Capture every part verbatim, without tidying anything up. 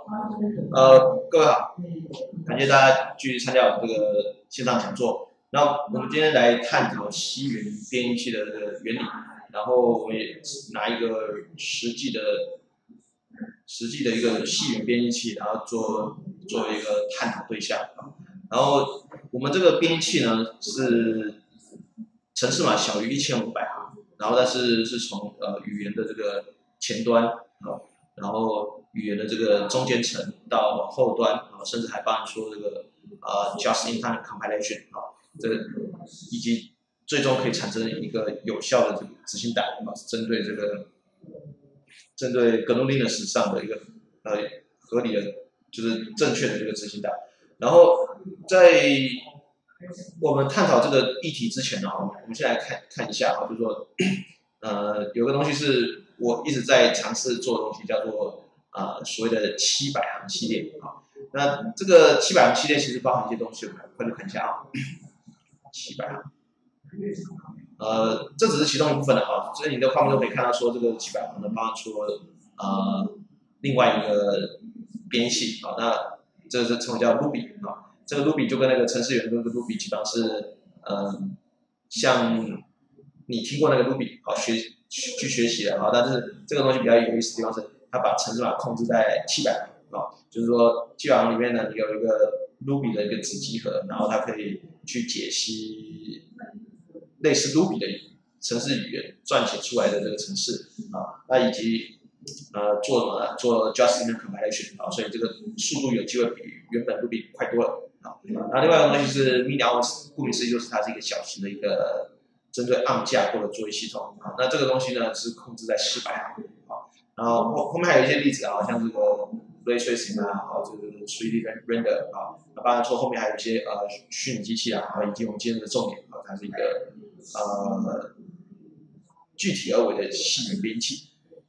呃，各位好，感谢大家继续参加我们这个线上讲座。那我们今天来探讨西元编译器的这个原理，然后我们也拿一个实际的、实际的一个细元编译器，然后做作为一个探讨对象。然后我们这个编译器呢是程式码小于一千五百行，然后但是是从呃语言的这个前端啊。呃然后语言的这个中间层到后端啊，甚至还包含说这个呃 just in time compilation 啊，这个以及最终可以产生一个有效的这个执行档啊，针对这个针对 G N U Linux 上的一个呃合理的，就是正确的这个执行档。然后在我们探讨这个议题之前呢，我们先来看看一下啊，就是说呃有个东西是我一直在尝试做的东西，叫做呃所谓的七百行系列啊。那这个七百行系列其实包含一些东西，我们快速看一下啊。七百行，呃，这只是其中一部分的啊。所以你的画面都可以看到说，这个七百行呢，包含说呃另外一个编译器啊，那这个是称为叫 Ruby 啊。这个 Ruby 就跟那个程式员跟 Ruby 基本上是呃像你听过那个 Ruby 好学去学习的啊，但是这个东西比较有意思的地方是，它把程式码控制在七百行啊，就是说七百行里面呢，你有一个 Ruby 的一个子集合，然后它可以去解析类似 Ruby 的程式语言撰写出来的这个程式啊，那以及呃做什么呢？做 just in time compilation 啊，所以这个速度有机会比原本 Ruby 快多了啊。然后另外一个东西是 MediaOS， 顾名思义就是它是一个小型的一个针对 A R M 架构的作业系统啊。那这个东西呢是控制在四百行啊。然后后后面还有一些例子啊，像这个 Ray Tracing 啊，还有这个 三 D Render 啊，那当然说后面还有一些呃虚拟机器啊，以及我们今天的重点啊，它是一个呃具体而为的细元编译器。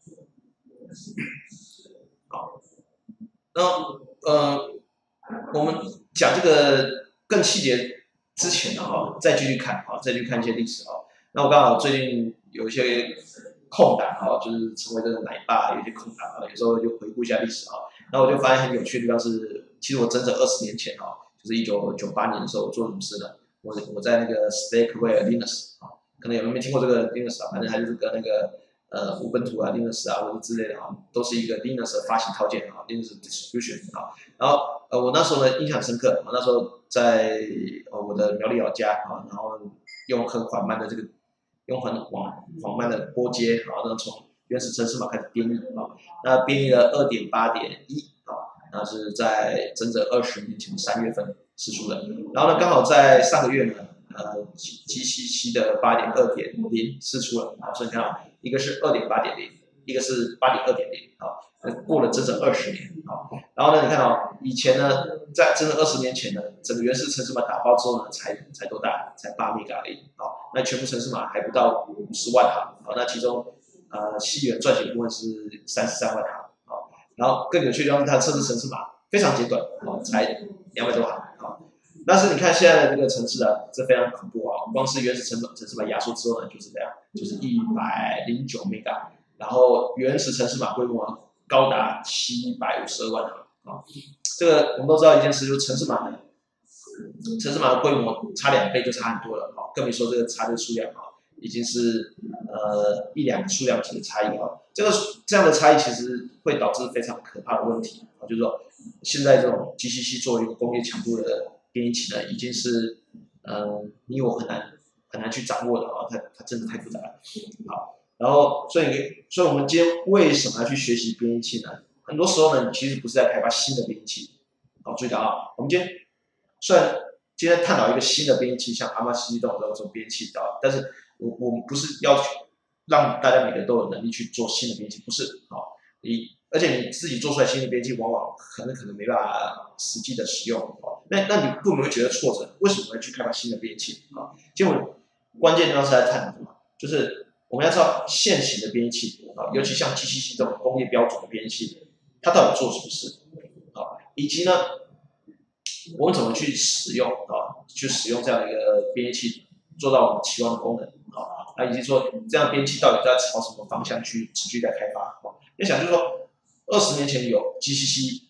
好，那呃我们讲这个更细节之前呢，哈，再继续看啊，再去看一些历史啊。那我刚好最近有一些空档啊，就是成为这个奶爸，有一些空档啊，有时候就回顾一下历史啊。然后我就发现很有趣的地方是，其实我整整二十年前啊，就是一九九八年的时候，我做什么事呢？我我在那个 Slackware Linux 啊，可能有人没听过这个 Linux 啊，反正它就是跟那个呃 Ubuntu 啊 Linux 啊或者之类的啊，都是一个 Linux 的发行套件啊 ，Linux distribution 啊。然后呃我那时候呢印象深刻，我那时候在呃我的苗栗老家啊，然后用很缓慢的这个用很缓缓慢的拨接，然后呢从原始程式码开始编译啊，那编译了 二点八点一 啊，那是在整整二十年前的三月份释出的。然后呢，刚好在上个月呢，呃 ，G C C 的 八点二点零 释出了啊，所以你看啊，一个是 二点八点零， 一个是 八点二点零 啊，过了整整二十年啊。然后呢，你看啊，以前呢，在整整二十年前呢，整个原始程式码打包之后呢，才才多大？才八 mega 而已啊，那全部程式码还不到五十万行啊，那其中呃，西元撰写部分是三十三万行啊，然后更有趣的地方是它的测试程式码非常简短啊，才两百多行啊。但是你看现在的这个程式啊，这非常恐怖啊！光是原始程程式码压缩之后呢，就是这样，就是一百零九 mega， 然后原始程式码规模高达七百五十二万行啊。这个我们都知道一件事，就是程式码呢，程式码的规模差两倍就差很多了啊，更别说这个差的数量啊。已经是呃一两个数量级的差异啊，这个这样的差异其实会导致非常可怕的问题啊，就是说现在这种 G C C 作为一个工业强度的编译器呢，已经是呃你我很难很难去掌握的啊，它它真的太复杂了。好，然后所以所以我们今天为什么要去学习编译器呢？很多时候呢，你其实不是在开发新的编译器。好，注意到啊，我们今天虽然今天探讨一个新的编译器，像阿玛西这种这种编译器啊，但是我我们不是要求让大家每个人都有能力去做新的编辑，不是啊、哦，你而且你自己做出来新的编辑，往往可能可能没办法实际的使用哦。那那你会不会觉得挫折？为什么要去开发新的编辑啊？结果关键地方是在探讨什么？就是我们要知道现行的编译器啊，尤其像 G C C 这种工业标准的编译器，它到底做什么事啊？以及呢，我们怎么去使用啊？去使用这样的一个编译器，做到我们期望的功能。啊，以及说这样编辑到底在朝什么方向去持续在开发？你想就是说，二十年前有 G C C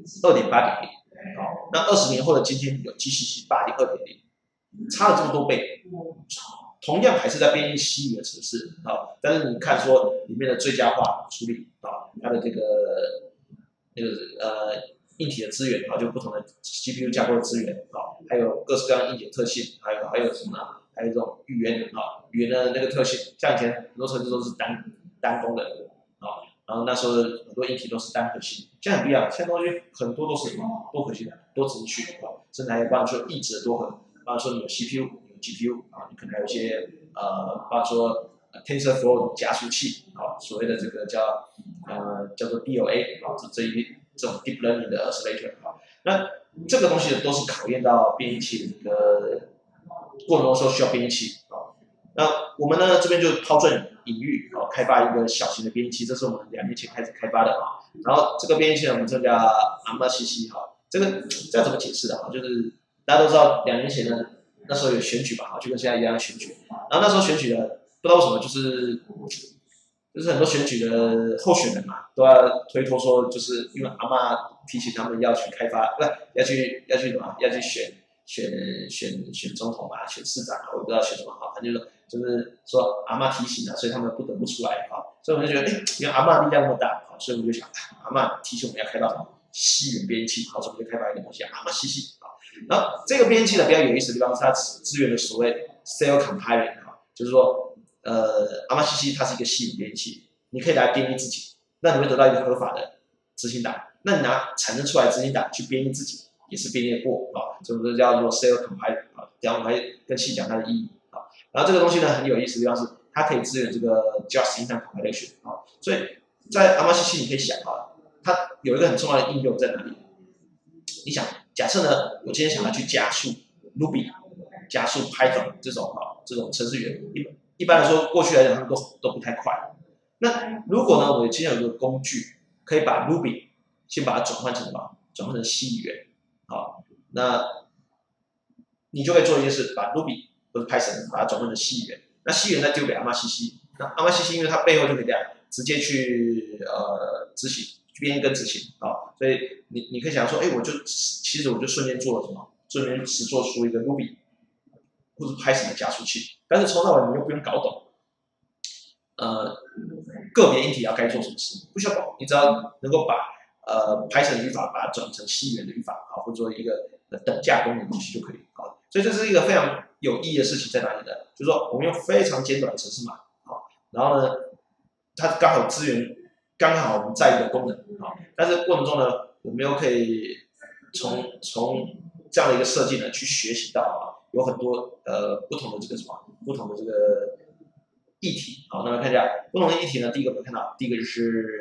二点八点零，好，那二十年后的今天有 G C C 八点二点零，差了这么多倍，同样还是在编译西语的城市啊，但是你看说里面的最佳化处理啊，它的这个那个呃硬体的资源啊，就不同的 G P U 架构的资源啊，还有各式各样的硬件特性，还有还有什么呢？还有这种语言啊，语言的那个特性，像以前很多城市都是单单功的啊，然后那时候很多硬体都是单核心，现在很不一样，现在东西很多都是多核心的，多程序啊，甚至还有包含说异质的多核，包含说你有 C P U， 有 G P U 啊，你可能还有一些呃，包含说 TensorFlow 加速器啊，所谓的这个叫呃叫做 D L A 啊，这这一这种 Deep Learning 的 Accelerator 啊，那这个东西都是考验到编译器的这个过程中时候需要编译器啊。那我们呢这边就抛砖引玉啊，开发一个小型的编译器，这是我们两年前开始开发的啊。然后这个编译器呢，我们这叫 A M A C C 哈，这个这要怎么解释的啊？就是大家都知道，两年前呢那时候有选举嘛，就跟现在一样选举，然后那时候选举呢，不知道为什么就是就是很多选举的候选人嘛，都要推脱说，就是因为阿嬷提醒他们要去开发，不是要去要去什么，要去选选选选总统嘛，选市长啊，我不知道选什么好，反正就是就是说阿嬷提醒了，所以他们不得不出来啊，所以我们就觉得，哎，因为阿嬷力量那么大，好，所以我们就想，阿嬷提醒我们要开到什么西元编译器，好，所以我们就开发一个东西，阿嬷西西啊，然后这个编译器呢比较有意思的地方是它支援的所谓 cell compiling 啊，就是说。呃，阿玛西西它是一个系统编译器，你可以来编译自己，那你会得到一个合法的执行档。那你拿产生出来的执行档去编译自己，也是编译得过啊，这个叫做 cell compiler 啊。等下我们会更细讲它的意义啊。然后这个东西呢很有意思的地方是，它可以支援这个 just-in-time compilation 啊，所以在阿玛西西你可以想啊，它有一个很重要的应用在哪里？你想，假设呢，我今天想要去加速 Ruby、加速 Python 这种啊这种程序员，一一般来说，过去来讲，他们都都不太快。那如果呢，我今天有一个工具，可以把 Ruby 先把它转换成什么？转换成 C 语言，好，那你就可以做一件事，把 Ruby 或者 Python 把它转换成 C 语言。那 C 语言再丢给阿玛西西，那阿玛西西因为它背后就可以这样直接去呃执行编译跟执行啊，所以你你可以想说，哎，我就其实我就瞬间做了什么？瞬间实做出一个 Ruby 或者 Python 的加速器。但是从头到尾你又不用搞懂，呃，个别硬体要该做什么事，不需要懂，你只要能够把呃 Python 的语法把它转成 C 语言的语法啊，或者说一个等价功能东西就可以啊。所以这是一个非常有意义的事情在哪里呢？就是说我们用非常简短的程式码啊，然后呢，它刚好支援刚好我们在意的功能啊，但是过程中呢，我们又可以从从这样的一个设计呢去学习到啊。有很多呃不同的这个什么不同的这个议题，好，那么看一下不同的议题呢，第一个我们看到，第一个就是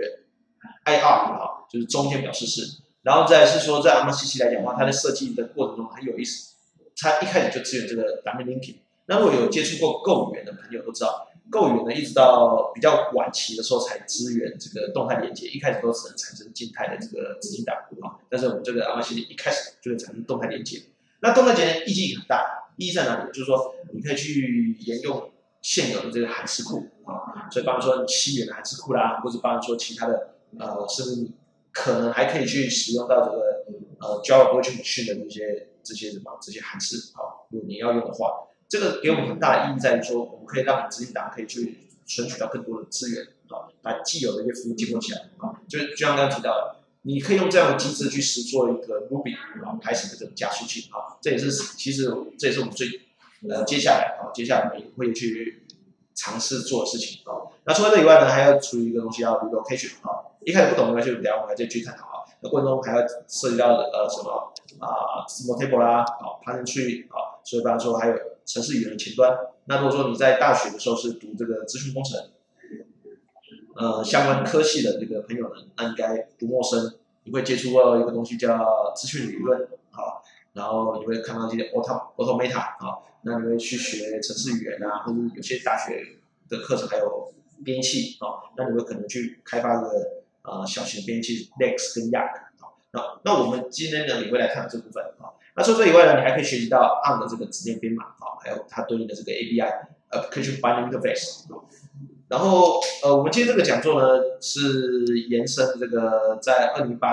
I R 啊，就是中间表示式，然后再是说在 A M A C C 来讲的话，它在设计的过程中很有意思，它一开始就支援这个 Dynamic Linking。那如果有接触过 Go 语言的朋友都知道 ，Go 语言呢一直到比较晚期的时候才支援这个动态连接，一开始都只能产生静态的这个执行档啊，但是我们这个 A M A C C 一开始就会产生动态连接。那动态连接意义很大。意义在哪里？就是说，你可以去沿用现有的这个函式库啊，所以，比方说你西元的函式库啦，或者比方说其他的呃，甚至你可能还可以去使用到这个呃 Java Virtual Machine 的这些这些什么这些函式啊，如果你要用的话，这个给我们很大的意义在于说，我们可以让执行档可以去存取到更多的资源啊，把既有的一些服务建构起来啊，就就像刚刚提到的。你可以用这样的机制去实做一个 Ruby 啊 Python 的这种加速器啊，这也是其实这也是我们最呃接下来啊接下来我们也会去尝试做的事情啊。那除了这以外呢，还要处理一个东西叫 relocation 啊。一开始不懂的关系，等下我们还再去探讨啊。那过程中还要涉及到呃什么啊 small table 啦啊 pattern tree 啊，所以比方说还有程式语言的前端。那如果说你在大学的时候是读这个资讯工程。呃，相关科系的这个朋友呢，那应该不陌生，你会接触到一个东西叫资讯理论啊，然后你会看到这些 auto automata 啊，那你会去学程式语言啊，或者有些大学的课程还有编译器啊，那你会可能去开发一个呃小型的编译器 Lex 跟 Yak 啊，那那我们今天呢也会来看这部分啊，那除了这以外呢，你还可以学习到 A R M 的这个指令编码啊，还有它对应的这个 A P I Application Binding Interface。然后，呃，我们今天这个讲座呢是延伸这个在二零一八年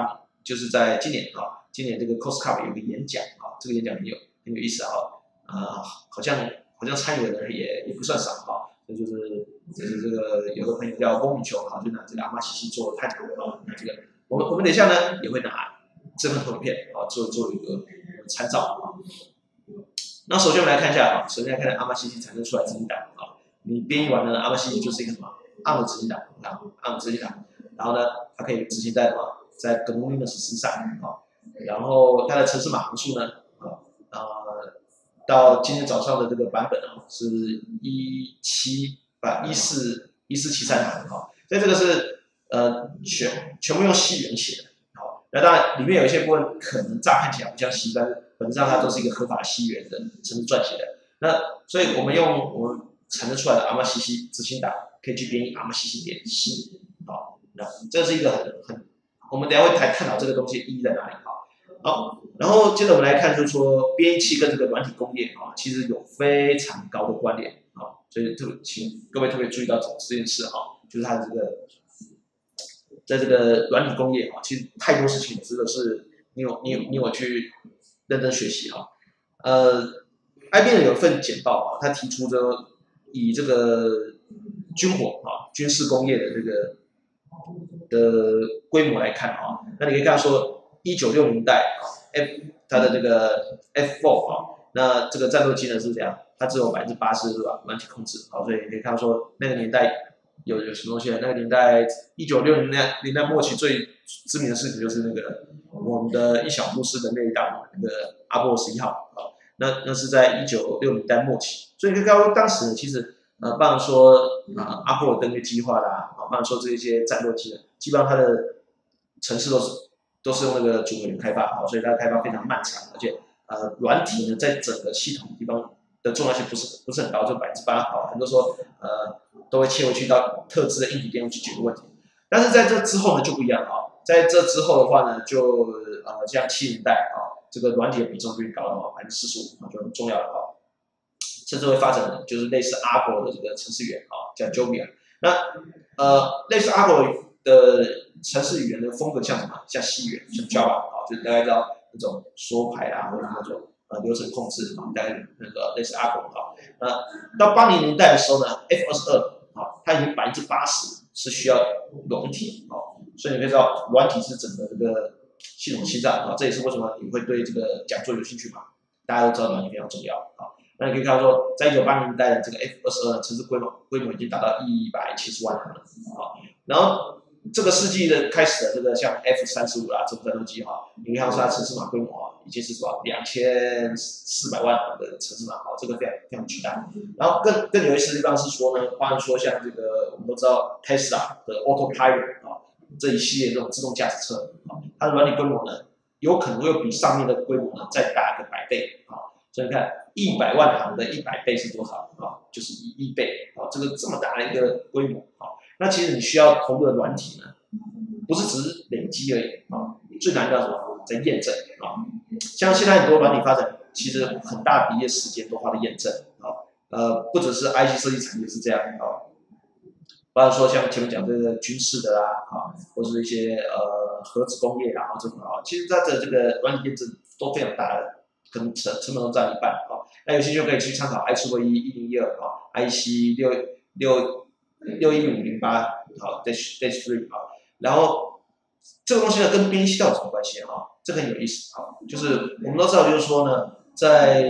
就是在今年啊，今年这个 C O S C U P 有个演讲啊，这个演讲很有很有意思啊，啊，好像好像参与的人也也不算少哈，这就是就是这个有个朋友叫翁敏球哈，就拿这个阿玛西西做探讨啊，那这个我们我们等一下呢也会拿这份投影片啊做做一个参照啊。那首先我们来看一下啊，首先来看阿玛西西产生出来执行档啊，你编译完呢，阿玛西西就是一个什么 A R M 执行档啊 ，A R M 执行档，然后呢它可以执行在什么？在 G N U Linux 身上啊，然后它的程式码行数呢，啊呃，到今天早上的这个版本啊，是一七啊一四一四七三行啊，所以这个是呃全全部用 C 语言写的，好，那当然里面有一些部分可能乍看起来不像 C， 但是本质上它都是一个合法的 C 语言的程式撰写的。那所以我们用我们产生出来的 A R M C C 执行档可以去编译 A R M C C 点 C， 好，那这是一个很很。我们等一下会谈探讨这个东西的意义在哪里哈。好，然后接着我们来看，就是说编译器跟这个软体工业啊，其实有非常高的关联啊，所以特请各位特别注意到这件事哈，就是它的这个在这个软体工业啊，其实太多事情值得是你有你有你有去认真学习哈。呃 ，I B M 有一份简报啊，他提出着以这个军火啊军事工业的这个。的规模来看啊，那你可以看到说，一九六零代啊 ，F 它的这个 F 四 啊，那这个战斗机呢是这样，它只有百分之八十是吧软体控制，好，所以你可以看到说那个年代有有什么东西呢？那个年代一九六零年年代末期最知名的事情就是那个我们的一小步式的那一档那个阿波罗十一号啊，那那是在一九六零年代末期，所以你可以看到当时其实。呃，包含说啊、呃、阿波罗登月计划啦，啊，包含说这些战斗机呢，基本上它的程式都是都是用那个组合语开发，好，所以它的开发非常漫长，而且呃软体呢在整个系统地方的重要性不是不是很高，就百分之八，好，很多时候呃都会切回去到特制的硬体电路去解决问题。但是在这之后呢就不一样啊，在这之后的话呢，就呃像七零年代啊，这个软体的比重就高了，百分之四十五，就很重要了啊。甚至会发展就是类似 Argo 的这个程式语言啊，叫 Jovia。那呃，类似 Argo 的程式语言的风格像什么？像 C 语言，像 Java 啊，就是大家知道那种缩排啊，或者那种呃流程控制啊，大概那个类似 Argo 啊。那到八零年代的时候呢 ，F 二十二啊，它已经百分之八十是需要软体啊，所以你可以知道软体是整个这个系统心脏啊，这也是为什么你会对这个讲座有兴趣嘛？大家都知道软体非常重要啊。那你可以看到说，在一九八零年代的这个 F 二十二程式规模规模已经达到一百七十万行了啊。然后这个世纪的开始的这个像 F 三十五啦，这部战斗机哈，你可以看到说它程式码规模啊，已经是多少两千四百万行的程式码啊，这个非常非常巨大。然后更更有意思的地方是说呢，包含说像这个我们都知道 Tesla 的 Autopilot 啊这一系列这种自动驾驶车啊，它的软体规模呢，有可能会比上面的规模呢再大个百倍啊。所以你看，一百万行的一百倍是多少啊？就是一亿倍啊！这个这么大的一个规模啊，那其实你需要投入的软体呢，不是只是累积而已啊，最难的什么？在验证啊。像现在很多软体发展，其实很大比例的时间都花在验证啊。呃，不只是 I C 设计产业是这样啊，包括说像前面讲这个军事的啦啊，或是一些呃核子工业啊这种啊，其实它的这个软体验证都非常大的。可能成成本都占一半啊，那有兴趣可以去参考 I 七一一零一二啊 ，I C 六六六一五零八好 dash dash three 啊，然后这个东西呢跟编译器到底有什么关系啊？这个很有意思啊，就是我们都知道，就是说呢，在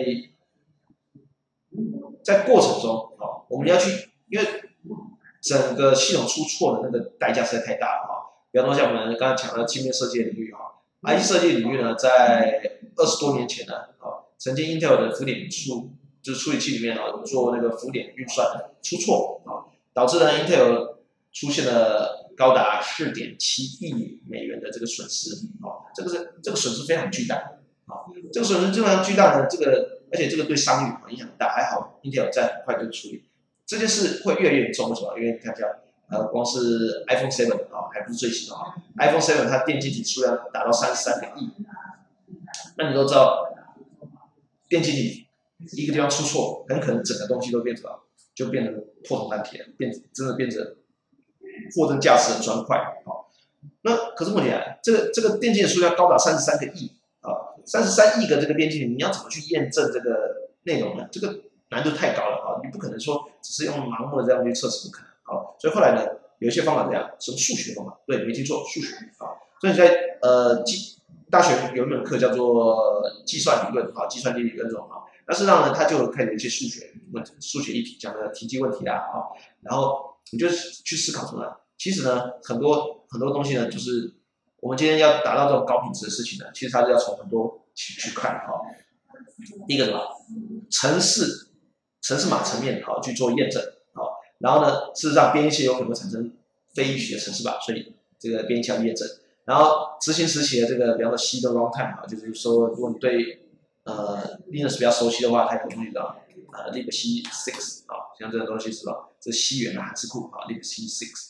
在过程中啊，我们要去，因为整个系统出错的那个代价实在太大了啊，比方说像我们刚才讲的芯片设计的领域哈。I C 设计领域呢，在二十多年前呢，啊，曾经 Intel 的浮点处就是处理器里面啊，做那个浮点运算出错啊，导致呢 Intel 出现了高达四点七亿美元的这个损失啊，这个是这个损失非常巨大啊，这个损失非常巨大呢，这个而且这个对商誉啊影响很大，还好 Intel 在很快就处理这件事会越来越严重，为什么？因为你看一下。呃，光是 iPhone 七啊，还不是最新的啊 ，iPhone 七它电晶体数量达到三十三个亿，那你都知道，电晶体一个地方出错，很可能整个东西都变成就变成破铜烂铁，变真的变成货真价实的砖块啊。 那可是问题来，这个这个电竞的数量高达三十三个亿啊，三十三亿个这个电竞，你要怎么去验证这个内容呢？这个难度太高了啊，你不可能说只是用盲目的这样去测试，不可能啊。所以后来呢，有一些方法怎样，是用数学方法，对，没听错，数学啊。所以在呃计大学有一门课叫做计算理论啊，计算机理论这种啊，那事实上呢，它就开始一些数学问题、数学议题，讲的题记问题啊啊，然后你就去思考什么呢？其实呢，很多很多东西呢，就是我们今天要达到这种高品质的事情呢，其实它是要从很多去去看哈。第一个什么？程式程式码层面好去做验证好，然后呢，事实上编译器有可能产生非预期的程式码，所以这个编译器要验证。然后执行时期的这个，比方说 C 的 runtime 啊，就是说如果你对呃 Linux 比较熟悉的话，它有个东西叫呃 libc six 啊，像这个东西是吧？这是西元的函式库啊 libc six。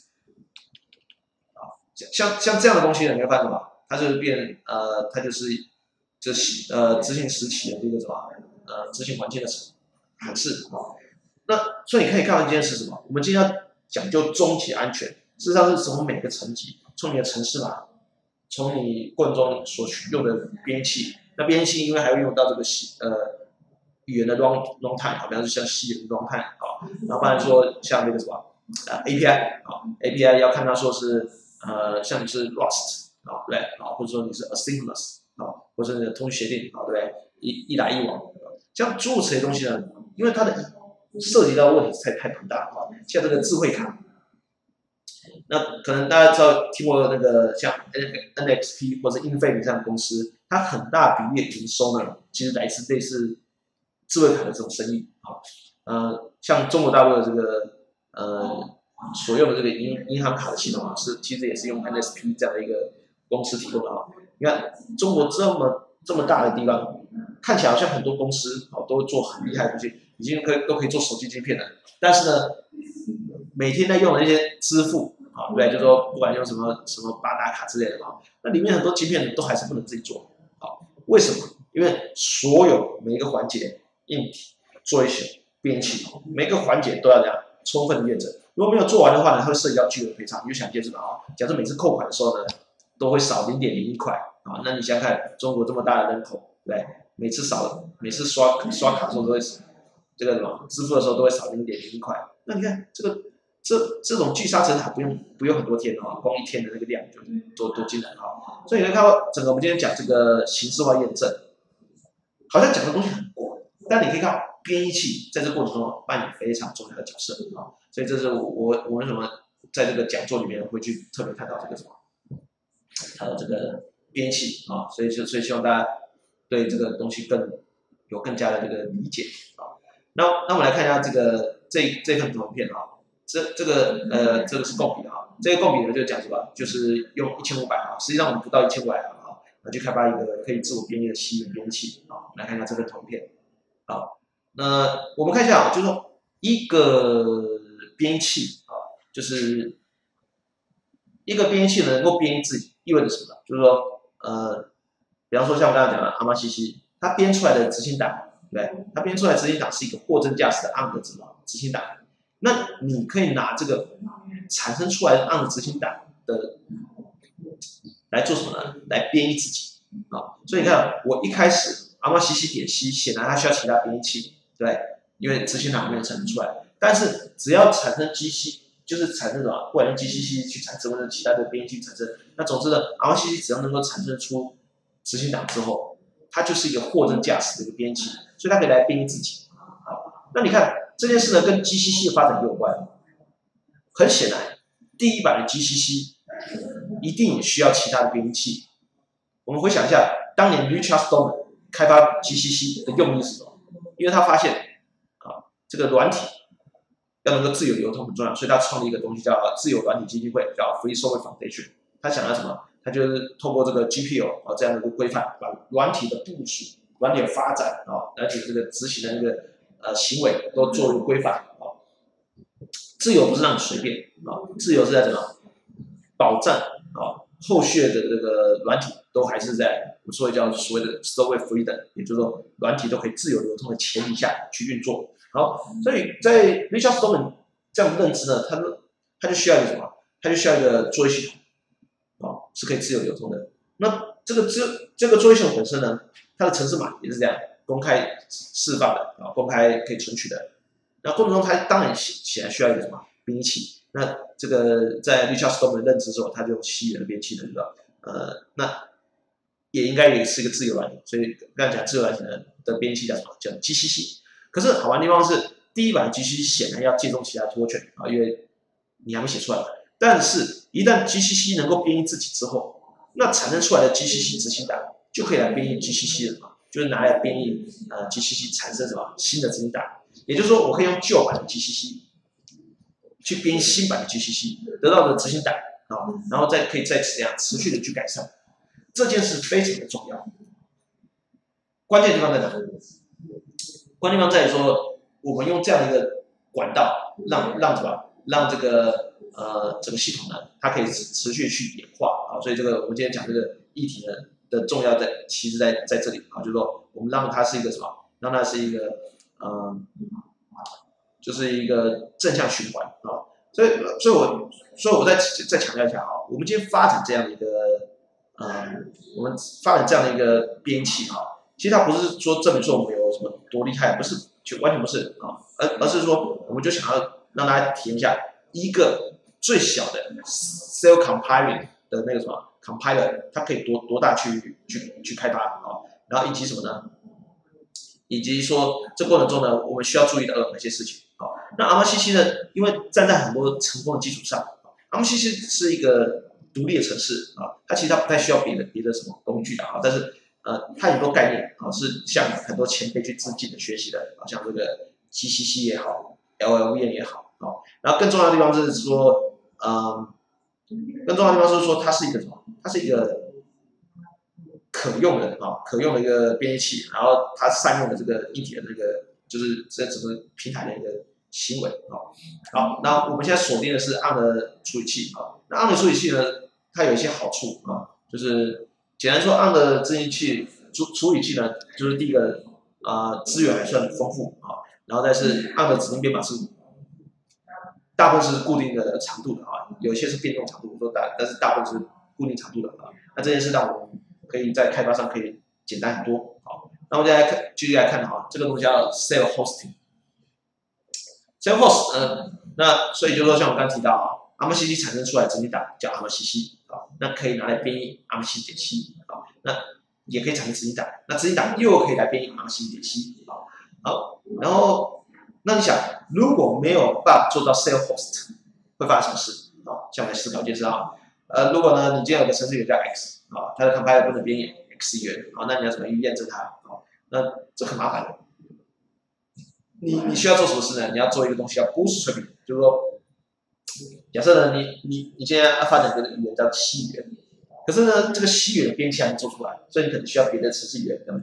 像像这样的东西呢，你会发现什么？它就是变呃，它就是就是呃执行时期的这个什么呃执行环境的函式啊。那所以你可以看到一件事是什么？我们今天要讲究终极安全，事实上是从每个层级，从你的程式码，从你过程中所取用的编译器，那编译器因为还会用到这个呃语言的 run runtime 啊，比方说像 C 的 runtime 啊，然后不然说像那个什么啊 A P I 啊 A P I 要看它说是。呃，像你是 Rust 啊，对啊，或者说你是 Asynchronous 啊，或者你的通讯协定啊，对不对？一一来一往，像诸如此类东西呢，因为它的涉及到的问题太太庞大了啊。像这个智慧卡，那可能大家知道听过那个像 N X P 或者 Infinity 这样的公司，它很大比例的营收呢，其实来自类似智慧卡的这种生意啊。呃，像中国大陆的这个呃。所用的这个银银行卡的系统啊，是其实也是用 N S P 这样的一个公司提供的啊。你看中国这么这么大的地方，看起来好像很多公司啊都做很厉害的东西，已经可以都可以做手机晶片了。但是呢，每天在用的那些支付啊，对，就是说不管用什么什么八达卡之类的啊，那里面很多晶片都还是不能自己做啊。为什么？因为所有每一个环节，硬体、做一些编辑，每个环节都要这样充分的验证。如果没有做完的话呢，它会涉及到巨额赔偿。你就想见识吧啊！假设每次扣款的时候呢，都会少零点零一块啊，那你想想看，中国这么大的人口，对不对？每次少，每次刷刷卡的时候都会这个什么支付的时候都会少零点零一块。那你看这个这这种聚沙成塔不用不用很多天啊，光一天的那个量就多多惊人啊！所以你可以看到整个我们今天讲这个形式化验证，好像讲的东西很广，但你可以看到编译器在这过程中扮演非常重要的角色啊。所以这是我我我为什么在这个讲座里面会去特别看到这个什么，还有这个编辑啊，所以就所以希望大家对这个东西更有更加的这个理解啊。那那我们来看一下这个这这份图片啊，这这个呃这个是共笔啊，这个共笔呢就讲什么，就是用一千五百啊，实际上我们不到一千五百行啊，那去开发一个可以自我编译的西语编译器啊。来看一下这份图片啊，那我们看一下啊，就是说一个编译器啊，就是一个编译器能够编译自己，意味着什么呢？就是说，呃，比方说像我刚才讲的阿玛西西，它编出来的执行档，对，它编出来的执行档是一个货真价实的 A R M 的执执行档。那你可以拿这个产生出来的 A R M 执行档的来做什么呢？来编译自己啊。所以你看，我一开始阿玛西西点 C， 显然它需要其他编译器，对，因为执行档没有产生出来。但是只要产生 G C， 就是产生什么，不管用 G C C 去产生或者其他的编译器产生，那总之呢 ，R C C 只要能够产生出执行档之后，它就是一个货真价实的一个编译器，所以它可以来编译自己。好，那你看这件事呢，跟 G C C 的发展有关。很显然，第一版的 G C C 一定也需要其他的编译器。我们回想一下，当年 Richard Stallman 开发 G C C 的用意是什么？因为他发现啊，这个软体要能够自由流通很重要，所以他创立一个东西叫自由软体基金会，叫 Free Software Foundation。他想要什么？他就是透过这个 G P L 啊这样的一个规范，把软体的部署、软体的发展啊，而且这个执行的那个呃行为都作为规范啊。自由不是让你随便啊，自由是在什么？保障啊后续的这个软体都还是在我们说的叫所谓的 software freedom， 也就是说软体都可以自由流通的前提下去运作。好，所以在 Richard Stallman 这样的认知呢，他就他就需要一个什么？他就需要一个作业系统啊。 是可以自由流通的。那这个这这个作业系统本身呢，它的程式码也是这样公开释放的啊，公开可以存取的。那过程中它当然显然需要一个什么编译器。那这个在 Richard Stallman 认知之后，他就吸引了编译器的，对吧？呃，那也应该也是一个自由软体，所以刚才讲自由软体的的编译器叫什么？叫 G C C。可是好玩的地方是，第一版 G C C 显然要借重其他托权啊，因为你还没写出来。但是，一旦 G C C 能够编译自己之后，那产生出来的 G C C 执行档就可以来编译 G C C 的什么？就是拿来编译呃 G C C 产生什么新的执行档。也就是说，我可以用旧版的 G C C 去编译新版的 G C C， 得到的执行档啊，然后再可以再这样持续的去改善。这件事非常的重要。关键地方在哪？关键地方在于说，我们用这样的一个管道，让让什么？让这个呃这个系统呢，它可以持续去演化啊。所以这个我们今天讲这个议题呢的重要在，其实在在这里啊，就是说我们让它是一个什么？让它是一个嗯、呃，就是一个正向循环啊。所以所以我所以我再再强调一下啊，我们今天发展这样的一个呃，我们发展这样的一个编辑哈，其实它不是说证明说我们有什么多厉害，不是，就完全不是啊，而而是说我们就想要让大家体验一下一个最小的 self compiling 的那个什么 compiler， 它可以多多大去去去开发啊，然后以及什么呢？以及说这过程中呢，我们需要注意的哪些事情啊？那 A R M C C 呢，因为站在很多成功的基础上 ，A R M C C 是一个独立的程式啊，它其实它不太需要别的别的什么工具的啊，但是呃，它有很多概念啊，是向很多前辈去致敬的学习的，啊，像这个 G C C 也好 ，L L V M 也好啊，然后更重要的地方就是说，嗯，更重要的地方是说它是一个什么？它是一个可用的啊，可用的一个编译器，然后它善用的这个硬体的那个，就是这整个平台的一个行为啊。好，那我们现在锁定的是 A R M 的处理器啊。那 A R M 的处理器呢，它有一些好处啊，就是简单说 ，A R M 的执行器处处理器呢，就是第一个啊、呃、资源还算丰富啊，然后再是 A R M 的指令编码是大部分是固定的长度的啊，有一些是变动长度，说大，但是大部分是固定长度的啊。那这件事让我们可以在开发上可以简单很多。好，那我们再来看，继续来看哈，这个东西叫 self hosting。self host， 呃，那所以就说像我刚刚提到啊 ，A R M C C 产生出来的执行档叫 A R M C C 啊，那可以拿来编译 A R M C C 点 C 啊，那也可以产生执行档，那执行档又可以来编译 A R M C C 点 C 啊。好，然后那你想，如果没有办法做到 self host， 会发生什么事啊？像我们来思考一件事啊，呃，如果呢，你今天有个程序员叫 X。啊，它的 compiler 不能编译 X 语言，啊，那你要怎么去验证它？啊，那这很麻烦的。你你需要做什么事呢？你要做一个东西叫 bootstrapping， 就是说，假设呢，你你你现在要发展这个语言叫 C 语言，可是呢，这个 C 语言的编辑还没做出来，所以你可能需要别的程式语言，比如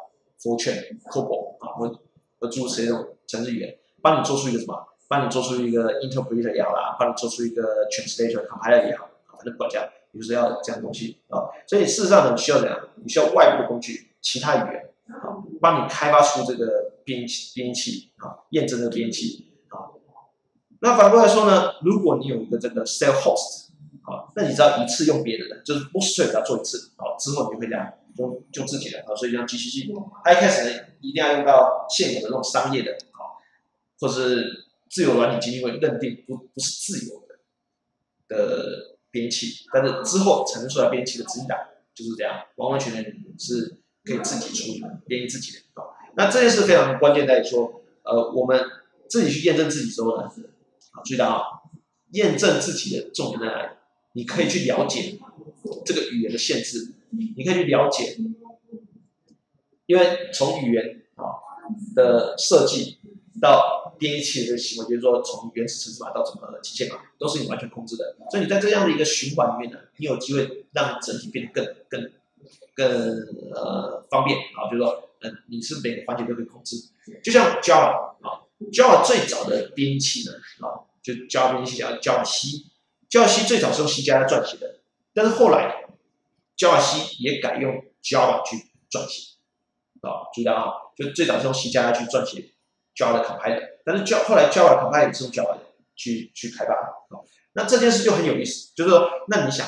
Java、Fortran、COBOL 啊，或或诸如此类这种程式语言，帮你做出一个什么？帮你做出一个 interpreter 也好啦，帮你做出一个 translator、compiler 也好，反正不管这样。就是要这样东西啊，所以事实上呢，你需要怎样？你需要外部的工具，其他语言啊，帮你开发出这个编编译器啊，验证这个编译器啊。那反过来说呢，如果你有一个这个 self host 啊，那你只要一次用别人的，就是 bootstrap 要做一次啊，之后你就可以这样就就自己的啊。所以像 G C C， 它一开始呢一定要用到现有的那种商业的啊，或是自由软体基金会认定不不是自由的的。编译器，但是之后产生出来编译器的执行档就是这样，完完全全是可以自己处理编译自己的。那这件事非常关键在于说，呃，我们自己去验证自己之后呢，啊，注意到啊，验证自己的重点在哪里？你可以去了解这个语言的限制，你可以去了解，因为从语言啊的设计到编译器的这个行为，就是说从原始程式码到整个机械码，都是你完全控制的。所以你在这样的一个循环里面呢，你有机会让整体变得更更更呃方便啊，就是说，嗯、呃，你是每个环节都可以控制。就像 Java 啊 ，Java 最早的编译器呢啊，就 Java 编译器叫 Java C，Java C 最早是用 C 加加撰写的，但是后来 Java C 也改用 Java 去撰写啊，注意到啊，就最早是用 C 加加去撰写。Java 的 compiler， 但是 Java 后来 Java 的 compiler 也是用 Java 去去开发的，哦，那这件事就很有意思，就是说，那你想，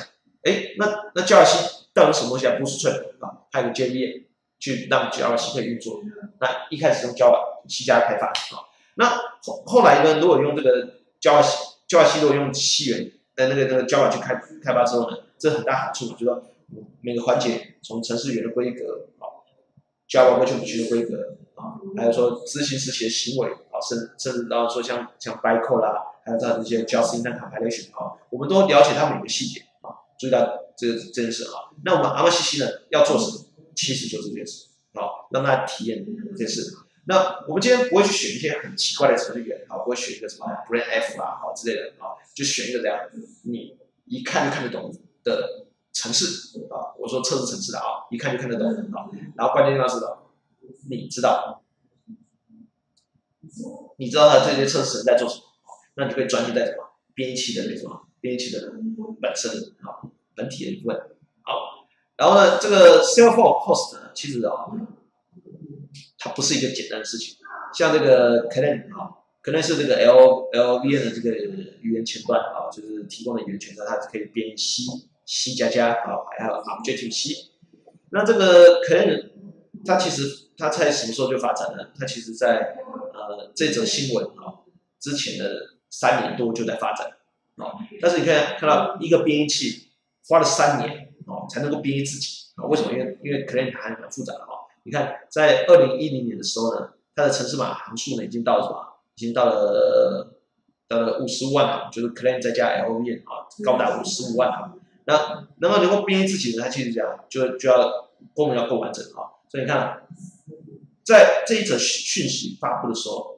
哎，那那 Java C 到底什么东西啊？Bootstrap 啊，还有个 J V M 去让 Java C 可以运作。那一开始用 Java C 加开发啊，那后后来呢，如果用这个 Java C Java C 如果用西元的那个那个 Java 去开开发之后呢，这很大好处，就是说每个环节从程式语言的规格啊 ，Java 会去语句的规格啊，还有说执行时期的行为啊，甚甚至到说像像 bytecode 啦，还有它的这些 just in time compilation 啊，我们都了解它每个细节啊，注意到这个这件事啊。那我们 A M A C C 呢要做什么？其实就是这件事啊，让大家体验这件事。那我们今天不会去选一些很奇怪的程序员啊，不会选一个什么 Brain F 啊，好之类的啊，就选一个这样你一看就看得懂的程式啊。我说测试程式的啊，一看就看得懂啊。然后关键地方是什么？你知道，你知道他这些测试人在做什么，那你就可以专注在什么编译器的那什么编译器的本身啊本体的一部分。好，然后呢，这个 Salesforce 呢，其实啊。它不是一个简单的事情，像这个 Clang 啊，可能是这个 L L V N 的这个语言前端啊，就是提供的语言前端，它可以编译 C C 加加啊，还有 Objective C。那这个 Clang 它其实它在什么时候就发展呢？它其实在呃这则新闻啊之前的三年多就在发展啊，但是你看看到一个编译器花了三年哦才能够编译自己啊，为什么？因为因为 Clang 还蛮复杂的哈。你看，在二零一零年的时候呢，它的程式码行数呢已经到了什么？已经到了到了五十五万行，就是 Clang 再加 L V N 啊，高达五十五万行。那那么能够编译自己呢，它其实讲就就要功能要够完整啊。所以你看，在这一则讯息发布的时候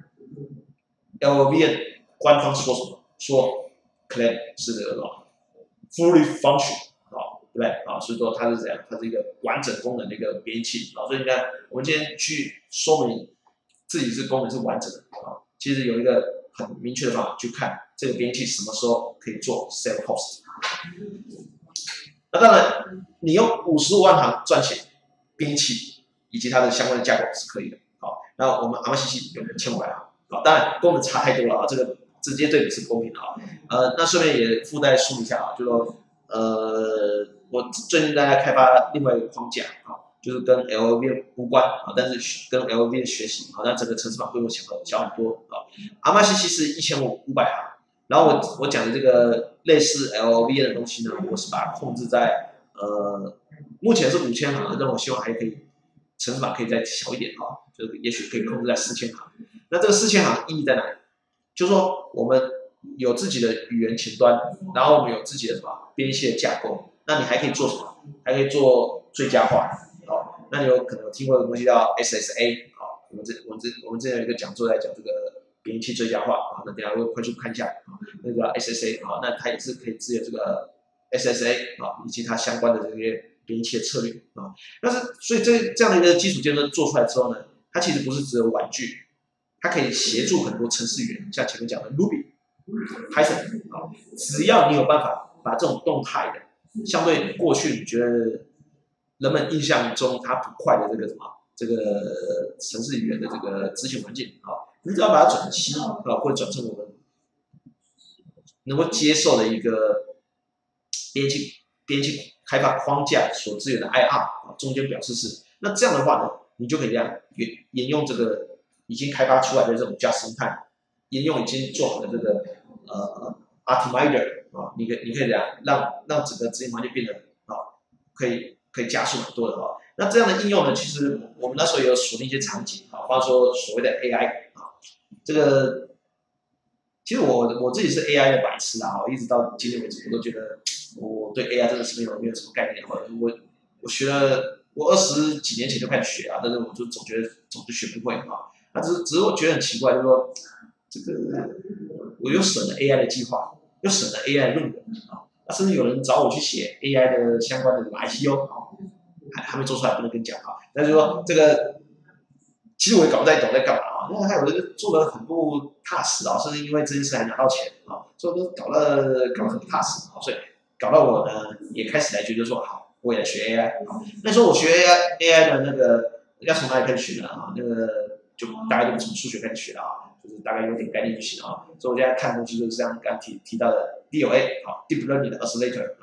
，L V N 官方说什么？说 Clang 是这个什么 fully function。对不对啊？所以说它是怎样？它是一个完整功能的一个编译器啊。所以你看，我们今天去说明自己是功能是完整的啊，其实有一个很明确的方法去看这个编译器什么时候可以做 self host。那当然，你用五十五万行赚钱，编译器以及它的相关的架构是可以的。好，那我们 A M A C C 有一千五百行，好，当然功能差太多了啊，这个直接对比是不公平的啊。呃，那顺便也附带说明一下啊，就说呃。我最近在开发另外一个框架啊，就是跟 L V N 无关啊，但是跟 L V N 学习啊，那整个程式码规模小小很多啊。A M A C C是一千五五百行，然后我我讲的这个类似 L V N 的东西呢，我是把它控制在呃，目前是五千行，但我希望还可以程式码可以再小一点啊，就是也许可以控制在四千行。那这个四千行意义在哪里？就是说我们有自己的语言前端，然后我们有自己的什么编译器的架构。那你还可以做什么？还可以做最佳化，哦。那你有可能有听过的东西叫 S S A， 哦。我们这我们这我们之前有一个讲座在讲这个编译器最佳化啊，那等下会快速看一下啊，那个 S S A 啊，那它也是可以支援这个 S S A 啊，以及它相关的这些编译器的策略啊。但是所以这这样的一个基础建设做出来之后呢，它其实不是只有玩具，它可以协助很多程式语言，像前面讲的 Ruby、Python 啊，只要你有办法把这种动态的。相对过去，你觉得人们印象中它不快的这个什么这个程式语言的这个执行环境啊，你只要把它转期啊，或者转成我们能够接受的一个编辑编辑开发框架所支援的 I R 啊，中间表示是，那这样的话呢，你就可以这样沿沿用这个已经开发出来的这种 just in time， 沿用已经做好的这个呃 Optimizer。啊，你可以你可以这样让让整个执行环境变得啊，可以可以加速很多的啊。那这样的应用呢，其实我们那时候也有锁定一些场景啊，比方说所谓的 A I 啊，这个其实我我自己是 A I 的白痴啊，一直到今天为止，我都觉得我对 A I 真的是没有没有什么概念啊。我我学了，我二十几年前就开始学啊，但是我就总觉得总是学不会啊。那只是只是我觉得很奇怪，就是说这个我又省了 A I 的计划。又省了 A I 的论文啊，甚至有人找我去写 A I 的相关的什么 I C O 啊，还还没做出来，不能跟你讲啊。但是说这个，其实我也搞不太懂在干嘛啊。因为还有人做了很不踏实啊，甚至因为这件事还拿到钱啊，所以都搞得搞得很不踏实啊。所以搞到我呢也开始来觉得说，好，我也来学 A I 啊。那时候我学 A I A I 的那个要从哪里开始学呢啊？那个就大家都从数学开始学啊。就是大概有点概念就行啊，所以我现在看东西就是像刚提提到的 D L A 啊 ，Deep Learning Accelerator 啊，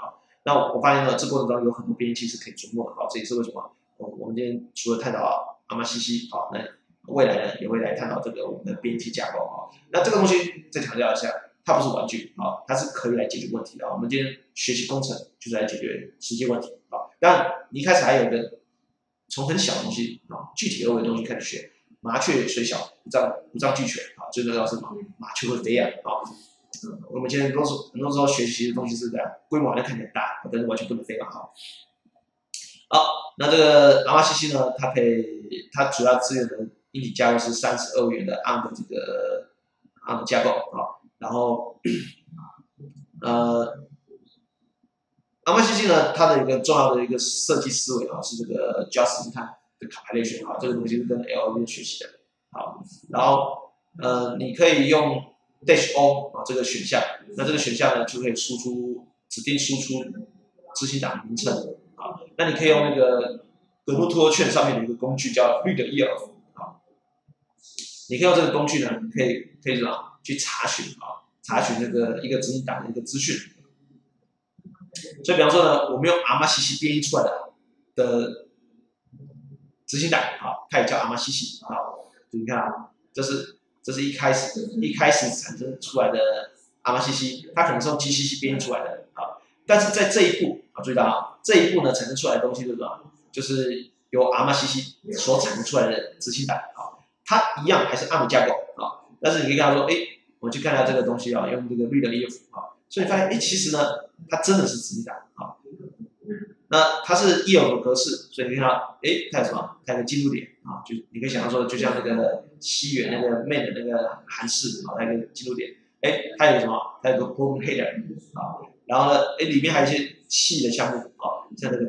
那我发现呢，这过程中有很多编译器是可以琢磨的，好，这也是为什么我我们今天除了探讨阿玛西西，好，那未来呢也会来探讨这个我们的编译器架构，好，那这个东西再强调一下，它不是玩具，好，它是可以来解决问题的。我们今天学习工程就是来解决实际问题，好，当然你一开始还有一个从很小的东西啊，具体而为的东西开始学，麻雀虽小，五脏五脏俱全，啊，最重要是什么？麻雀会飞啊，啊。我们今天很多时很多时候学习的东西是这样，规模好像看起来大，但是完全不能飞嘛，哈。好，那这个阿玛西西呢，它可以，它主要支援的硬体架构是三十二元的 A R M 的这个 A R M 架构啊，然后呃，阿玛西西呢，它的一个重要的一个设计思维啊，是这个 just in time 的 compilation 啊，这个东西是跟 L L V 学习的，好，然后呃，你可以用 dash O 啊这个选项，那这个选项呢就可以输出指定输出执行档名称啊。那你可以用那个格路托券上面的一个工具叫绿的 E L 啊，你可以用这个工具呢，可以可以什么去查询啊，查询这个一个执行档的一个资讯。所以比方说呢，我们用阿玛西西编译出来的的执行档啊，它也叫阿玛西西啊，你看啊，这是。这是一开始一开始产生出来的阿玛西西，它可能是用 G C C 编译出来的啊。但是在这一步啊，注意到啊，这一步呢产生出来的东西是什么？就是由阿玛西西所产生出来的执行档啊，它一样还是 A R M 架构啊。但是你可以看到说，哎，我去看一下这个东西啊，用这个绿的 E F 啊，所以发现哎，其实呢，它真的是执行档啊。那它是 E L 的格式，所以你看到，哎，它有什么？它有个进入点啊，就你可以想象说，就像那个西元那个 main 的那个函式啊，它有个进入点，哎，它有什么？它有个 program header 啊，然后呢，哎，里面还有一些细的项目啊，像这个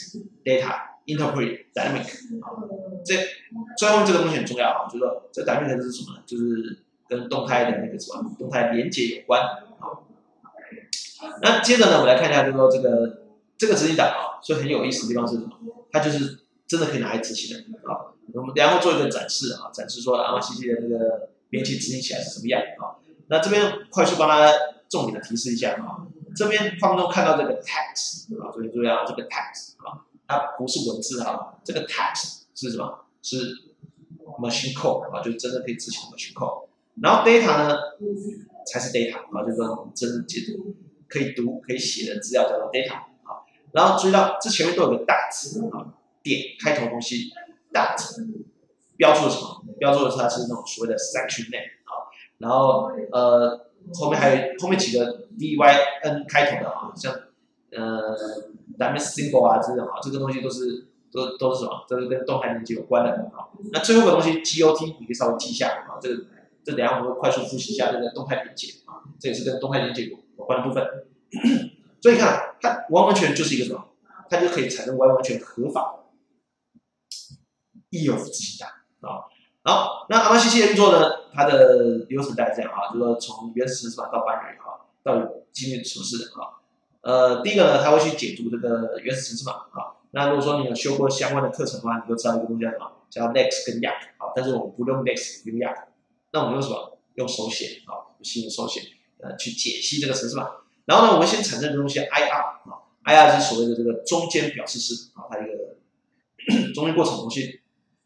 text、data、interpret、dynamic 啊，这最后这个东西很重要啊，就是说这 dynamic 是什么呢？就是跟动态的那个什么动态连接有关啊。那接着呢，我们来看一下，就是说这个。这个执行档啊，所以很有意思的地方是什么？它就是真的可以拿来执行的啊。我们等一下会做一个展示啊，展示说阿玛西西的这个编辑执行起来是什么样啊。那这边快速帮大家重点的提示一下啊，这边画面中看到这个 text 啊，注意注意啊，这个 text 啊，它不是文字啊，这个 text 是什么？是 machine code 啊，就是真的可以执行的 machine code。然后 data 呢才是 data 啊，就是说真的解读可以读可以写的资料叫做 data。然后注意到这前面都有个 dot 啊，点开头的东西 dot 标注了什么？标注的是它是那种所谓的 section name 啊，然后呃后面还有后面几个 dyn 开头的啊，像呃 dimension symbol 啊这种啊，这个东西都是都都是什么？都是跟动态连接有关的啊。那最后一个东西 got 你可以稍微记一下啊，这个这等一下我们会快速复习一下这个动态连接啊，这也是跟动态连接有关的部分。所以你看，它完完全就是一个什么？它就可以产生完完全合法的 E L 执行档啊。好，那阿玛西西的运作呢？它的流程大概这样啊，就是说从原始程式码到 binary 啊，到机面程式啊。呃，第一个呢，它会去解读这个原始程式码啊。那如果说你有修过相关的课程的话，你就知道一个东西叫什么？叫 Next 跟 Yak 啊。但是我们不用 Next 用 Yak， 那我们用什么？用手写啊，用新的手写呃去解析这个程式码。然后呢，我们先产生的东西 I R 啊 ，I R 是所谓的这个中间表示式啊，它一个中间过程东西。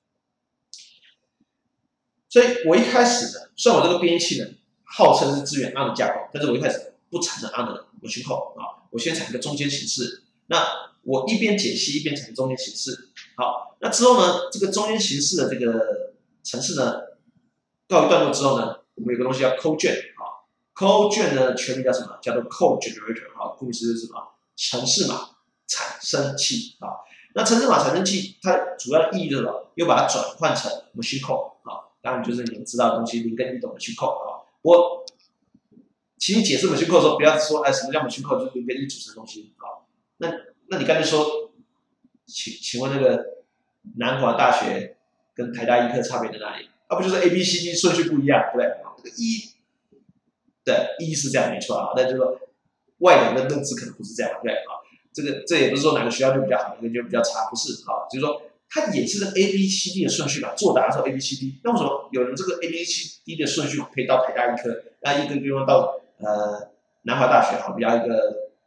所以我一开始呢，虽然我这个编译器呢号称是支援 A R M 架构，但是我一开始不产生 A R M 的模型扣啊，我先产生个中间形式。那我一边解析一边产生中间形式。好，那之后呢，这个中间形式的这个程式呢，告一段落之后呢，我们有个东西叫 code gen 啊。code gen 呢，全名叫什么？叫做 code generator 啊，顾名思义是什么？程式码产生器啊。那程式码产生器，它主要意义是什么？又把它转换成 machine code 啊，当然就是你们知道的东西，零跟一懂 machine code 啊。不过，请你解释 machine code 的时候，不要说哎什么叫 machine code，就是零跟一组成的东西啊。那那你干脆说，请请问那个南华大学跟台大医科差别在哪里？啊，不就是 A B C D 顺序不一样，对不对？啊，这个一。对，一是这样没错啊，但就是说外人的认知可能不是这样，对啊，这个这也不是说哪个学校就比较好，哪个就比较差，不是啊，就是说它也是个 A B C D 的顺序吧，作答的时候 A B C D， 那为什么有人这个 A B C D 的顺序可以到台大医科，那一个地方到呃南华大学，好比较一个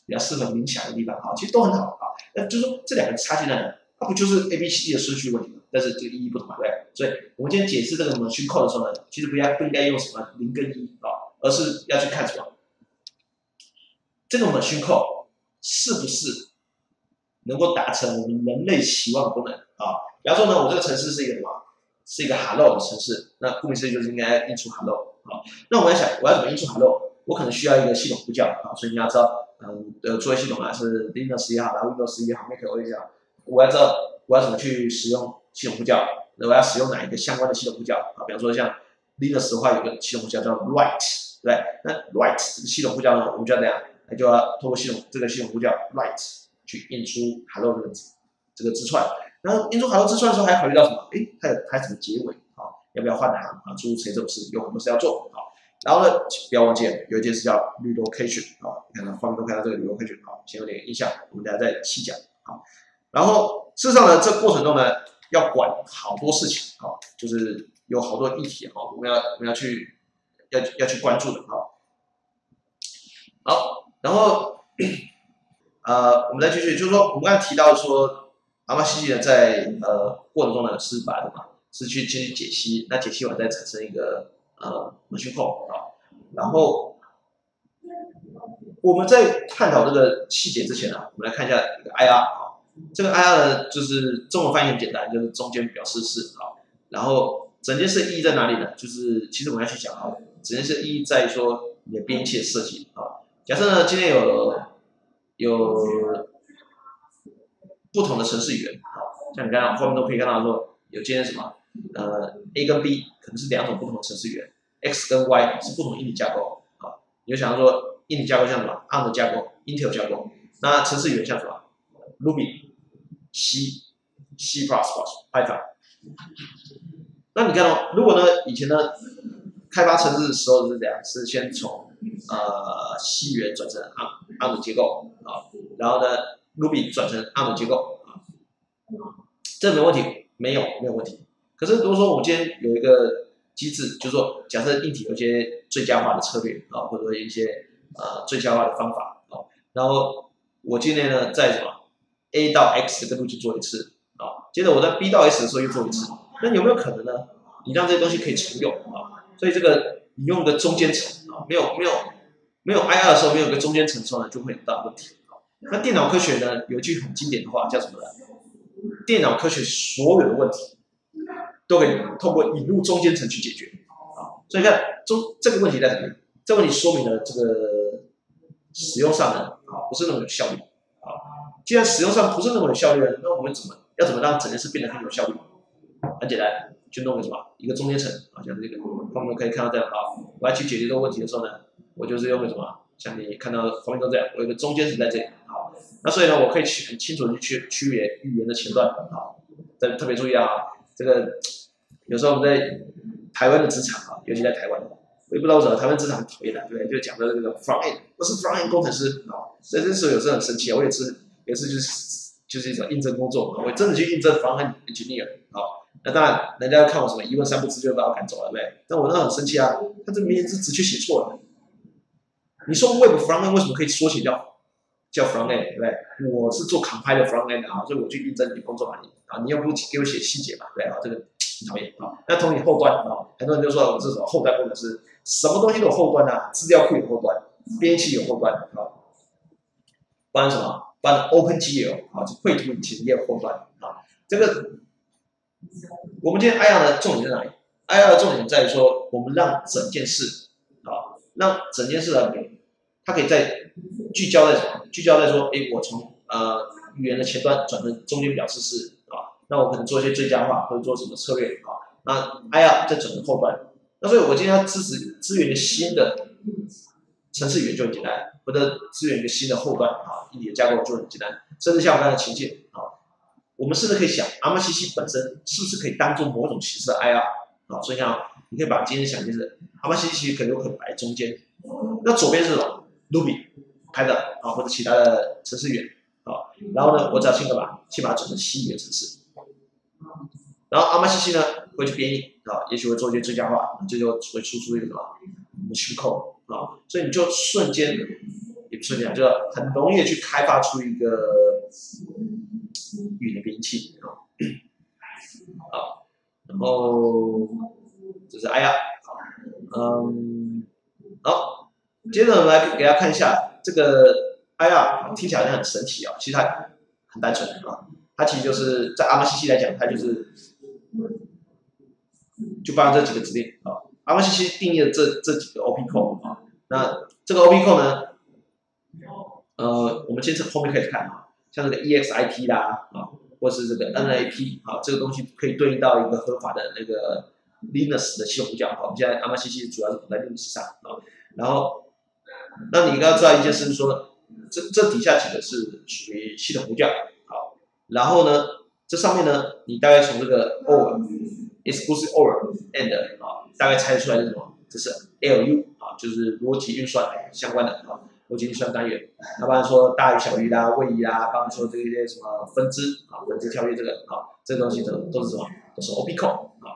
比较适合冥想的地方啊，其实都很好啊。那就是说这两个插进来呢，它不就是 A B C D 的顺序问题吗？但是这个意义不同嘛，对不对？所以我们今天解释这个 machine code 的时候呢，其实不要不应该用什么零跟一啊，而是要去看什么这个 machine code 是不是能够达成我们人类期望的功能啊？比方说呢，我这个程式是一个什么？是一个 hello 的程式，那顾名思义就是应该印出 hello 啊。那我们来想，我要怎么印出 hello？ 我可能需要一个系统呼叫啊，所以你要知道，嗯，呃，作业系统啊是 Linux 也好啦 ，Windows 也好 ，Mac O S 也好，我要知道我要怎么去使用系统呼叫，那我要使用哪一个相关的系统呼叫啊？比方说像 Linux 的话，有个系统呼叫叫 write， 对不对？那 write 这个系统呼叫呢，我们就要怎样？那就要透过系统这个系统呼叫 write 去印出 hello 这个字这个字串。然后印出 hello 字串的时候，还要考虑到什么？诶，它有它怎么结尾啊？要不要换行啊？诸如此类这种事，有很多事要做啊。然后呢，不要忘记有一件事叫 relocation 啊，你看到画面都看到这个 relocation 啊，先有点印象，我们等下再细讲啊。然后事实上呢，这过程中呢，要管好多事情啊，就是有好多议题啊，我们要我们要去要要去关注的啊。好，然后呃，我们再继续，就是说我们刚才提到说。阿玛西西呢，在呃过程中呢是把什么？是去进行解析，那解析完再产生一个呃 machine code 啊。然后我们在探讨这个细节之前呢，我们来看一下一个 I R 啊。这个 I R 呢，就是中文翻译很简单，就是中间表示式啊。然后整件事的意义在哪里呢？就是其实我们要去讲啊，整件事的意义在于说你的编辑的设计啊。假设呢今天有有不同的程式语言，好，像你看到后面都可以看到说，有今天什么，呃 ，A 跟 B 可能是两种不同的程式语言 ，X 跟 Y 是不同硬体架构，啊，你就想到说硬体架构像什么 ，A R M 的架构 ，Intel 架构，那程式语言像什么 ，Ruby、C、C++、Python。那你看哦，如果呢，以前呢，开发程式的时候是这样，是先从呃 C 语言转成 A R M 的结构啊，然后呢。Ruby 转成 A R M 的结构啊，这没问题，没有没有问题。可是如果说我今天有一个机制，就是说假设硬体有一些最佳化的策略啊，或者说一些呃最佳化的方法啊，然后我今天呢在什么 A 到 X 的跟路去做一次啊，接着我在 B 到 S 的时候又做一次，那有没有可能呢？你让这些东西可以重用啊？所以这个你用个中间层啊，没有没有没有 I R 的时候，没有个中间层的时候呢，就会有大问题。那电脑科学呢，有一句很经典的话叫什么呢？电脑科学所有的问题都可以透过引入中间层去解决啊。所以看中这个问题在哪里？这个问题说明了这个使用上呢啊不是那么有效率啊。既然使用上不是那么有效率呢，那我们怎么要怎么让整件事变得很有效率？很简单，就弄个什么一个中间层啊，像这个我们可以看到这样啊。我要去解决这个问题的时候呢，我就是用个什么？像你看到画面都这样，我有一个中间值在这里，好，那所以呢，我可以很清楚的去区别语言的前段，好，但特别注意啊，这个有时候我们在台湾的职场啊，尤其在台湾，我也不知道为什么台湾职场很讨厌的，对不对？就讲的这个 front end， 我是 front end 工程师啊，所以这时候有时候很生气啊，我也是也是就是就是一种应征工作，我真的去应征 front end engineer 啊，那当然人家要看我什么一问三不知就把我赶走了，对不对？但我那很生气啊，他这明明是直接写错了。你说 Web front end 为什么可以缩写叫叫 front end， 对不对？我是做 compile 的 front end 啊，所以我去应征你工作嘛，啊，你又不给我写细节嘛，对啊，这个很讨厌啊。那同理后端啊，很多人就说我这种后端工程师，什么东西都有后端啊，资料库有后端，编辑有后端啊，不然什么？不然 OpenGL 啊，就绘图引擎也有后端啊。这个我们今天 I R 的重点在哪里 ？I R 的重点在于说，我们让整件事啊。让整件事呢，它可以在聚焦在什么？聚焦在说，哎，我从呃语言的前端转成中间表示式啊，那我可能做一些最佳化或者做什么策略啊，那 I R 再转成后端。那所以我今天要支持支援一个新的程式语言就很简单，或者支援一个新的后端啊，硬体的架构就很简单。甚至像我刚才的情境啊，我们甚至可以想 ，A R M C C 本身是不是可以当做某种形式的 I R 啊？所以像你可以把今天想就是 A R M C C 其实可能有可能摆中间，那左边是什么 ？Ruby 拍的啊，或者其他的程式语言啊。然后呢，我只要先干嘛？先把它转成 C 语言程式。然后 A R M C C 呢会去编译啊，也许会做一些最佳化，这就会输出一个什么 machine code 啊，所以你就瞬间也不是这样，就很容易去开发出一个语言编译器啊。好，然后这是 I R， 嗯，好，接着我们来给大家看一下这个 I R， 听起来好像很神奇啊，其实它很单纯啊，它其实就是在 A M A C C 来讲，它就是就包含这几个指令啊。A M A C C 定义了这这几个 O P code 啊，那这个 O P code 呢，呃，我们先从后面开始看啊，像这个 E X I T 啦啊，或是这个 N A P 啊，这个东西可以对应到一个合法的那个 Linux 的系统呼叫。好，我们现在 A M A C C 主要是跑在 Linux 上啊，然后那你应该要知道一件事是说，这这底下几个是属于系统呼叫，好，然后呢，这上面呢，你大概从这个 or、exclusive or、and 啊，大概猜出来是什么？这是 L U 啊，就是逻辑运算相关的啊，逻辑运算单元。那不然说大于小于啦、位移啦，包括说这些什么分支啊、分支跳跃这个啊，这个东西都都是什么？都是 O P code 啊。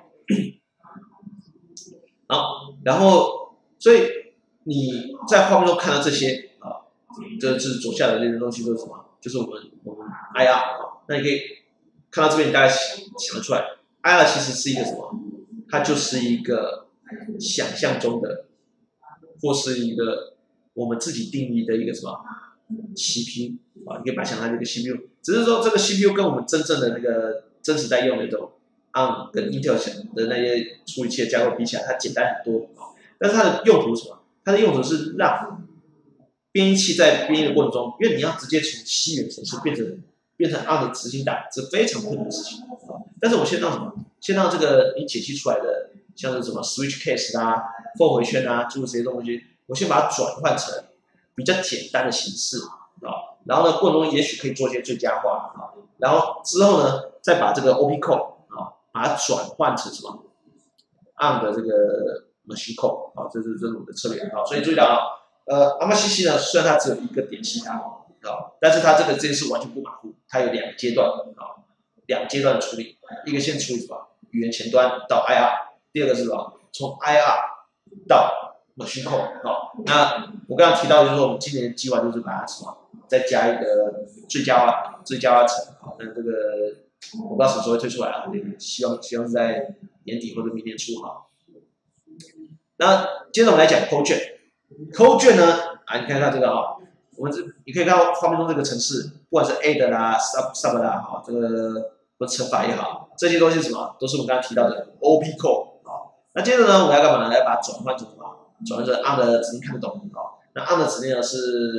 好，然后所以你在画面中看到这些啊，这是左下的这些东西都是什么？就是我们我们 I R 啊，那你可以看到这边，你大概想得出来 ，I R 其实是一个什么？它就是一个想象中的，或是一个我们自己定义的一个什么 C P U 啊，你可以把它想象成一个 C P U， 只是说这个 C P U 跟我们真正的那个真实在用的这种 A R M 跟 Intel 的那些处理器的架构比起来，它简单很多啊。但是它的用途是什么？它的用途是让编译器在编译的过程中，因为你要直接从 C 源程式变成变成 A R M 的执行档，是非常困难的事情啊。但是我先让什么？先让这个你解析出来的，像是什么 switch case 啊、for 回圈啊，诸如这些东西，我先把它转换成比较简单的形式啊。然后呢，过程中也许可以做一些最佳化啊。然后之后呢，再把这个 O P code 啊，把它转换成什么 A R M 的这个 machine code 啊，这是这是我们的策略啊。所以注意到啊，呃 ，A M A C C 呢，虽然它只有一个点系统啊，但是它这个这件事完全不马虎，它有两个阶段啊，两个阶段的处理，一个先处理什么语言前端到 I R， 第二个是什么从 I R 到 machine code 啊。那我刚刚提到就是说，我们今年的计划就是把它什么再加一个最佳化最佳化层啊，那这个我不知道什么时候会推出来啊，希望希望是在年底或者明年初哈。那接着我们来讲 code 卷 ，code 卷呢啊，你看看这个啊，我们这你可以看到画面中这个程式，不管是 add 啦、sub sub 啦，哈，这个或乘法也好，这些东西是什么？都是我们刚刚提到的 O P code 啊。那接着呢，我们要干嘛呢？来把它转换成什么？转换成 A R M 的指令看得懂啊。那 A R M 的指令呢是，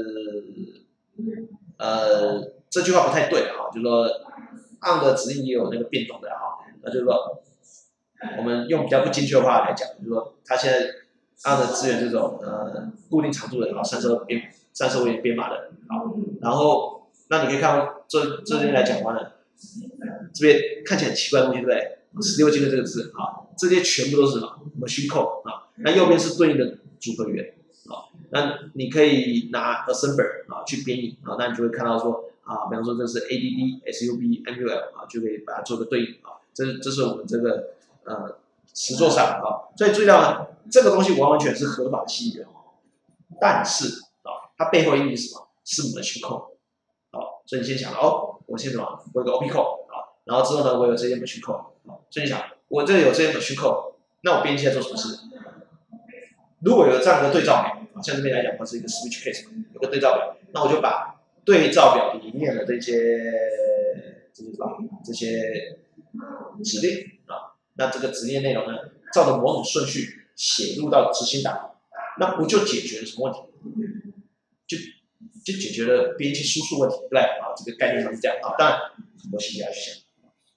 呃，这句话不太对啊，就是说 A R M 的指令也有那个变动的啊。那就是说，我们用比较不精确的话来讲，就是说它现在 A R M 的资源这种呃固定长度的啊，三十二编三十二位编码的啊，然后那你可以看到这这边来讲完了。这边看起来很奇怪的东西，对不对？十六进的这个字啊，这些全部都是什么 machine code 啊。那右边是对应的组合源啊。那你可以拿 assembler 啊去编译啊，那你就会看到说啊，比方说这是 A D D、S U B、M U L 啊，就可以把它做个对应啊。这这是我们这个呃实作上啊，所以注意到呢，这个东西完完全是合法的系源，但是啊，它背后意义是什么？是 machine code。好，所以你先想哦，我先什么？我有个 O P code 啊，然后之后呢，我有这些 machine code 啊，所以你想，我这里有这些 machine code， 那我编辑在做什么事？如果有这样的对照表啊，像这边来讲，它是一个 switch case， 有个对照表，那我就把对照表里面的这些这些什么这些指令啊，那这个指令内容呢，照着某种顺序写入到执行档，那不就解决了什么问题？就就解决了编辑输出问题，对不对？啊，这个概念上是这样啊。当然，很多细节要去想。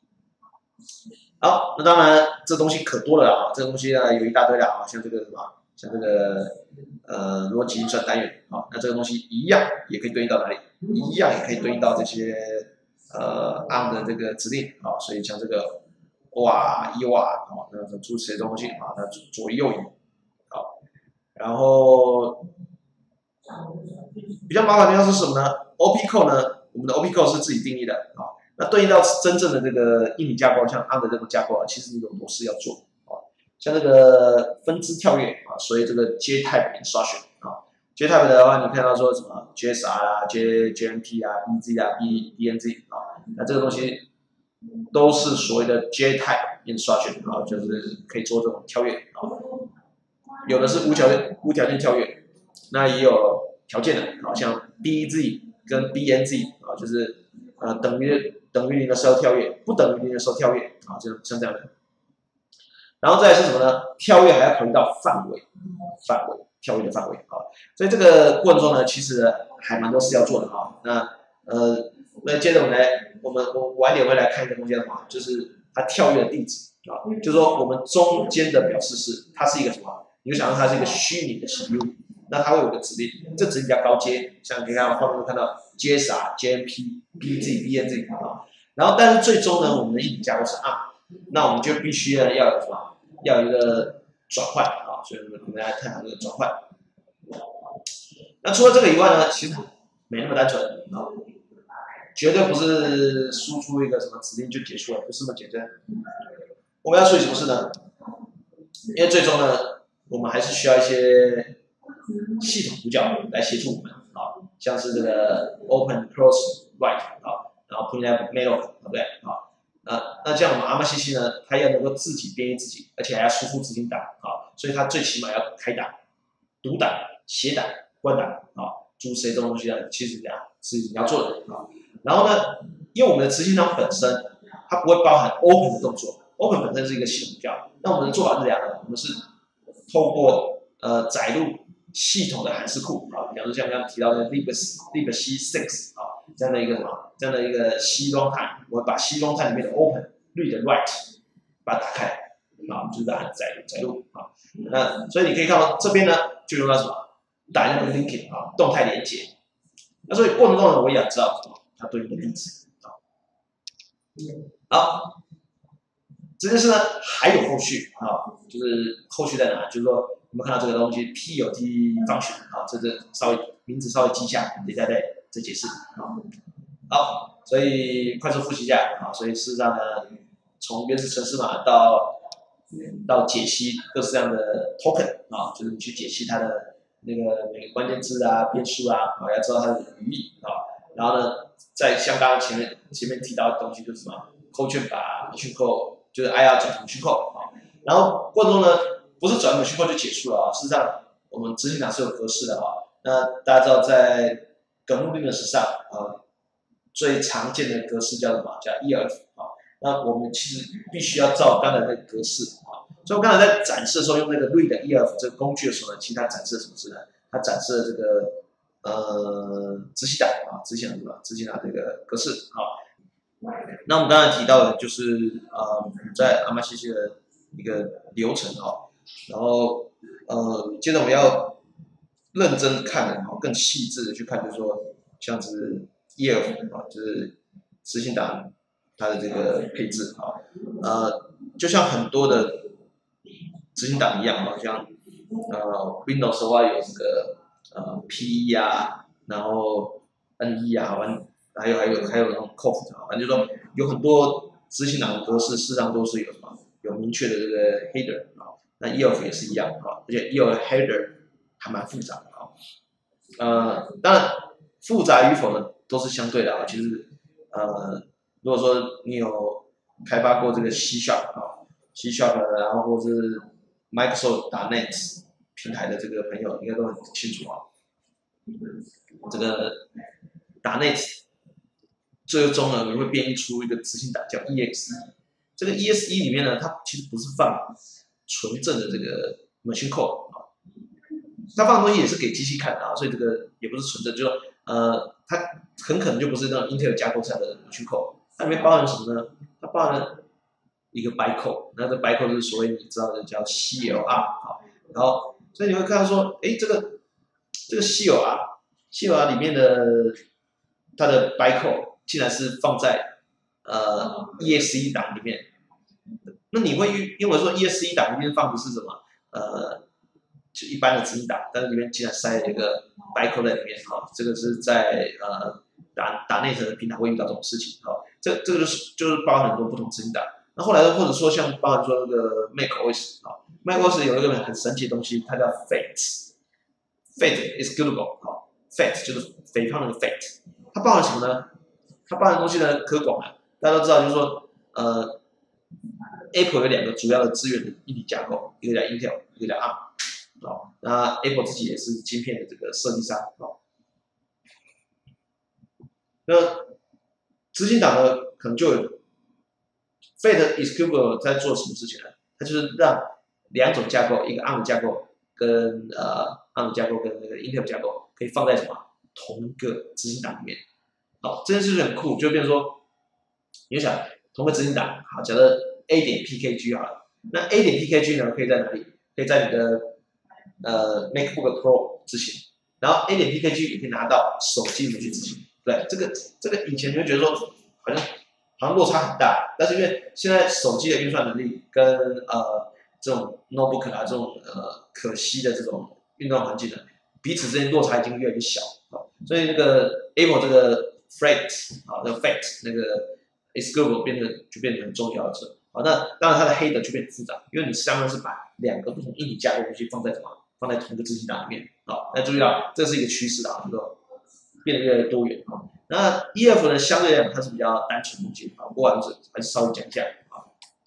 好，那当然这东西可多了啊，这个东西呢有一大堆了啊，像这个什么，像这个呃逻辑运算单元啊，那这个东西一样也可以对应到哪里？一样也可以对应到这些呃 A R M 的这个指令啊，所以像这个哇一哇啊，那诸如此类东西啊，那左右移好，然后。比较麻烦的地方是什么呢 ？O P code 呢，我们的 O P code 是自己定义的啊。那对应到真正的这个硬体架构，像 A R M 的这种架构啊，其实你有模式要做啊。像这个分支跳跃啊，所以这个 J type instruction 啊， JType 的话，你看到说什么 J S R 啊、J JMP 啊、B Z 啊、B BNZ 啊，那这个东西都是所谓的 JType instruction 啊，就是可以做这种跳跃啊。有的是无条件无条件跳跃，那也有条件的，好像 B Z 跟 B N Z 啊，就是呃等于等于零的时候跳跃，不等于零的时候跳跃啊，就像这样的。然后再来是什么呢？跳跃还要考虑到范围，范围跳跃的范围啊。所以这个过程中呢，其实还蛮多事要做的啊。那呃，那接着我们来，我们我晚点会来看一个东西的话，就是它跳跃的地址啊，就是说我们中间的表示是它是一个什么？你就想象它是一个虚拟的 C P U， 那它会有个指令，这指令比较高阶，像你看画面看到 J S R、J M P、B Z、B N Z 啊。然后但是最终呢，我们的硬体架构是 A R M， 那我们就必须呢要有什么？要有一个转换啊，所以我们来探讨这个转换。那除了这个以外呢，其实没那么单纯啊，绝对不是输出一个什么指令就结束了，不是那么简单。我们要处理什么事呢？因为最终呢，我们还是需要一些系统呼叫来协助我们啊，像是这个 open close write 啊，然后 printf mail 对不对啊？那那这样我们 A M A C C 呢，它要能够自己编译自己，而且还要输出执行档啊，所以它最起码要开档、读档、写档、关档啊，诸如此类这种东西呢，其实这样是你要做的啊。然后呢，因为我们的执行档本身它不会包含 open 的动作 ，open 本身是一个系统呼叫，那我们的做法是这样的，我们是透过呃载入系统的函式库啊，比方说像刚刚提到的 libc libc 六啊。这样的一个什么，这样的一个 C runtime， 我把 C runtime 里面的 open、read、write 把它打开，啊，就是按载入载入啊。那所以你可以看到这边呢，就用到什么，打那个 linking 啊，动态连接。那所以过程中呢，我也要知道什么，它对应的地址啊。好，这件事呢还有后续啊，就是后续在哪？就是说我们看到这个东西 P 有 T function 啊，这个稍微名字稍微记一下，等一下再。再解释啊，好，所以快速复习一下啊，所以事实上呢，从原始程式码到到解析各式各样的 token 啊，就是你去解析它的那个每个关键字啊、变数啊，啊，要知道它的语义啊，然后呢，在像刚刚前面前面提到的东西就是什么 code 卷把 machine code 就是 I R 转成 machine code 啊，然后过程中呢，不是转 machine code 就结束了啊，事实上我们执行档是有格式的啊，那大家知道在梗路 Linux 上，呃，最常见的格式叫什么？叫 E L F 啊。那我们其实必须要照刚才那个格式啊。所以我刚才在展示的时候用那个 read E L F 这个工具的时候呢，其实它展示了什么事呢？它展示了这个呃执行档啊，执行档什么？执行档这个格式啊。那我们刚才提到的就是呃在 A M A C C 的一个流程啊，然后呃接着我们要认真看的，更细致的去看，就是说，像是 E L F 啊，就是执行档它的这个配置啊，呃，就像很多的执行档一样啊，像呃 Windows 的话有这个呃 P E 啊，然后 N E 啊，完还有还有还有那种 C O F 啊，反正就是说有很多执行档的格式，事实上都是有什么有明确的这个 header 啊，那 E L F 也是一样啊，而且 E L F header 还蛮复杂的啊，呃，当然复杂与否呢都是相对的啊。其实，呃，如果说你有开发过这个 C Sharp 啊 ，C Sharp， 然后或是 Microsoft .NET 平台的这个朋友，应该都很清楚啊。这个 .NET 最终呢，你会编译出一个执行档叫 E X E。这个 E X E 里面呢，它其实不是放纯正的这个 machine code 啊。它放的东西也是给机器看的啊，所以这个也不是纯正，就是说，呃，它很可能就不是那种 Intel 架构下的 machine code，它里面包含什么呢？它包含了一个 bytecode， 那这 bytecode 就是所谓你知道的叫 C L R 啊，然后所以你会看到说，哎，这个这个 C L R，C L R 里面的它的 bytecode 竟然是放在呃 E X E 档里面，那你会因为说 E X E 档里面放的是什么？呃。就一般的执行档，但是里面竟然塞了一个 bytecode 在里面哈、哦，这个是在呃打打内层的平台会遇到这种事情哈、哦，这这个就是就是包含很多不同执行档。那后来或者说像包含说那个 macOS 啊、哦、，macOS 有一个很神奇的东西，它叫 Fate， fat executable 好 ，fat 就是肥胖那个 fat， 它包含什么呢？它包含的东西呢可广了。大家都知道，就是说，呃 ，Apple 有两个主要的资源的硬体架构，一个叫 Intel， 一个叫 A R M。好，那 Apple 自己也是晶片的这个设计商。好，那执行档呢，可能就有 Fat executable 在做什么事情呢？它就是让两种架构，一个 A R M 架构跟呃 A R M 架构跟那个 Intel 架构，可以放在什么同一个执行档里面。好，这件事情很酷，就变成说，你就想同个执行档，好，假设 A 点 P K G 好了，那 A 点 P K G 呢可以在哪里？可以在你的呃 MacBook Pro 执行，然后 A 点 P K G 也可以拿到手机里面去执行。对，这个这个以前你会觉得说好像好像落差很大，但是因为现在手机的运算能力跟呃这种 notebook 啊这种呃可惜的这种运动环境呢，彼此之间落差已经越来越小啊，所以那个 Apple 这个 Fat 啊，那个 Fat 那个 executable 变得就变得很重要的。好，那当然它的黑的就变复杂，因为你相当是把两个不同硬体架构东西放在什么？放在同一个执行档里面。好，那注意到这是一个趋势啊，这个变得越来越多元啊。那 E F 呢，相对来讲它是比较单纯的东西啊，不过还是还是稍微讲一下啊。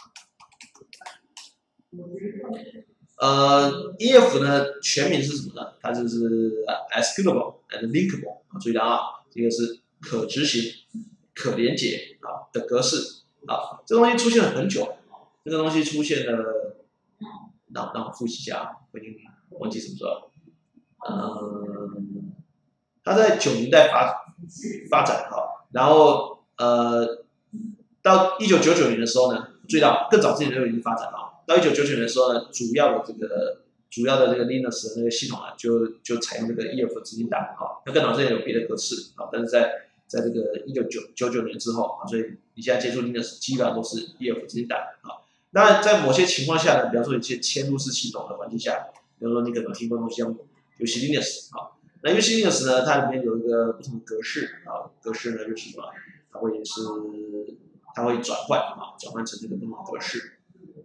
呃 ，E F 呢全名是什么呢？它就是 executable and linkable 啊，注意到啊，这个是可执行、可连接啊的格式啊。这个东西出现了很久，这个东西出现了，让让我复习一下啊，我已经忘记什么时候了。嗯，它在九零代发发展哈，然后呃，到一九九九年的时候呢，注意到更早之前就已经发展了。到一九九九年的时候呢，主要的这个主要的这个 Linux 的那个系统啊，就就采用这个 E F 执行档哈。那更早之前有别的格式啊，但是在在这个一九九九年之后啊，所以你现在接触 Linux 基本上都是 E F 执行档啊。那在某些情况下呢，比方说一些嵌入式系统的环境下，比方说你可能听过东西叫游戏 Linux 啊。那游戏 Linux 呢，它里面有一个不同的格式啊，格式呢就是什么？它会是它会转换啊，转换成这个不同的格式。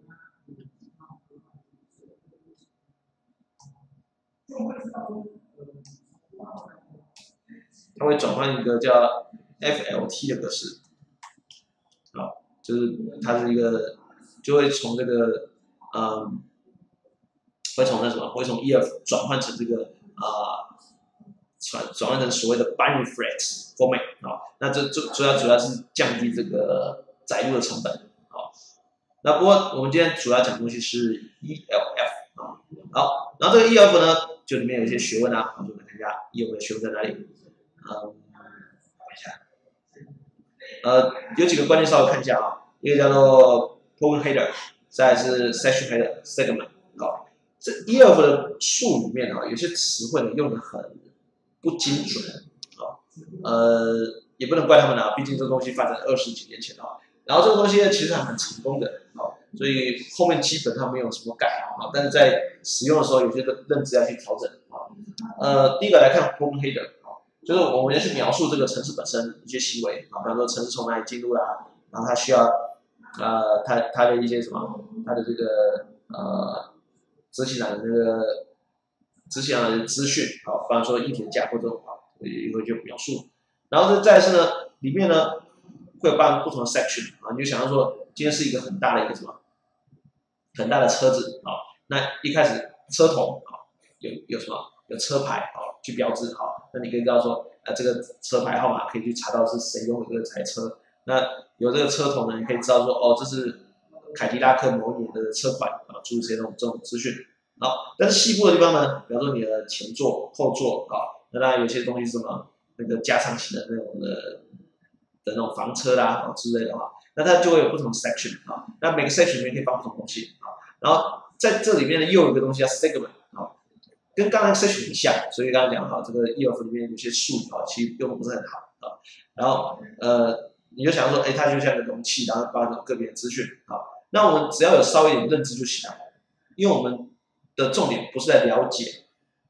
它会转换一个叫 F L T 的格式啊，就是它是一个就会从这个嗯，会从那什么，会从 E F 转换成这个啊。转转换成所谓的 binary flat format 啊，那这这主要主要是降低这个载入的成本啊。那不过我们今天主要讲的东西是 E L F 啊，好，然后这个 E L F 呢，就里面有一些学问啊，我们来看一下 E L F 的学问在哪里。嗯，看一下，呃，有几个关键稍微看一下啊，一个叫做 program header， 再来是 section header segment 啊。这 E L F 的术里面啊，有些词汇呢用的很不精准啊，呃，也不能怪他们啊，毕竟这个东西发展二十几年前啊，然后这个东西其实还蛮成功的啊，所以后面基本上没有什么改啊，但是在使用的时候有些认知要去调整啊。呃，第一个来看 program header 啊，就是我们要去描述这个程式本身一些行为啊，比方说程式从哪里进入啦，然后它需要呃它它的一些什么，它的这个呃执行栏的那个。执行的资讯啊，比方说硬体架构这种啊，也会去描述。然后再是呢，里面呢会有包含不同的 section 啊，你就想象说今天是一个很大的一个什么很大的车子啊，那一开始车头啊有有什么有车牌啊去标志好，那你可以知道说呃这个车牌号码可以去查到是谁拥有这个台车。那有这个车头呢，你可以知道说哦这是凯迪拉克某年的车款啊，诸如这些这种这种资讯。好，但是细部的地方呢，比方说你的前座、后座啊，那当然有些东西是什么那个加长型的那种的的那种房车啦啊之类的话，那它就会有不同的 section 啊，那每个 section 里面可以放不同东西啊，然后在这里面呢又有一个东西叫 segment 啊，跟刚才 section 很像，所以刚刚讲哈，这个 E F 里面有些术语啊，其实用的不是很好啊，然后呃你就想说，哎，它就像一个容器，然后包含个别的资讯啊，那我们只要有稍微一点认知就行了，因为我们的重点不是在了解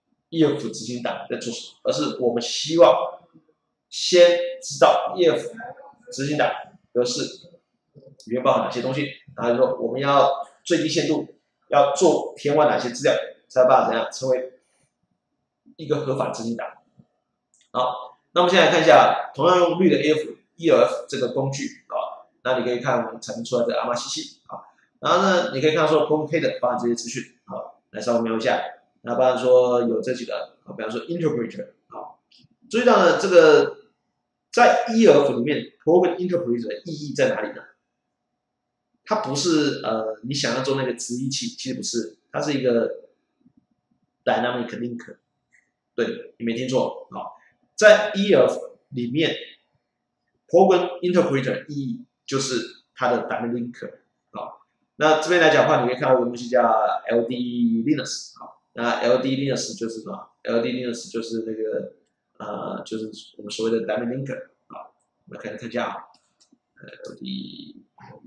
E F 执行档在做什么，而是我们希望先知道 E F 执行档格式里面包含哪些东西，然后就说我们要最低限度要做填完哪些资料，才有办法怎样成为一个合法资金档。好，那我们现在来看一下，同样用绿的 E F E L F 这个工具啊，那你可以看我们产生出来的阿玛西西啊，然后呢，你可以看到说 Program Header 包含这些资讯啊，来稍微瞄一下，那包含说有这几个啊，比方说 Interpreter 啊，注意到呢这个在 E L F 里面 Program Interpreter 的意义在哪里呢？它不是呃你想象中那个直译器，其实不是，它是一个 Dynamic Link， 对，你没听错啊。在 E L F 里面 ，Program Interpreter 意义就是它的 Dynamic Link 啊。那这边来讲的话，你可以看到一个东西叫 L D Linux 啊。那 L D Linux 就是什么 ？L D Linux 就是那个呃，就是我们所谓的 Dynamic Link 啊。我们看看一下啊，呃 ，L D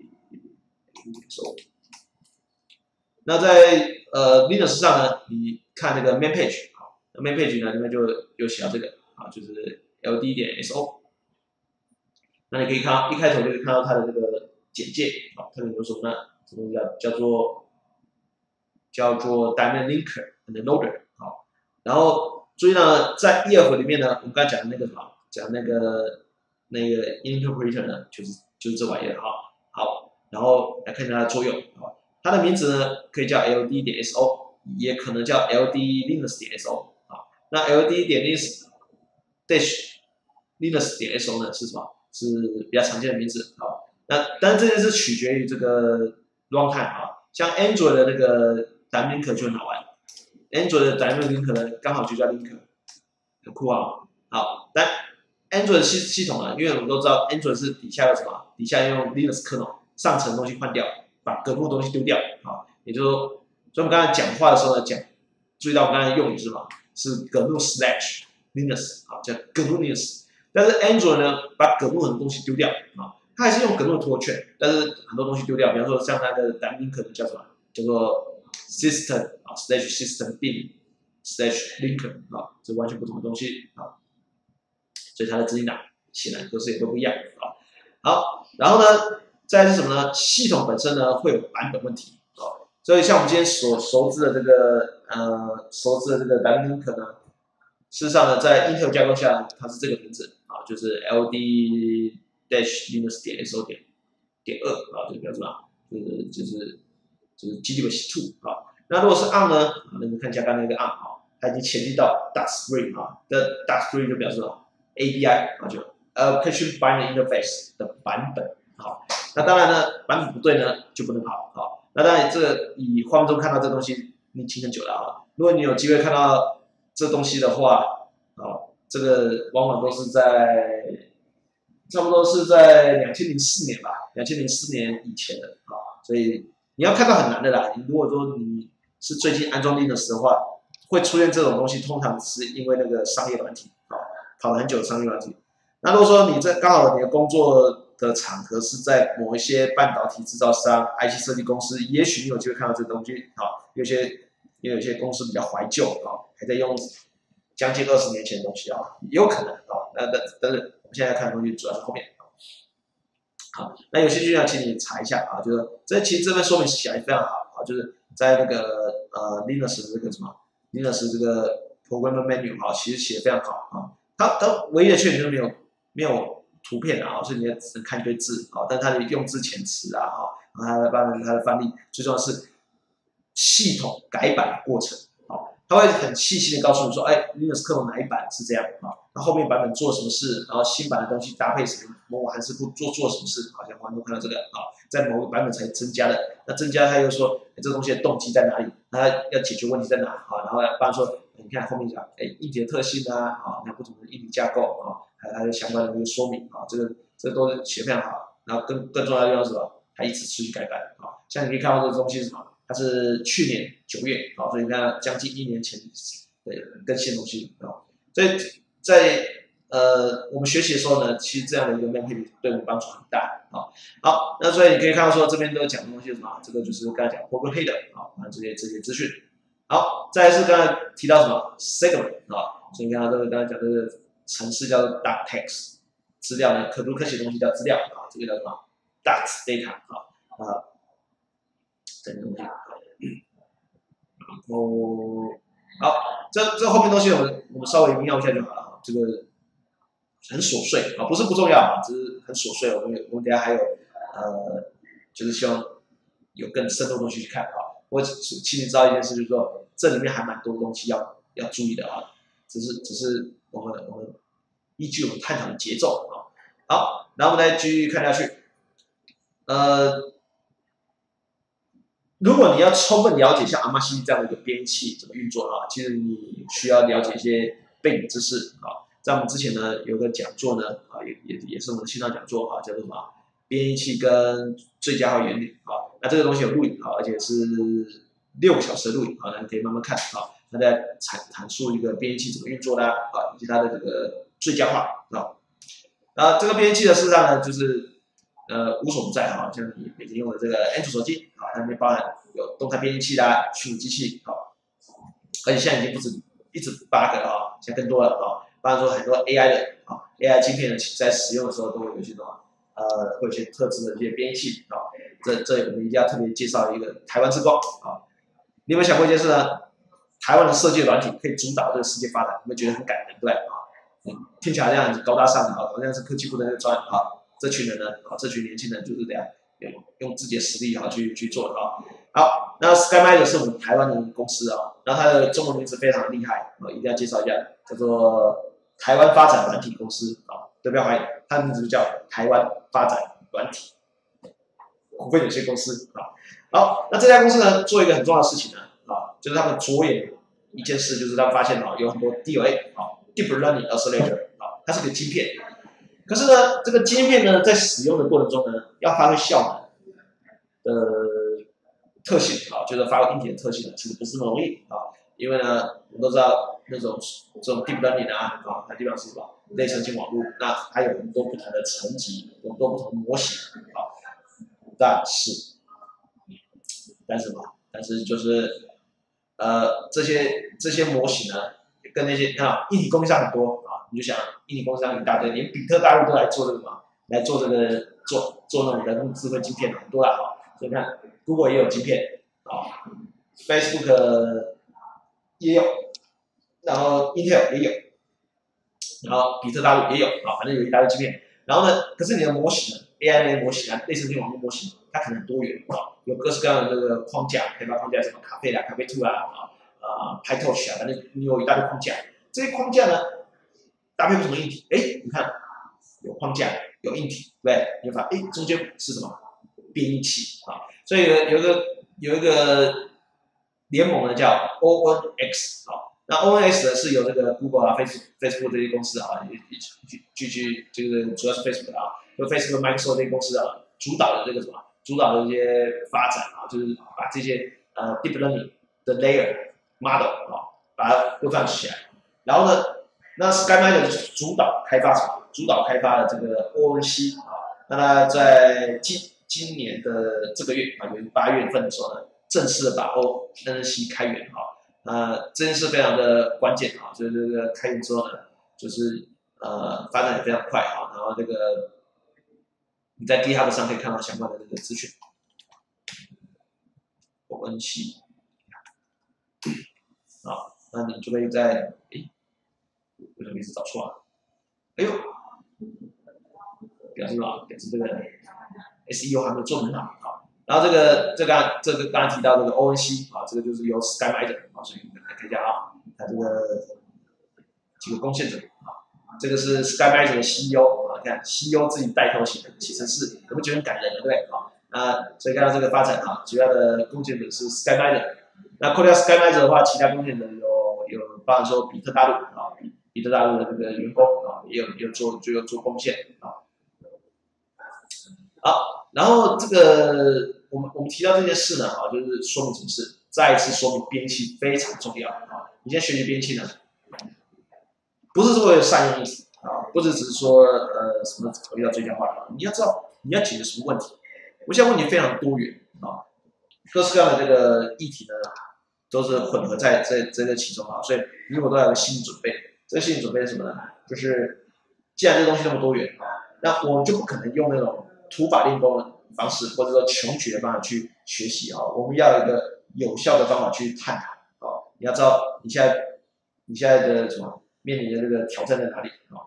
Linux。那在呃 Linux 上呢，你看那个 Main Page 啊 ，Main Page 呢里面就有写到这个啊，就是 L D 点 S O。那你可以看到一开头就可以看到它的这个简介啊，它里面有什么呢？这东西叫叫做叫做 Dynamic Linker and Loader 好，然后注意呢，在 E L F 里面呢，我们刚才讲的那个什么，讲那个那个 Interpreter 呢，就是就是这玩意儿哈。好，然后来看一下它的作用啊。它的名字呢，可以叫 L D 点 S O， 也可能叫 L D Linux 点 S O 啊。那 L D 点 Linux dash Linux 点 S O 呢是什么？是比较常见的名字啊。那但是这件事取决于这个 runtime 啊。像 Android 的那个 Dynamic Link 就很好玩 ，Android 的 Dynamic Link 呢刚好就叫 Link， 很酷啊。好，但 Android 系系统呢，因为我们都知道 Android 是底下有什么？底下用 Linux kernel 上层东西换掉。把隔幕东西丢掉啊，也就是说，所以我们刚才讲话的时候呢，讲，注意到我刚才用语是什么？是隔幕 slash Linux 啊，叫隔幕 Linux。但是 Android 呢，把隔幕很多东西丢掉啊，它还是用隔幕拖圈，但是很多东西丢掉，比方说像它的 Dynamic 可能叫什么？叫做 System 啊 slash System bin slash Link 啊，这完全不同的东西啊，所以它的资金档显然格式也都不一样啊。好，然后呢？再来是什么呢？系统本身呢会有版本问题哦，所以像我们今天所熟知的这个呃熟知的这个 Dynamic Link 呢，事实上呢在 Intel 架构下它是这个名字啊，就是 L D dash Linux 点 S O 点点二啊，这个标准啊，就是就是就是 G D B two 啊。那如果是 A R M 呢，那你看一下刚才那个 A R M 啊，它已经前进到 dot three 啊，的 dot three 就表示什么 A B I 啊，就 Application Binary Interface 的版本好。那当然呢，版本不对呢就不能跑。好，那当然这个以画面中看到这东西，你听很久了啊。如果你有机会看到这东西的话，啊，这个往往都是在差不多是在两千零四年吧，两千零四年以前的啊。所以你要看到很难的啦。你如果说你是最近安装 Linux 的话，会出现这种东西，通常是因为那个商业软体啊，跑了很久的商业软体。那如果说你这刚好你的工作的场合是在某一些半导体制造商、I C 设计公司，也许你有机会看到这个东西。好，有些也有一些公司比较怀旧啊，还在用将近二十年前的东西啊，也有可能啊。那但但是我们现在看的东西主要是后面。好，那有兴趣呢，请你查一下啊，就是这其实这边说明写的非常好啊，就是在那个呃 Linux 的这个什么 Linux 这个 Program Menu 啊，其实写的非常好啊。它它唯一的缺点就是没有没有图片啊，所以你也只能看一堆字啊。但它的用字遣词啊，哈，然后它的翻它的翻译，最重要的是系统改版的过程。好，它会很细心的告诉你说，哎 ，Linux 可能哪一版是这样啊？那后面版本做什么事？然后新版的东西搭配什么某某函数库做做什么事？好像我们都看到这个啊，在某个版本才增加的。那增加，他又说，哎，这个东西的动机在哪里？它要解决问题在哪？啊，然后不然说，你看后面讲，哎，硬体的特性啊，啊，那不同的硬体架构啊，还有它的相关的一个说明啊，这个这个都是写非常好。然后更更重要的就是什么？它一直持续改版啊，像你可以看到这个东西是什么？它是去年九月啊，所以你看将近一年前的更新的东西啊，所以在呃我们学习的时候呢，其实这样的一个 mapping 对我们帮助很大啊。好，那所以你可以看到说这边都讲的东西是什么？这个就是刚才讲 program header 啊，这些这些资讯。好，再来是刚才提到什么 segment 啊，所以你看到这个刚才讲这个程式叫做 doc text 资料呢，可读可写的东西叫资料啊，这个叫什么 doc data 啊啊。这个东西，然后好，这这后面东西我们我们稍微瞄一下就好了。这个很琐碎啊，不是不重要啊，只是很琐碎。我们我们等下还有呃，就是希望有更深入的东西去看啊。我请你知道一件事，就是说这里面还蛮多东西要要注意的啊。只是只是我们我们依据我们探讨的节奏啊。好，然后我们再继续看下去。呃，如果你要充分了解像阿玛西这样的一个编译器怎么运作啊，其实你需要了解一些背景知识啊。在我们之前呢有个讲座呢啊，也也也是我们的线上讲座啊，叫做什么？编译器跟最佳化原理啊。那这个东西有录影啊，而且是六个小时的录影啊，那你可以慢慢看啊。那在阐阐述一个编译器怎么运作的啊，以及它的这个最佳化啊。啊，这个编译器的事实上呢，就是呃无所不在哈，像你每天用的这个安卓手机啊，它里面包含有动态编译器啦、虚拟机器啊，而且现在已经不止一直八个了啊，现在更多了啊。包含说很多 A I 的啊 ，A I 晶片的在使用的时候都会有一些什么呃，会有一些特制的这些编译器啊。这这我们一定要特别介绍一个台湾之光啊。你有没有想过一件事呢？台湾的设计软体可以主导这个世界发展，你们觉得很感人，对不对啊？嗯，听起来这样很高大上啊，好像是科技部的那个专啊。这群人呢，啊，这群年轻人就是这样用用自己的实力啊去去做的啊。好，那 SkyMinder 是我们台湾的公司啊，然后它的中文名字非常的厉害啊，一定要介绍一下，叫做台湾发展软体公司啊，对不要怀疑，它的名字就叫台湾发展软体股份有限公司啊。好，那这家公司呢，做一个很重要的事情呢啊，就是他们着眼一件事，就是他们发现啊，有很多 D L A 啊 ，Deep Learning Accelerator 啊，它是个晶片。可是呢，这个晶片呢，在使用的过程中呢，要发挥效能的特性啊，就是发挥硬体的特性呢，其实不是那么容易啊。因为呢，我们都知道那种这种 deep learning 啊，啊，它基本上是什么类神经网络，那它有很多不同的层级，有很多不同的模型啊。但是，但是什么？但是就是呃，这些这些模型呢，跟那些啊，硬体供应商很多啊，你就想硬体供应商一大堆，连比特大陆都来做这个嘛，来做这个做做那种人工智慧晶片很多啦啊。所以你看 ，Google 也有晶片啊 ，Facebook 也有，然后 Intel 也有，然后比特大陆也有啊，反正有一大堆晶片。然后呢，可是你的模型呢 ，A I 的模型啊，类神经网络模型，它可能很多元啊，有各式各样的这个框架，开发框架什么咖啡啦、咖啡兔啊啊。啊 ，PyTorch 啊，反正你有一大堆框架，这些框架呢搭配不同硬体，哎，你看有框架有硬体，对不对？你会发现，哎，中间是什么编译器啊？所以有一个有一个联盟呢叫 O N X 啊，那 O N X 呢是由这个 Google 啊、Facebook、Facebook 这些公司啊，一起聚聚这个主要是 Facebook 啊，和 Facebook、Microsoft 这些公司啊主导的这个什么，主导的这些发展啊，就是把这些呃 deep learning 的 layer model 啊，把它都放起来，然后呢，那 SkyMinder 就是主导开发厂，主导开发的这个 O N C 啊，那它在今今年的这个月啊，就是八月份的时候呢，正式的把 O N C 开源啊，呃，这件事非常的关键啊，所以这个开源之后呢，就是呃发展也非常快啊，然后这个你在 GitHub 上可以看到相关的这个资讯 ，O N C。啊，那你就会在，诶，为什么一直找错了？哎呦，表示什么？表示这个 S E O 还没有做很好啊。然后这个这个这个刚才提到这个 O N C 啊，这个就是由 SkyMinder 啊，所以你看一下啊，它这个几个贡献者啊，这个是 SkyMinder 的 C E O 啊，你看 C E O 自己带头写的写程式，有没有觉得很感人的，对不对？啊，那所以看到这个发展啊，主要的贡献者是 SkyMinder。那扣掉 SkyMinder 的话，其他贡献者有有，包含说比特大陆啊，比比特大陆的这个员工啊，也有也有做就有做贡献啊。好，然后这个我们我们提到这件事呢，啊，就是说明什么事？再一次说明编辑非常重要啊。你现在学习编辑呢，不是为了善用意思啊，不是只是说呃什么遇到最佳化啊，你要知道你要解决什么问题。我现在问题非常多元啊，各式各样的这个议题呢，都是混合在这这个其中啊，所以你我都要有个心理准备。这个心理准备是什么呢？就是既然这个东西那么多元啊，那我们就不可能用那种土法炼钢的方式，或者说穷举的方法去学习啊。我们要有一个有效的方法去探讨啊， 你要知道你现在你现在的什么面临的这个挑战在哪里啊？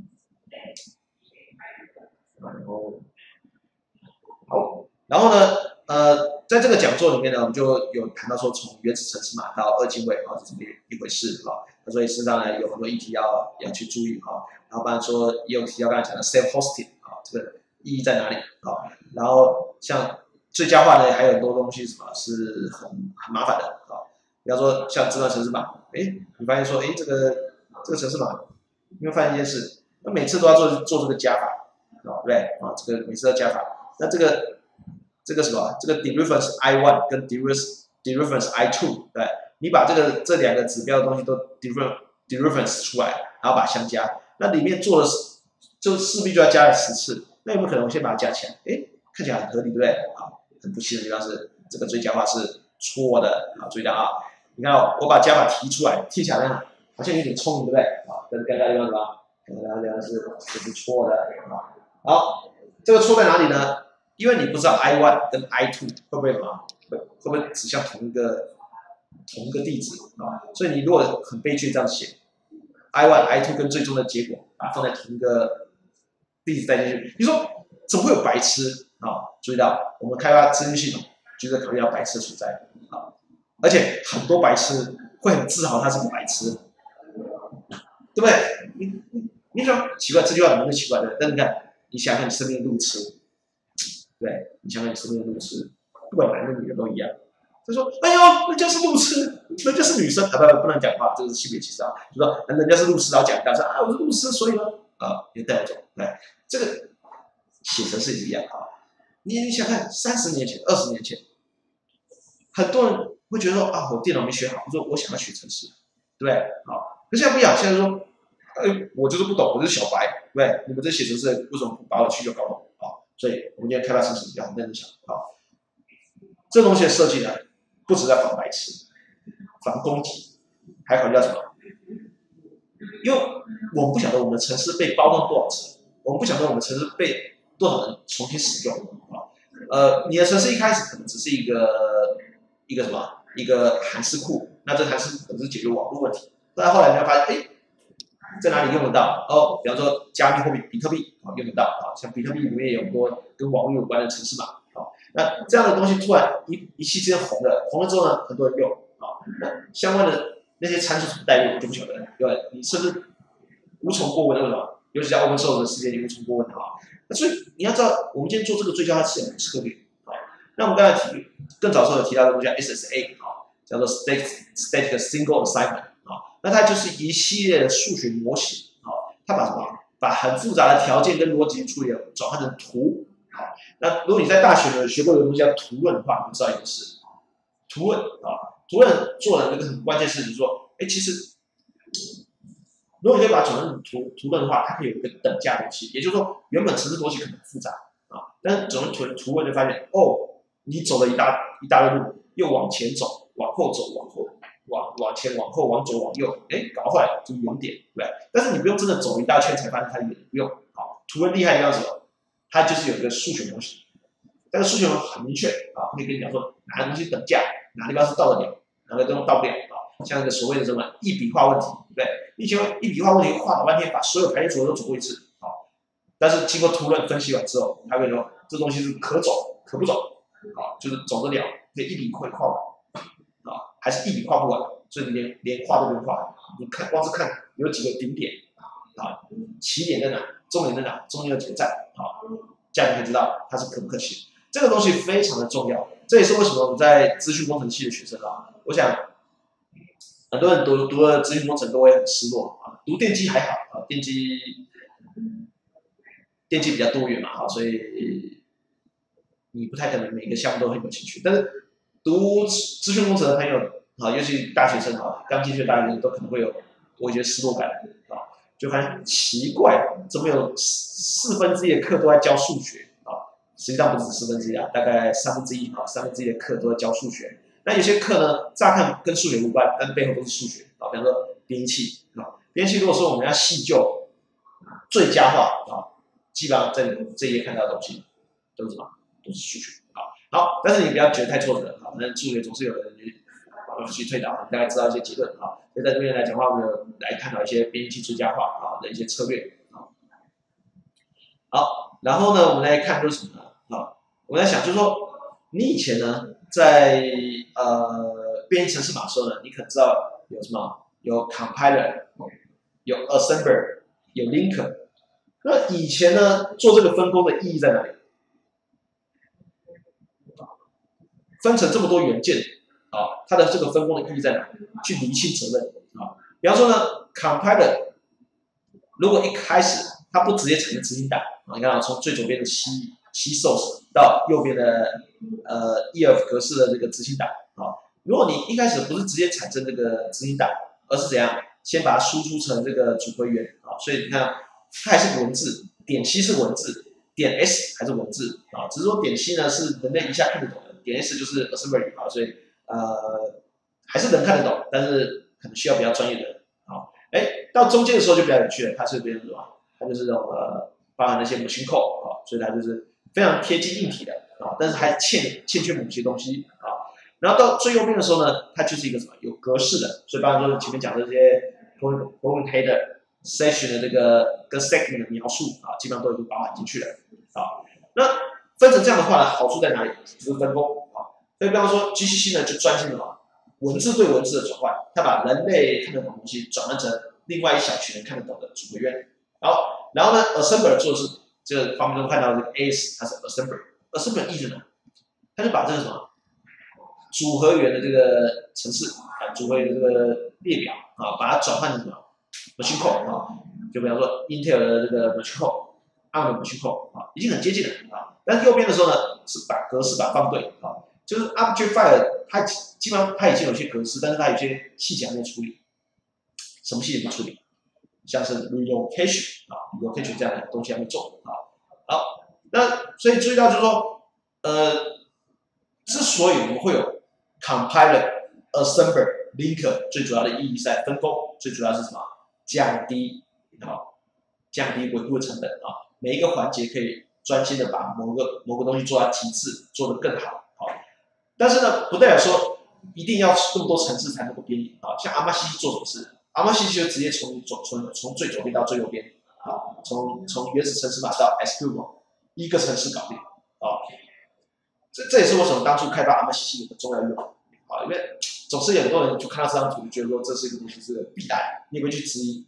然后好，然后呢，呃，在这个讲座里面呢，我们就有谈到说，从原始程式码到二进位啊，这是一一回事啊。那所以事实上呢，有很多议题要要去注意啊。然后包含说也有提到刚才讲的 self hosting 啊，这个意义在哪里啊？然后像最佳化呢，还有很多东西什么是很很麻烦的啊。比方说像这段程式码，哎，你发现说，哎，这个这个程式码，你会发现一件事，那每次都要做做这个加法，啊，对不对？啊，这个每次都要加法。那这个这个什么？这个 dereference I one 跟 dereference dereference I two， 对，你把这个这两个指标的东西都 derefer dereference 出来，然后把它相加，那里面做的就势必就要加了十次。那有没有可能我先把它加起来？哎，看起来很合理，对不对？啊，很不幸的地方是这个最佳化是错的啊！注意到啊，你看哦，我把加法提出来，听起来好像有点聪明，对不对？啊，但是刚刚地方什么？刚刚地方是这是错的啊。好，这个错在哪里呢？因为你不知道 I one 跟 I two 会不会嘛，会会不会指向同一个同一个地址啊？所以你如果很悲剧这样写 ，I one I two 跟最终的结果啊放在同一个地址带进去，你说怎么会有白痴啊？注意到我们开发资讯系统就是考虑到白痴的存在啊，而且很多白痴会很自豪他是个白痴，对不对？你你你说奇怪，这句话怎么会奇怪的？但你看，你想想你身边的路痴。对，你想想你身边的路痴，不管男的女的都一样。他说：“哎呦，人家是路痴，人家是女生啊，不不能讲话，这个是性别歧视啊。就说人家是路痴，然后讲一大说啊，我是路痴，所以呢啊，也带有种，对，这个写程式也是一样啊。你你想看三十年前、二十年前，很多人会觉得说啊，我电脑没学好，我说我想要学程式，对不对？好，可是现在不一样，现在说，哎，我就是不懂，我就是小白，对不对？你们这写程式为什么不把我需求搞懂？所以我们今天开发程式要很认真想啊，这东西的设计呢，不止在防白痴、防攻击，还考虑到什么？因为我们不晓得我们的程式被包装多少次，我们不晓得我们程式被多少人重新使用啊。呃，你的程式一开始可能只是一个一个什么一个函式库，那这个函式库可能是解决网络问题，但后来你会发现，哎。在哪里用得到？哦，比方说加密货币比特币啊，用得到啊，像比特币里面有很多跟网络有关的程式码啊。那这样的东西突然一一夕之间红了，红了之后呢，很多人用啊。那相关的那些参数怎么带入，我就不晓得了，对吧？你甚至无从过问，为什么？尤其在 open source 的世界里无从过问啊。那所以你要知道，我们今天做这个最佳化是有策略啊。那我们刚才提更早时候有提到的东西叫 S S A 啊，叫做 Static Static Single Assignment。那它就是一系列的数学模型，好，它把什么？把很复杂的条件跟逻辑处理转换成图，好，那如果你在大学呢学过的东西叫图论的话，你知道一件事，图论啊，图论做的那个很关键事情是说，哎，其实如果你可以把它转成图图论的话，它可以有一个等价东西，也就是说，原本程式逻辑可能复杂啊，但是转成图图论就发现，哦，你走了一大一大段路，又往前走，往后走，往后。往往前、往后、往左、往右，哎，搞回来就是原点，对不对？但是你不用真的走一大圈才发现它的原点，不用。好，图文厉害的地方是什么？它就是有一个数学模型，但是数学模型很明确啊，可以跟你讲说哪个东西等价，哪个地方是到得了，哪个地方到不了啊。像一个所谓的什么一笔画问题，对不对？以前一笔画问题画老半天，把所有排列组合都走过一次，好，但是经过图论分析完之后，他会说这东西是可走可不走，好，就是走得了，可以一笔会画完。啊，还是一笔画不完，所以你连连画都不用画，你看光是看有几个顶点啊，起点在哪，终点在哪，中间有几个站，啊，这样你可以知道它是可不可行。这个东西非常的重要，这也是为什么我们在资讯工程系的学生啊，我想很多人读读了资讯工程都会很失落啊，读电机还好啊，电机电机比较多元嘛，啊，所以你不太可能每个项目都很有兴趣，但是。读资讯工程的朋友啊，尤其大学生啊，刚进去的大学生都可能会有多一些失落感啊，就发现奇怪，怎么有四分之一的课都在教数学啊？实际上不止四分之一啊，大概三分之一啊，三分之一的课都在教数学。那有些课呢，乍看跟数学无关，但背后都是数学啊。比方说编译器啊，编译器如果说我们要细究最佳化啊，基本上在你这一页看到的东西都是什么？都是数学啊。好，但是你不要觉得太挫折啊，那数学总是有人 ，去推导，大概知道一些结论啊。所以在这边来讲的话，我们有来探讨一些编译器最佳化啊的一些策略啊。好，然后呢，我们来看就是什么呢？啊，我在想就是说，你以前呢，在呃编译程式码的时候呢，你可能知道有什么？有 compiler， 有 assembler， 有 linker。那以前呢，做这个分工的意义在哪里？分成这么多元件，啊，它的这个分工的意义在哪里？去厘清责任啊。比方说呢 ，compiler 如果一开始它不直接产生执行档啊，你看啊，从最左边的 C C source 到右边的呃 E F 格式的这个执行档啊，如果你一开始不是直接产生这个执行档，而是怎样？先把它输出成这个组回源啊，所以你看它还是文字，点 C 是文字，点 S 还是文字啊，只是说点 C 呢是人类一下看得懂的，点 S 就是 assembly 啊，所以呃还是能看得懂，但是可能需要比较专业的人啊。哎，到中间的时候就比较有趣了，它是变成什么？它就是这种呃包含那些 machine code 啊，所以它就是非常贴近硬体的啊，但是还欠欠缺某些东西啊。然后到最右边的时候呢，它就是一个什么有格式的，所以包含说前面讲的这些 point header、session 的这个跟 segment 的描述啊，基本上都已经包含进去了啊。那分成这样的话呢，好处在哪里？就是分工啊。所以比方说 G C C 呢，就专心的嘛，文字对文字的转换，它把人类看得懂的东西转换成另外一小群人看得懂的组合源。好，然后呢 ，assembler 做的是这个画面中看到的这个 A S， 它是 assembler。assembler 意思呢，它就把这个什么组合源的这个程式啊，组合源的这个列表啊，把它转换成什么 machine code 啊，就比方说 Intel 的这个 machine code、A R M 的 machine code 啊，已经很接近了啊。但是右边的时候呢，是把格式把它放对啊，就是 object file 它基本上它已经有些格式，但是它有些细节还没处理。什么细节不处理？像是 relocation 啊 ，relocation 这样的东西还没做啊。好，那所以注意到就是说，呃，之所以我们会有 compiler、assembler、linker， 最主要的意义在分工，最主要是什么？降低啊，降低维护成本啊。每一个环节可以专心的把某个某个东西做到极致，做得更好。好，但是呢，不代表说一定要这么多层次才能够编译啊。像阿玛西西做什么事？阿玛西西就直接从从从从最左边到最右边啊，从从原始程式码到 S Q L 一个程式搞定啊。这这也是为什么当初开发阿玛西西的重要用啊，因为总是有很多人就看到这张图，就觉得说这是一个东西是必带，你也会去质疑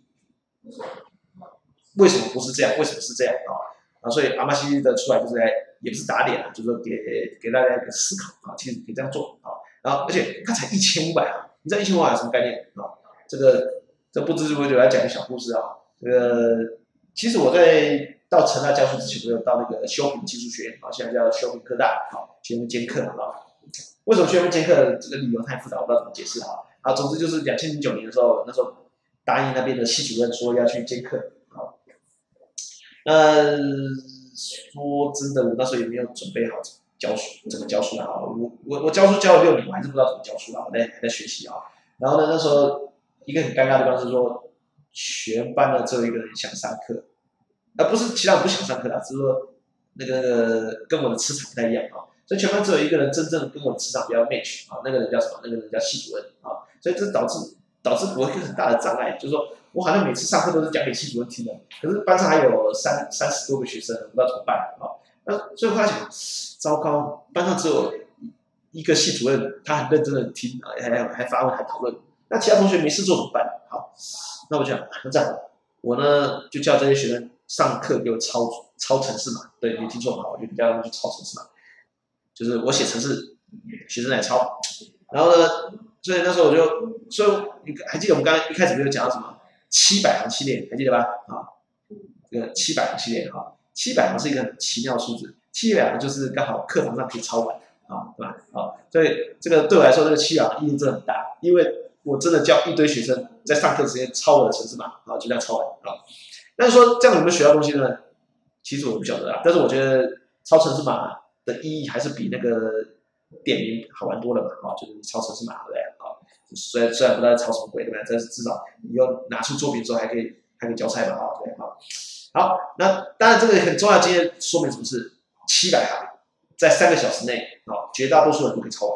为什么不是这样，为什么是这样啊？啊，所以阿玛西西的出来就是来也不是打脸啊，就是说给给大家一个思考啊，其实可以这样做啊。然后而且它才一千五百啊，你知道一千五百有什么概念啊？这个这不知不觉来讲个小故事啊。这个其实我在到成大教书之前，我有到那个修平技术学院啊，现在叫修平科大啊，去那边兼课啊。为什么去那边兼课？这个理由太复杂，我不知道怎么解释啊。啊，总之就是两千零九年的时候，那时候答应那边的系主任说要去兼课啊。那说真的，我那时候也没有准备好教书，怎么教书啊？我我我教书教了六年，我还是不知道怎么教书啊，我在还在学习啊。然后呢，那时候一个很尴尬的地方是说，全班的只有一个人想上课，而不是其他人不想上课啊，只是说那个那个跟我的磁场不太一样啊。所以全班只有一个人真正跟我的磁场比较 match 啊，那个人叫什么？那个人叫系主任啊。所以这导致导致我一个很大的障碍，就是说我好像每次上课都是讲给系主任听的，可是班上还有三三十多个学生，不知道怎么办啊。那所以后来想，糟糕，班上只有一个系主任，他很认真的听，还还发问还讨论，那其他同学没事做怎么办？好，那我就想，那这样，我呢就叫这些学生上课给我抄抄程式码，对，你听错了，我就叫他们去抄程式码，就是我写程式，学生来抄，然后呢，所以那时候我就，所以你还记得我们刚刚一开始没有讲到什么七百行系列，还记得吧？啊，这个七百行系列啊，七百行是一个很奇妙的数字，七百行就是刚好课堂上可以抄完。啊，对吧？啊，所以这个对我来说，这个七百行意义真的很大，因为我真的教一堆学生在上课时间抄我的程式码，啊，就这样抄完啊。但是说这样有没有学到东西呢？其实我不晓得啊，但是我觉得抄程式码的意义还是比那个点名好玩多了嘛，啊，就是你抄程式码对不对？啊，虽然虽然不知道抄什么鬼对不对？但是至少以后拿出作品之后还可以还可以交差嘛，啊，对啊。好，那当然这个很重要，今天说明什么是七百行。在三个小时内，啊，绝大多数人都可以抄完，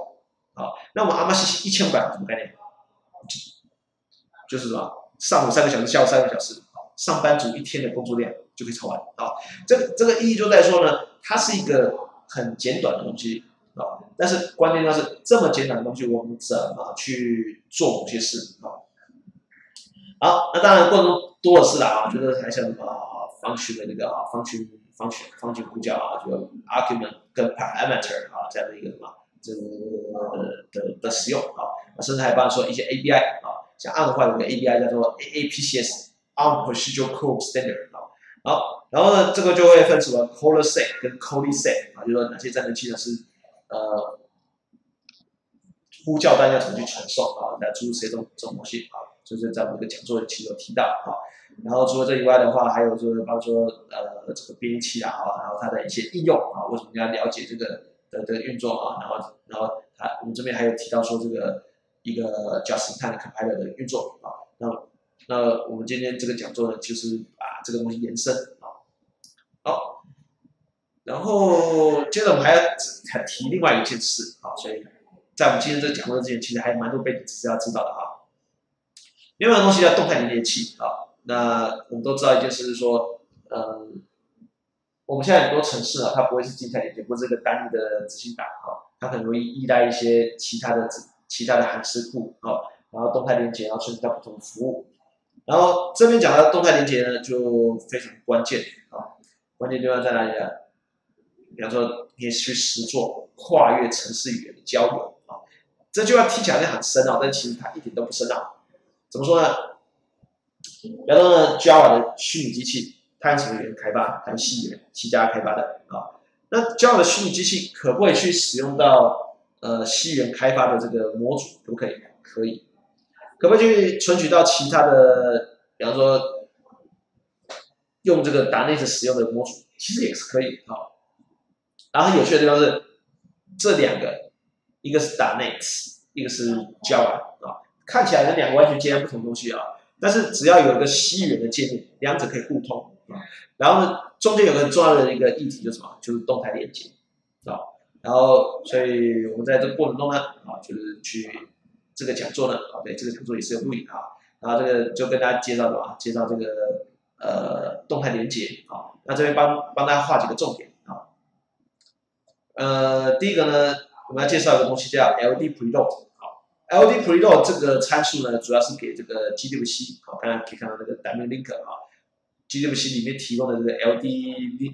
好，那我们阿玛西西一千五百什么概念？就是什么？上午三个小时，下午三个小时，上班族一天的工作量就可以抄完啊。这个这个意义就在说呢，它是一个很简短的东西啊，但是关键就是这么简短的东西，我们怎么去做某些事啊？好，那当然过程中多的是啦啊，就是还像啊方群的那个啊方群方群方群呼叫啊，就 argument 跟 parameter 啊这样的一个什么这个的的使用啊，甚至还包括说一些 A P I 啊。像 A R M 的话，有个 A P I 叫做 A A P C S（Arm Procedural Code Standard） 啊，好，然后呢，这个就会分什么 caller set 跟 calling set 啊，就是说哪些战争机呢是呃呼叫单要怎么去传送啊，来诸如此类这种这种东西啊，就是在我们这个讲座其实有提到啊。然后除了这以外的话，还有就是包括说呃这个编译器啊，然后它的一些应用啊，为什么要了解这个的这个运作啊，然后然后它我们这边还有提到说这个。一个 just-in-time compiler 的运作啊，那那我们今天这个讲座呢，就是把这个东西延伸啊，好，然后接着我们还要还提另外一件事啊，所以在我们今天这个讲座之前，其实还有蛮多背景知识要知道的哈。另外一个东西叫动态连接器啊，那我们都知道一件事是说，嗯，我们现在很多城市啊，它不会是静态连接，不是这个单一的执行档啊，它可能会依赖一些其他的其他的函式库啊，然后动态连接，然后涉及到不同的服务。然后这边讲到动态连接呢，就非常关键啊，关键地方在哪里呢？比方说，你可以去实做跨越城市语言的交流啊，这句话听起来很深啊，但其实它一点都不深啊。怎么说呢？比方说呢 ，Java 的虚拟机器，它用什么语言开发？它用 C 语言，C 加开发的啊。那 Java 的虚拟机器可不可以去使用到？呃，西元开发的这个模组可不可以？可以，可不可以去存取到其他的，比方说用这个 .NET 使用的模组，其实也是可以啊。然后很有趣的地方是，这两个，一个是 .NET， 一个是 Java 啊，看起来是两个完全截然不同的东西啊。但是只要有一个西元的界面，两者可以互通啊。然后呢，中间有个很重要的一个议题就是什么？就是动态连接啊。然后，所以我们在这个过程中呢，啊，就是去这个讲座呢，啊，对，这个讲座也是有录影啊，然后这个就跟大家介绍什么？介绍这个呃动态连接啊，那这边帮帮大家画几个重点啊，呃，第一个呢，我们要介绍一个东西叫 L D preload， 好 ，L D preload 这个参数呢，主要是给这个 G W C， 好，刚才可以看到那个 Dynamic Link 啊 ，G W C 里面提供的这个 L D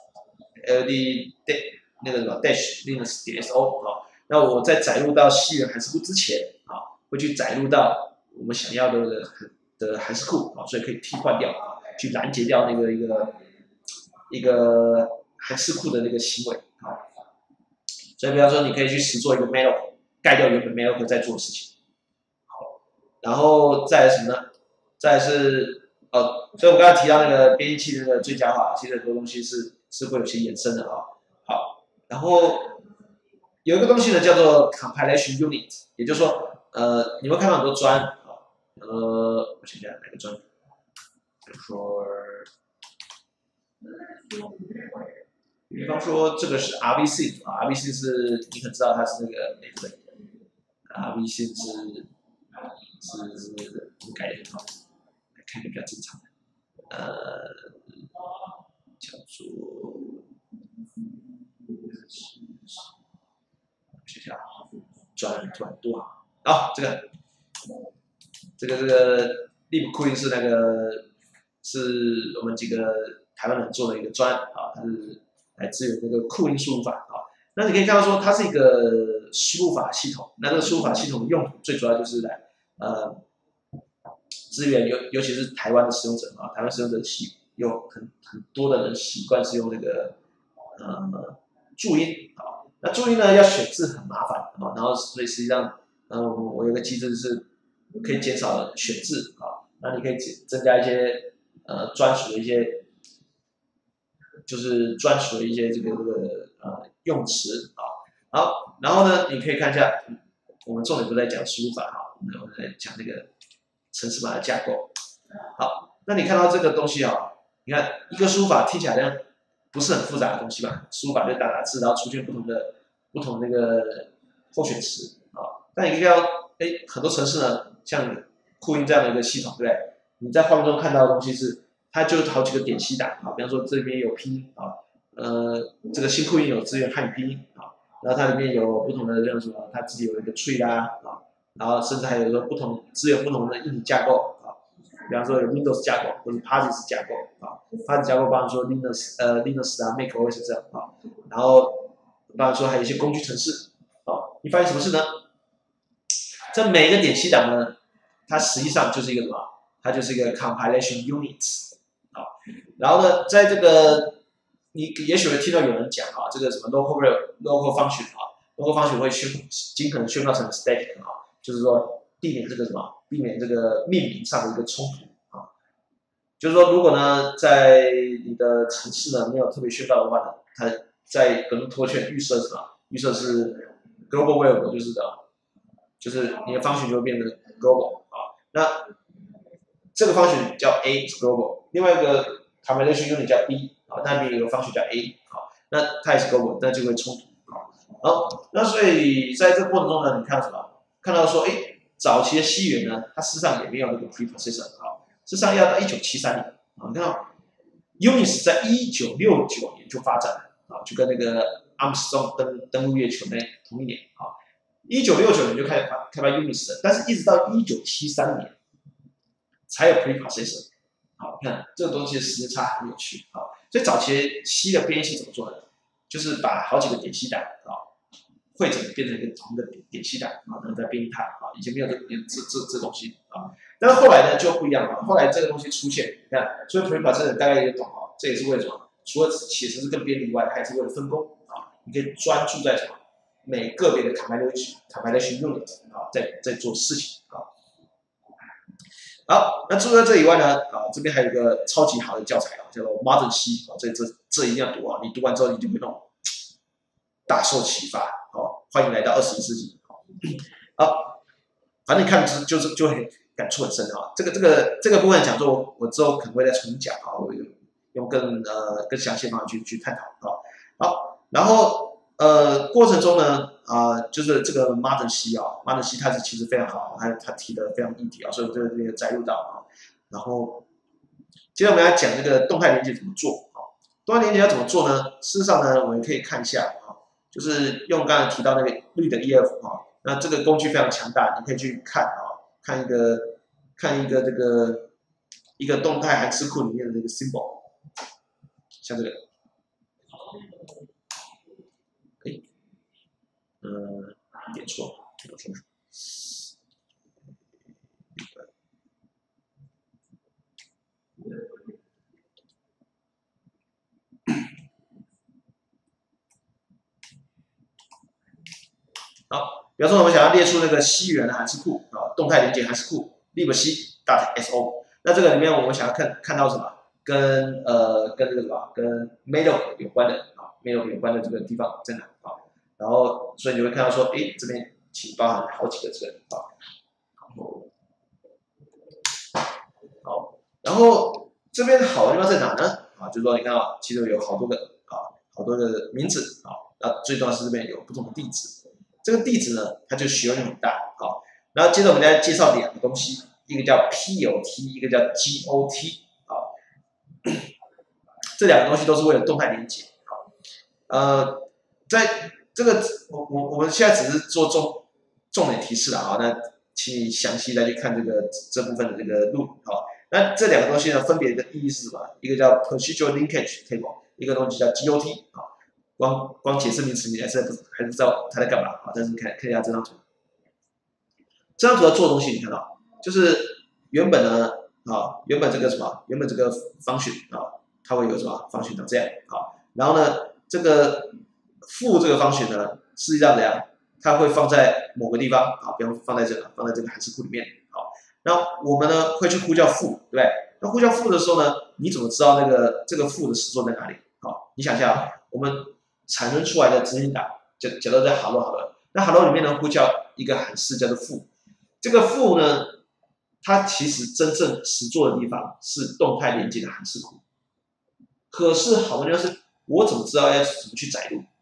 L D那个什么 dash linux 点 so 啊，那我在载入到西元函数库之前啊，会去载入到我们想要的的函数库啊，所以可以替换掉啊，去拦截掉那个一个一个函数库的那个行为啊。所以比方说，你可以去实做一个 malloc， 盖掉原本 malloc 在做的事情。好，然后再来什么呢？再来是呃，所以我刚才提到那个编译器那个最佳化，其实很多东西是是会有些衍生的啊。好。然后有一个东西呢，叫做 compilation unit， 也就是说，呃，你会看到很多专，呃，我想想哪个专，比如说，比方说这个是 R V C 啊 ，R V C 是你可知道它是那个哪个的 ？R V C 是是是怎么改的很好，看起来比较正常的，呃，叫做。学校转转多好，好，这个这个这个 lib 库音是那个是我们几个台湾人做的一个专啊，它是来支援那个库音输入法啊。那你可以看到说它是一个输入法系统，那这个输入法系统的用途最主要就是来呃支援尤尤其是台湾的使用者啊，台湾使用者习有很很多的人习惯是用这个呃注音啊。那注音呢要选字很麻烦啊，然后所以实际上，呃，我有个机制是可以减少选字啊，那你可以增加一些呃专属的一些，就是专属的一些这个这个呃用词啊，好，然后呢，你可以看一下，我们重点不在讲输入法哈，我们在讲那个程式码的架构。好，那你看到这个东西啊，你看一个输入法听起来呢。不是很复杂的东西吧？输入法就打打字，然后出现不同的不同的那个候选词。 但你看到，哎，很多城市呢，像酷音这样的一个系统，对不对？你在画面中看到的东西是，它就好几个点析档啊，比方说这边有拼音啊，呃，这个新酷音有支援汉语拼音啊，然后它里面有不同的那种什么，它自己有一个 tree 啦啊，然后甚至还有说不同支援不同的硬体架构啊，比方说有 Windows 架构或者 P A S I C 架构啊 ，P A S I C 架构，比方说 Linux 呃 Linux 啊 macOS 这样啊，然后比方说还有一些工具程式啊，你发现什么事呢？这每一个点析档呢，它实际上就是一个什么？它就是一个 compilation unit 啊。然后呢，在这个你也许会听到有人讲啊，这个什么 local local function 啊 ，local function 会宣尽可能宣告成 static 啊，就是说避免这个什么，避免这个命名上的一个冲突啊。就是说，如果呢，在你的程式呢没有特别宣告的话呢，它在可能托圈预设什么？预设是 global variable， 就是的。就是你的 function 就会变成 global 啊，那这个 function 叫 A 是 global， 另外一个 compilation unit 叫 B 啊，那边有个 function 叫 A 啊，那它也是 global， 那就会冲突啊。好，那所以在这个过程中呢，你看到什么？看到说，哎，早期的西元呢，它事实上也没有那个 preprocessor 啊，事实上要到一九七三年啊，你看到 Unix 在一九六九年就发展了啊，就跟那个 Armstrong 登登陆月球那同一年啊。一九六九年就开始发开发 Unix 了，但是一直到一九七三年才有 preprocessor。好，看这个东西的时间差很有趣。好，所以早期 C 的编译器怎么做的？就是把好几个点析档啊汇整变成一个同一个点点析档啊，然后再编译它啊。以前没有这这这这东西啊，但是后来呢就不一样了。后来这个东西出现，你看，所以 preprocessor 大概也懂啊，这也是为了什么？除了写程式更便利以外，它也是为了分工啊，你可以专注在什么？每个别的 compilation compilation unit 啊，在在做事情啊。好，那除了这以外呢，啊，这边还有一个超级好的教材啊，叫做 Modern C 啊，这这这一定要读啊，你读完之后你就会那种大受启发。好，欢迎来到二十一世纪。好，反正你看就是就很感触很深啊。这个这个这个部分讲座我之后可能会再重新讲啊，我用更呃更详细的方法去去探讨啊。好，然后。呃，过程中呢，啊、呃，就是这个 Modern C 啊 ，Modern C 它是其实非常好，它它提的非常议题啊，所以我这个这个摘录到啊。然后，接着我们来讲这个动态连接怎么做啊？动态连接要怎么做呢？事实上呢，我们可以看一下啊，就是用刚才提到那个绿的 E F 啊，那这个工具非常强大，你可以去看啊，看一个看一个这个一个动态函式库里面的这个 symbol， 像这个。呃，点错，点错。好，比方说我们想要列出那个西元的函式库啊，动态连接函式库 libc.so， 那这个里面我们想要看看到什么？跟呃跟这个什么？跟 malloc 有关的啊 ，malloc 有关的这个地方在哪啊？然后所以你会看到说，哎，这边请包含好几个这个啊，然后好，然后这边好的地方在哪呢？啊，就是说你看到其中有好多个啊，好多个名字啊，那最重要是这边有不同的地址。这个地址呢，它就学问很大，好，然后接着我们再介绍两个东西，一个叫 P L T， 一个叫 G O T， 好，这两个东西都是为了动态连接，好，呃，在这个我我我们现在只是做重重点提示了啊，那请你详细再去看这个这部分的这个录，好，那这两个东西呢，分别的意义是什么？一个叫 Procedural Linkage Table， 一个东西叫 G O T， 好。光光解释名词，你还是不还是不知道它在干嘛啊？但是看看一下这张图，这张图要做的东西，你看到就是原本呢啊，原本这个什么，原本这个function啊，它会有什么function长这样啊，然后呢，这个负这个function呢，实际上怎样？它会放在某个地方啊，比方放在这个，放在这个函式库里面。好，那我们呢会去呼叫负，对不对？那呼叫负的时候呢，你怎么知道那个这个负的实作在哪里？好，你想一下，我们产生出来的执行档，假假如在 hello hello， 那 hello 里面呢呼叫一个函式叫做负，这个负呢，它其实真正实作的地方是动态连接的函式库。可是好玩的是，我怎么知道要怎么去载入啊？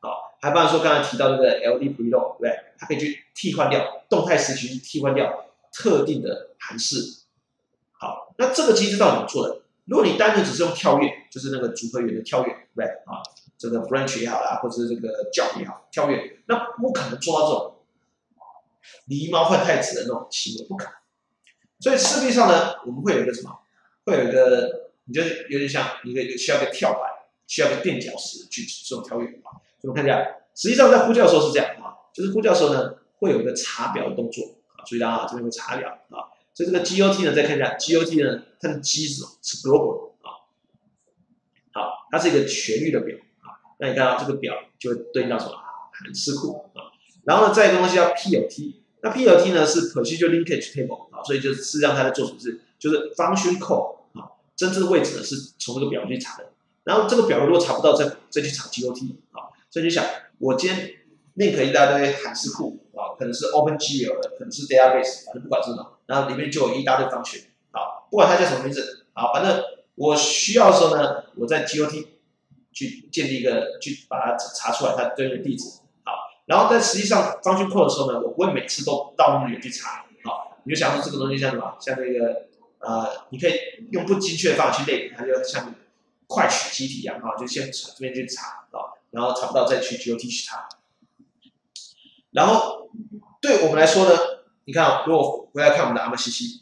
还包含说刚才提到这个 L D preload， 对不对？它可以去替换掉动态时期替换掉特定的函式。好，那这个机制到底怎么做的？如果你单纯只是用跳跃，就是那个组合源的跳跃，对不对啊？这个 branch 也好啦，或者是这个 job 也好，跳跃，那不可能做到这种狸猫换太子的那种行为，不可能。所以势必上呢，我们会有一个什么？会有一个，你就有点像一个需要一个跳板，需要一个垫脚石去这种跳跃啊。所以我们看一下，实际上在呼叫的时候是这样啊，就是呼叫的时候呢，会有一个查表的动作啊，注意到啊，这边有个查表啊。所以这个 G O T 呢，再看一下 G O T 呢，它的 G 是什么？是 global 啊，好，它是一个全域的表啊。那你看到这个表就会对应到什么？函式库啊。然后呢，再一个东西叫 P L T， 那 P L T 呢是 Procedure Linkage Table 啊，所以就是实际上它在做什么事？就是 function code 啊，真正的位置呢是从这个表去查的。然后这个表如果查不到，再再去查 G O T 啊。所以你想，我今天 link 一大堆函式库啊，可能是 OpenGL 的，可能是 database， 反正不管是什么。然后里面就有一大堆方选，好，不管它叫什么名字，好，反正我需要的时候呢，我在 G O T 去建立一个，去把它查出来它对应的地址，好，然后但实际上方选 code 的时候呢，我不会每次都到那里去查，好，你就想说这个东西像什么，像那个呃，你可以用不精确的方法去类比，它就像快取集体一样，哈，就先这边去查，啊，然后查不到再去 G O T 去查，然后对我们来说呢。你看、哦，如果回来看我们的 A M A C C，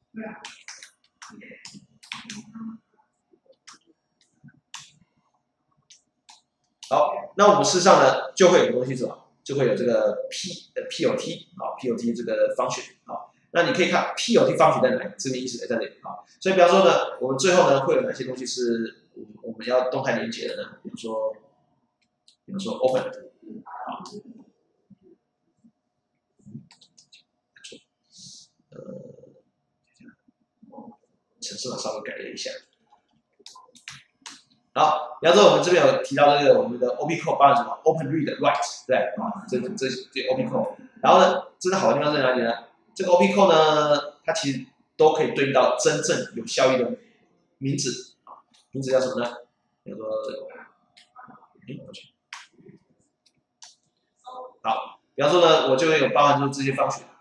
好，那我们事实上呢，就会有个东西是什么？就会有这个 P 呃 P L T 啊 ，P L T 这个方选啊。那你可以看 P L T 方选在哪里？这个意思在这里啊。所以比方说呢，我们最后呢会有哪些东西是我们要动态连接的呢？比如说，比如说 Open 啊。呃，程式码稍微改了一下。好，比方说我们这边有提到这个我们的 O P code 包含什么 ？Open Read Write， 对啊，这这这 O P code。然后呢，真的好的地方在哪里呢？这个 O P code 呢，它其实都可以对应到真正有效益的名字啊，名字叫什么呢？比如说这个，哎，我去，好，比方说呢，我就会有包含出这些方选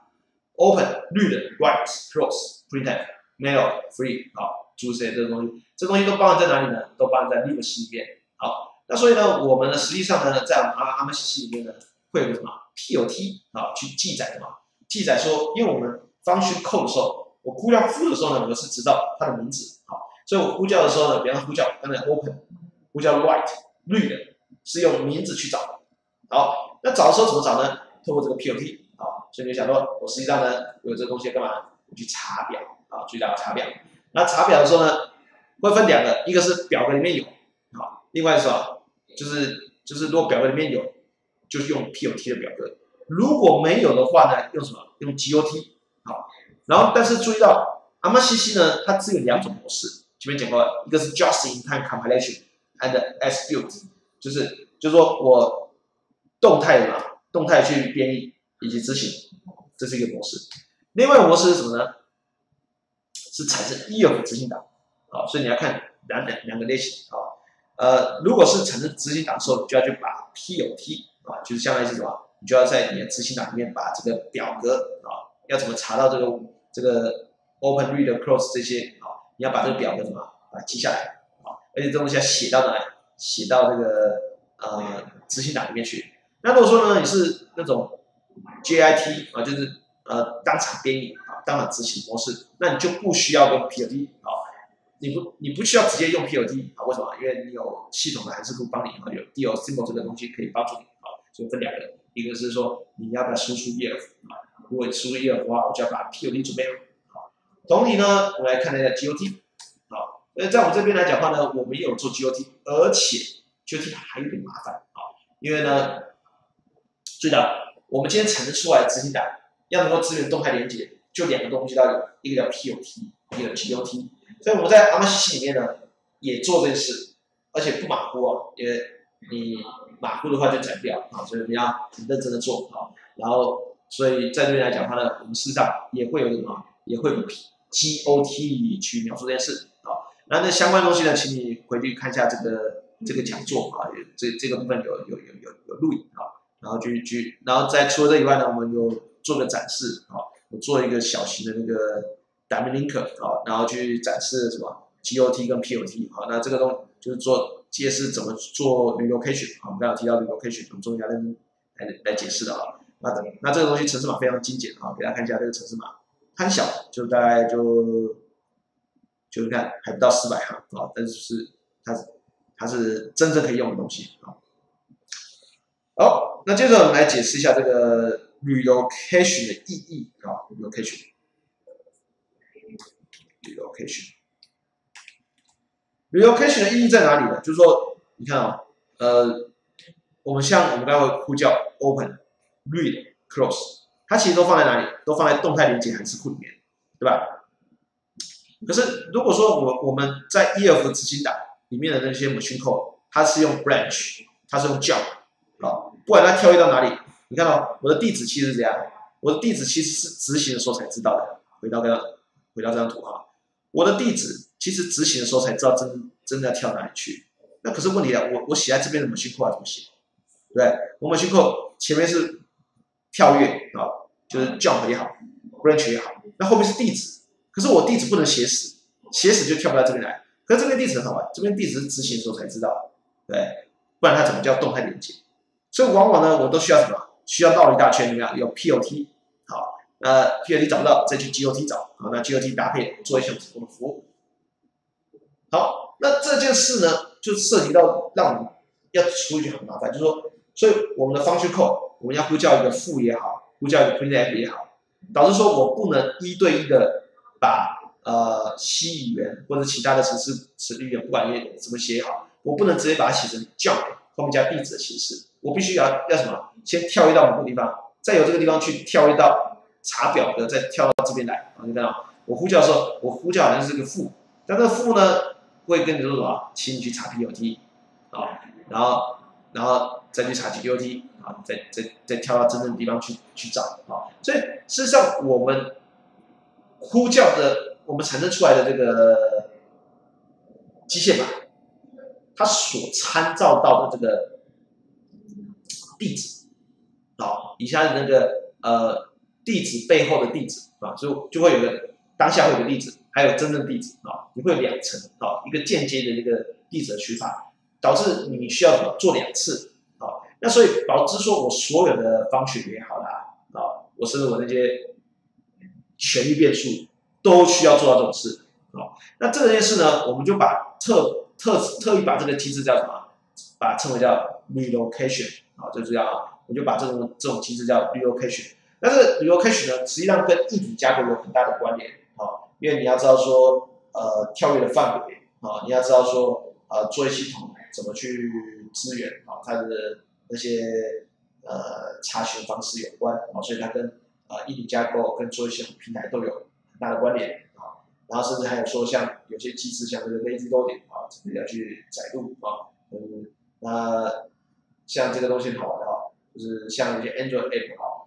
：Open、Read、Write、Close、Printf、Mail、Free， 好，诸如此类这个东西。这东西都包含在哪里呢？都包含在 libc 里面。好，那所以呢，我们呢实际上呢，在我们 A M A C C 里面呢，会有个什么 P L T 啊，去记载什么？记载说，因为我们function call 的时候，我呼叫副的时候呢，我是知道它的名字。好，所以我呼叫的时候呢，比方呼叫刚才 open， 呼叫 write、read 是用名字去找的。好，那找的时候怎么找呢？透过这个 P L T 啊，所以你就想说，我实际上呢，我有这个东西干嘛？我去查表啊，注意到查表。那查表的时候呢？会分两个，一个是表格里面有，好，另外是什么？就是就是如果表格里面有，就用 P L T 的表格；如果没有的话呢，用什么？用 G O T。好，然后但是注意到 A M A C C 呢，它只有两种模式，前面讲过了，一个是 Just in Time Compilation and Execute， 就是就是说我动态的嘛，动态去编译以及执行，这是一个模式。另外一个模式是什么呢？是产生 E F 执行档。好，所以你要看两两两个类型啊。呃，如果是产生执行档的时候，你就要去把 P L T 啊，就是相当于是什么？你就要在你的执行档里面把这个表格啊，要怎么查到这个这个 Open Read Close 这些啊，你要把这个表格怎么把它记下来啊，而且这东西要写到哪里？写到这个呃执行档里面去。那如果说呢，你是那种 J I T 啊，就是呃当场编译啊，当场执行模式，那你就不需要用 P L T 啊。你不，你不需要直接用 P L T 啊？为什么？因为你有系统的函式库帮你啊，有 D L symbol 这个东西可以帮助你啊。所以分两个，一个是说你要不要输出 E F 啊？如果输出 E F 的话，我就要把 P L T 准备好。同理呢，我们来看一下 G O T 啊。那在我们这边来讲的话呢，我们也有做 G O T， 而且 G O T 还有点麻烦啊，因为呢，注意到我们今天产生出来的执行档要能够支援动态连接，就两个东西要有，一个叫 P L T， 一个叫 G O T。所以我们在 A M A C C 里面呢，也做这件事，而且不马虎哦，因为你马虎的话就斩掉啊，所以你要很认真的做啊。然后，所以在这边来讲的话呢，我们事实上也会有什么，也会有 G O T 去描述这件事啊。那那相关东西呢，请你回去看一下这个这个讲座啊，这这个部分有有有有有录影啊，然后去去，然后在除了这以外呢，我们有做个展示啊，我做一个小型的那个 dummy linker 啊，然后去展示什么 G O T 跟 P O T 啊，那这个东就是做揭示怎么做 relocation 啊，我们刚刚提到 relocation 很重要，来来解释的啊。那那这个东西程式码非常精简啊，给大家看一下这个程式码，很小，就大概就就你看还不到四百行啊，但是是它它是真正可以用的东西啊。好，那接着我们来解释一下这个 relocation 的意义啊 ，relocation relocation relocation 的意义在哪里呢？就是说，你看啊、哦，呃，我们像我们刚才会呼叫 open、read、close， 它其实都放在哪里？都放在动态连接函式库里面，对吧？可是如果说我我们在 E F 执行档里面的那些 machine code， 它是用 branch， 它是用 jump， 啊，不管它跳跃到哪里，你看到、哦、我的地址其实是这样，我的地址其实是执行的时候才知道的。回到刚刚，回到这张图哈，我的地址其实执行的时候才知道真真的要跳哪里去。那可是问题啊，我我写在这边的 machine code 要怎么写？对不对？我 machine code 前面是跳跃啊，就是 jump 也好 ，branch 也好，那后面是地址。可是我地址不能写死，写死就跳不到这边来。可是这边地址很好玩，这边地址是执行的时候才知道，对，不然它怎么叫动态连接？所以往往呢，我都需要什么？需要绕一大圈，怎么样？有 P O T， 好，那 P O T 找不到，再去 G O T 找，好，那 G O T 搭配做一些成功的服务。好，那这件事呢，就涉及到让我们要处理很麻烦，就是说，所以我们的 function code， 我们要呼叫一个foo也好，呼叫一个 printf 也好，导致说我不能一对一的把呃 C 语言或者其他的程式程序语言，不管你怎么写也好，我不能直接把它写成 jump 后面加地址的形式，我必须要要什么？先跳跃到某个地方，再由这个地方去跳跃到查表格，再跳到这边来。你看到我呼叫的时候，我呼叫好像是个foo，但这个foo呢会跟你说什么？请你去查 P O T 啊，然后然后再去查 G O T 啊，再再再跳到真正的地方去去找啊。所以事实上我们呼叫的，我们产生出来的这个机械码，它所参照到的这个地址，啊，以下的那个呃地址背后的地址啊，就就会有个当下会有个地址，还有真正地址啊，你会有两层啊，一个间接的那个地址的取法，导致你需要做两次啊。那所以导致说我所有的方选也好啦，啊，我甚至我那些权利变数都需要做到这种事啊。那这件事呢，我们就把特特特意把这个机制叫什么？把它称为叫 relocation 啊，就是要我就把这种这种机制叫 relocation。那这个 relocation 呢，实际上跟一体架构有很大的关联啊，因为你要知道说呃跳跃的范围啊，你要知道说呃作业系统怎么去支援啊，它的那些呃查询方式有关啊，所以它跟呃一体架构跟作业系统平台都有很大的关联啊。然后甚至还有说像有些机制像这个 lazy loading 啊，这个要去载入啊，嗯，那像这个东西很好玩的哈，就是像有些 Android app 哈。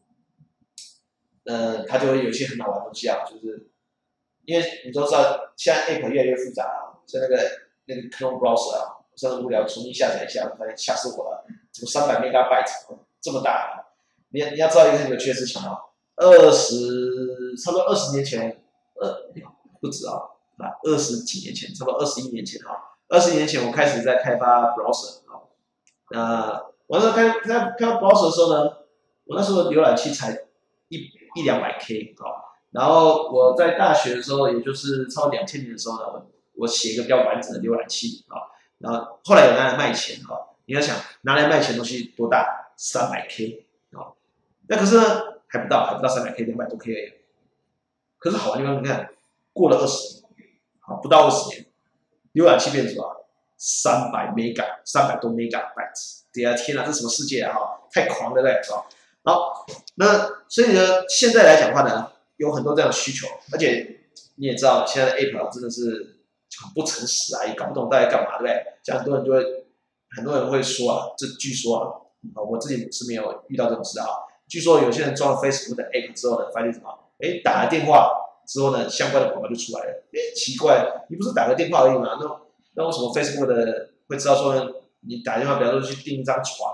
呃，它就会有一些很好玩的东西啊，就是因为你都知道，现在 App 越来越复杂啊，像那个那个 Chrome browser 啊，我上次无聊重新下载一下，发现吓死我了，怎么三百 megabyte 这么大啊？你你要知道一个很有趣的事情啊，二十差不多二十年前，呃，不止啊，啊，二十几年前，差不多二十一年前啊，二十年前我开始在开发 browser 啊，那我那时候开开开发 browser 的时候呢，我那时候浏览器才一一两百 K 啊，然后我在大学的时候，也就是超两千年的时候呢，我我写一个比较完整的浏览器啊，然后后来有拿来卖钱啊，你要想拿来卖钱的东西多大？三百 K 啊，那可是呢还不到，还不到三百 K， 两百多 K 而已。可是好玩的地方，你看过了二十年，啊，不到二十年，浏览器变成什么？三百 mega， 三百多 megabytes， 对啊，天哪，这什么世界啊？哈，太狂了，对不对？好，那所以呢，现在来讲的话呢，有很多这样的需求，而且你也知道，现在的 App 真的是很不诚实啊，也搞不懂到底干嘛，对不对？像很多人就会，很多人会说啊，这据说啊，啊，我自己是没有遇到这种事啊。据说有些人装了 Facebook 的 App 之后呢，发现什么？哎，打了电话之后呢，相关的广告就出来了。哎，奇怪，你不是打个电话而已吗？那那为什么 Facebook 的会知道说你打电话，比方说去订一张床啊？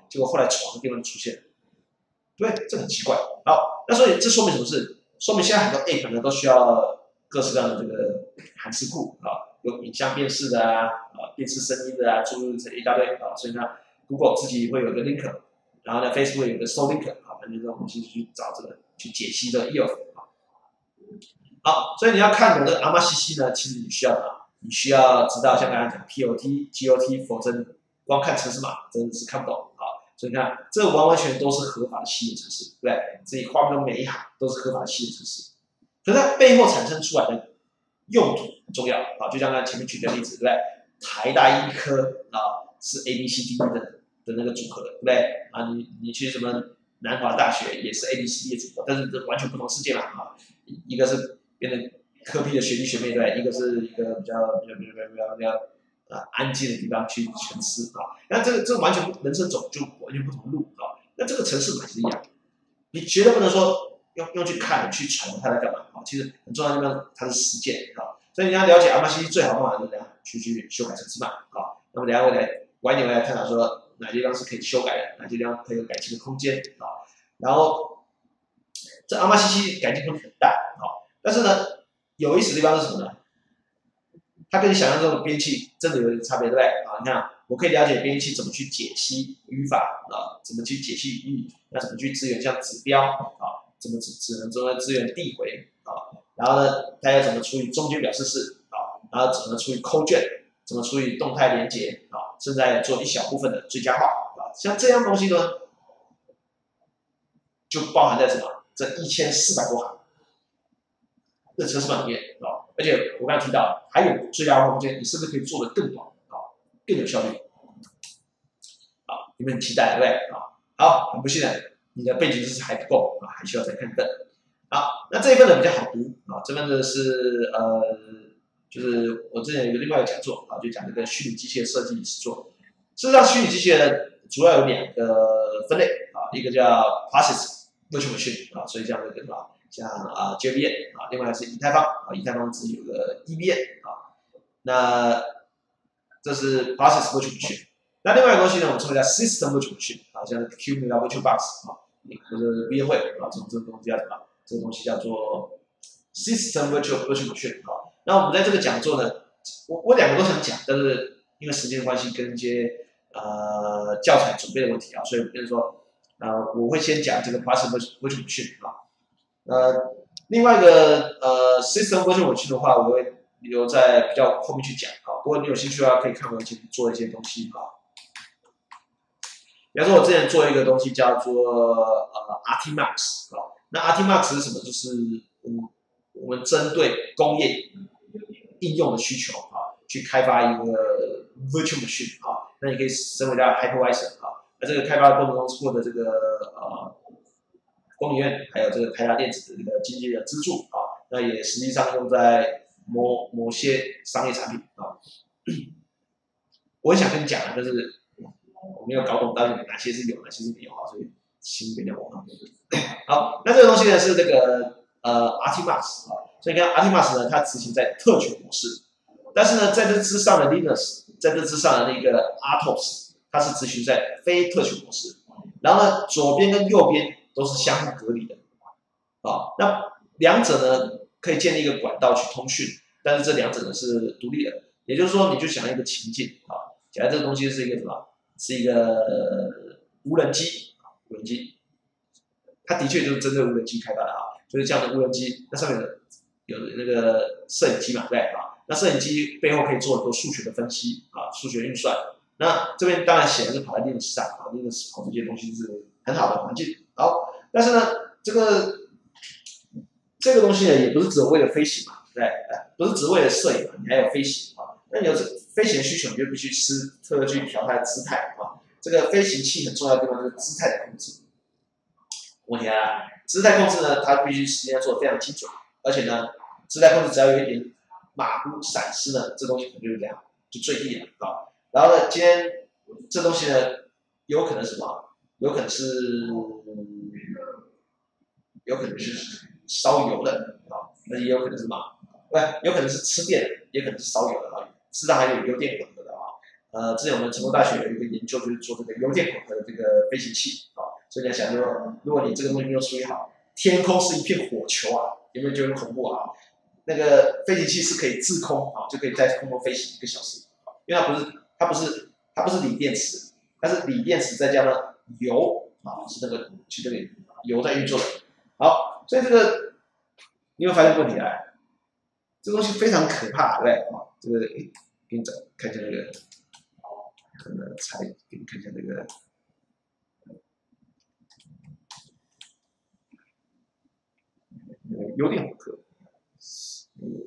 结果后来床的地方出现了，对，这很奇怪。好，那所以这说明什么事？说明现在很多 App 呢都需要各式各样的这个函式库啊，有影像辨识的啊，啊，辨识声音的啊，诸如此类一大堆啊。所以呢 ，Google 自己会有个 link， 然后呢 ，Facebook 有个 搜 link 啊，反正这种东西去找这个去解析这个 E O F 啊。好，所以你要看懂这个阿玛西西呢，其实你需要什么？你需要知道像刚才讲 P O T、G O T， 否则光看程式码真的是看不懂啊。所以你看，这完完全都是合法的企业程式，对不对？自己画面的每一行都是合法的企业程式，可是它背后产生出来的用途很重要啊。就像刚才前面举的例子，对不对？台大医科啊是 A B C D E 的的那个组合，对不对？啊，你你去什么南华大学也是 A B C D E 组合，但是这完全不同世界嘛啊，一个是变成科比的学弟学妹，对，一个是一个比较比较比较比较比较啊安静的地方去诠释啊。那这个这个完全人生走就完全不同路啊。那这个城市码是一样，你绝对不能说用用去看去揣摩它在干嘛啊。其实很重要的地方它是实践啊。所以你要了解阿玛西西最好的方法就是怎样去去修改程式码啊。那么等一下我来晚一点我来探讨说哪些地方是可以修改的，哪些地方可以有改进的空间啊。然后这阿玛西西改进空间很大啊，但是呢。有意思的地方是什么呢？它跟你想象中的编辑真的有点差别，对不对？啊，你看，我可以了解编辑怎么去解析语法啊，怎么去解析语义，那怎么去支援像指标啊，怎么只只能说支援递回啊，然后呢，它要怎么处理中间表示式啊，然后怎么处理扣卷，怎么处理动态连接啊，甚至还做一小部分的最佳化啊，像这样东西呢，就包含在什么？这一千四百多行。这程式码里面啊，而且我刚才提到还有最佳化空间，你甚至可以做得更短啊，更有效率啊，你们很期待对不对啊？好，很不幸的，你的背景知识还不够啊，还需要再看一份。好，那这一份呢比较好读啊，这份呢是呃，就是我之前有个另外一个讲座啊，就讲这个虚拟机械设计实作。事实上，虚拟机械呢主要有两个分类啊，一个叫 Process Virtual Machine 啊，所以这样的对吧？像啊 J V M 啊，另外是以太坊啊，以太坊自己有个 E V M 啊，那这是 Process Virtual Machine。那另外一个东西呢，我们称为叫 System Virtual Machine 啊，像 Q 啊 Virtual Box 啊，或者 V M W 啊，这种这种东西叫什么？这个东西叫做 System Virtual Virtual Machine 啊。那我们在这个讲座呢，我我两个都想讲，但是因为时间关系跟一些呃教材准备的问题啊，所以变成说呃我会先讲这个 Process Virtual Machine 啊。呃，另外一个呃 System Virtual Machine 的话，我会留在比较后面去讲啊。不过你有兴趣的话，可以看我以前做的一些东西啊。比方说，我之前做一个东西叫做呃 R T Max 啊。那 R T Max 是什么？就是嗯，我们针对工业应用的需求啊，去开发一个 Virtual Machine 啊。那你可以升为它 Hypervisor 啊。那这个开发的过程中获得这个呃。工研院还有这个台达电子的这个经济的资助啊，那也实际上用在某某些商业产品啊。我很想跟你讲啊，但是我没有搞懂到底哪些是有，哪些是没有啊，所以请原谅我啊。好，那这个东西呢是这个呃 R T Max 啊，所以你看 R T Max 呢，它执行在特权模式，但是呢在这之上的 Linux， 在这之上的那个 R T O S， 它是执行在非特权模式，然后呢左边跟右边都是相互隔离的，啊，那两者呢可以建立一个管道去通讯，但是这两者呢是独立的，也就是说，你就想一个情境啊，假如这个东西是一个什么，是一个无人机啊，无人机，它的确就是针对无人机开发的啊，就是这样的无人机，那上面有那个摄影机嘛，对不对啊？那摄影机背后可以做很多数学的分析啊，数学运算，那这边当然显然是跑在 Linux 上啊 ，Linux 跑这些东西是很好的环境。好，但是呢，这个这个东西呢，也不是只为了飞行嘛，对不对？不是只为了摄影嘛，你还有飞行啊。那你有这飞行的需求，你就必须吃特别去调它的姿态啊。这个飞行器很重要的地方就是姿态的控制。问题啊，姿态控制呢，它必须时间做得非常精准，而且呢，姿态控制只要有一点马虎闪失呢，这东西可能就是这样，就坠地了啊。然后呢，今天这东西呢，有可能是什么？有可能是。有可能是烧油的啊，那也有可能是什么？不，有可能是吃电的，也可能是烧油的啊。事实上还有油电混合的啊。 呃，之前我们成功大学有一个研究，就是做这个油电混合的这个飞行器啊，所以你要想说，如果你这个东西没有处理好，天空是一片火球啊，有没有觉得很恐怖啊？那个飞行器是可以自空啊，就可以在空中飞行一个小时，因为它不是它不是它不是锂电池，它是锂电池再加上油啊，是那个是这个油在运作的。好，所以这个你有没有发现问题来？这东西非常可怕，对不对？啊，这个诶，给你找看一下那个，可能才给你看一下那个。有点混合，嗯，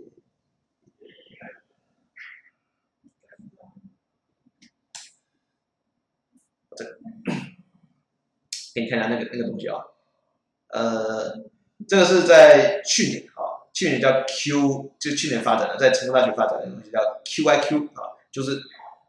这给你看一下那个那个东西啊，呃，这个是在去年啊，去年叫 Q， 就去年发展的，在成功大学发展的东西叫 Q I Q 啊，就是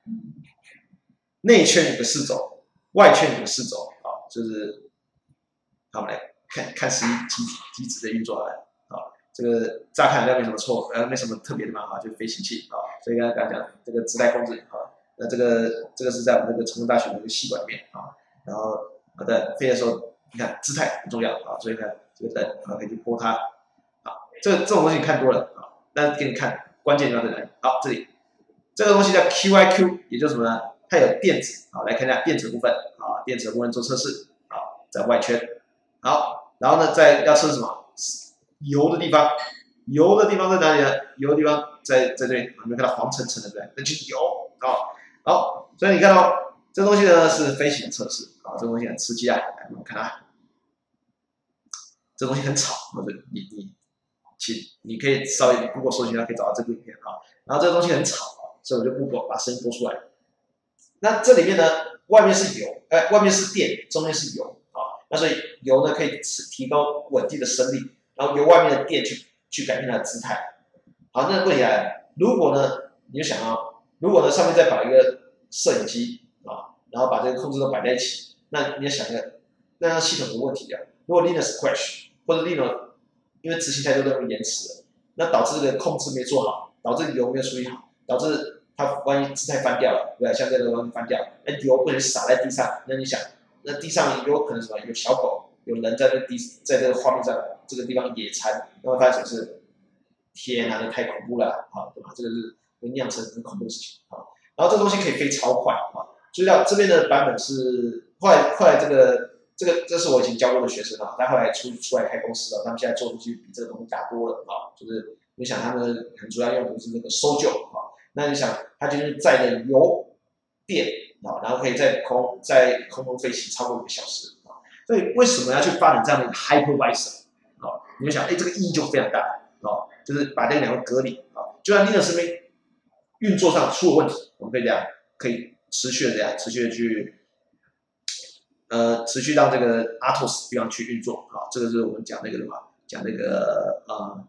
内圈有个四轴，外圈有个四轴啊，就是好，我们来看看实际机机子的运作来啊。这个乍看好像没什么错，呃，没什么特别的嘛，哈，就是飞行器啊。所以刚才刚讲这个姿态控制啊，那这个这个是在我们这个成功大学的一个系管里面啊。然后好的飞的时候，你看姿态很重要啊，所以看这个灯啊可以去拨它啊。这这种东西你看多了啊，那给你看关键地方在哪里？好，这里这个东西叫 Q I Q， 也就是什么呢？它有电子啊，来看一下电子部分啊，电子部分做测试啊，在外圈。好，然后呢，再要测试什么？油的地方，油的地方在哪里呢？油的地方在在这里，有没有看到黄橙橙的？对不对？那就是油啊。好，所以你看到这东西呢是飞行测试啊，这东西很刺激啊。来，我们看啊，这东西很吵，或者你你其你可以稍微 Google 搜一下，可以找到这部影片啊。然后这个东西很吵，所以我就不播，把声音播出来。那这里面呢，外面是油，哎、呃，外面是电，中间是油啊。那所以油呢可以提高稳定的升力。然后由外面的电去去改变它的姿态。好，那问题来了，如果呢，你就想啊，如果呢上面再摆一个摄影机啊，然后把这个控制都摆在一起，那你要想一个，那系统有问题啊。如果 Linux crash 或者 Linux 因为执行太多都延迟了，那导致这个控制没做好，导致油没有处理好，导致它万一姿态翻掉了，对吧？像这个东西翻掉，那油不能洒在地上，那你想，那地上有可能什么？有小狗。有人在这地，在这个画面上这个地方野餐，那么发现是，天哪，这太恐怖了，啊，对吧？这个是会酿成很恐怖的事情啊。然后这个东西可以飞超快啊，注意到这边的版本是后来后来这个这个这是我以前教过的学生啊，他后来出出来开公司了，他们现在做的东西比这个东西大多了啊，就是你想他们很主要用途是那个搜救啊，那你想它就是载的油电啊，然后可以在空在空中飞行超过一个小时。所以为什么要去发展这样的一个 hypervisor 啊？你就想，哎，这个意义就非常大啊，就是把这两个隔离啊。就算 Linux 这边运作上出了问题，我们可以这样，可以持续的这样，持续的去，呃，持续让这个 R T O S 地方去运作啊。这个是我们讲那个什么，讲那个呃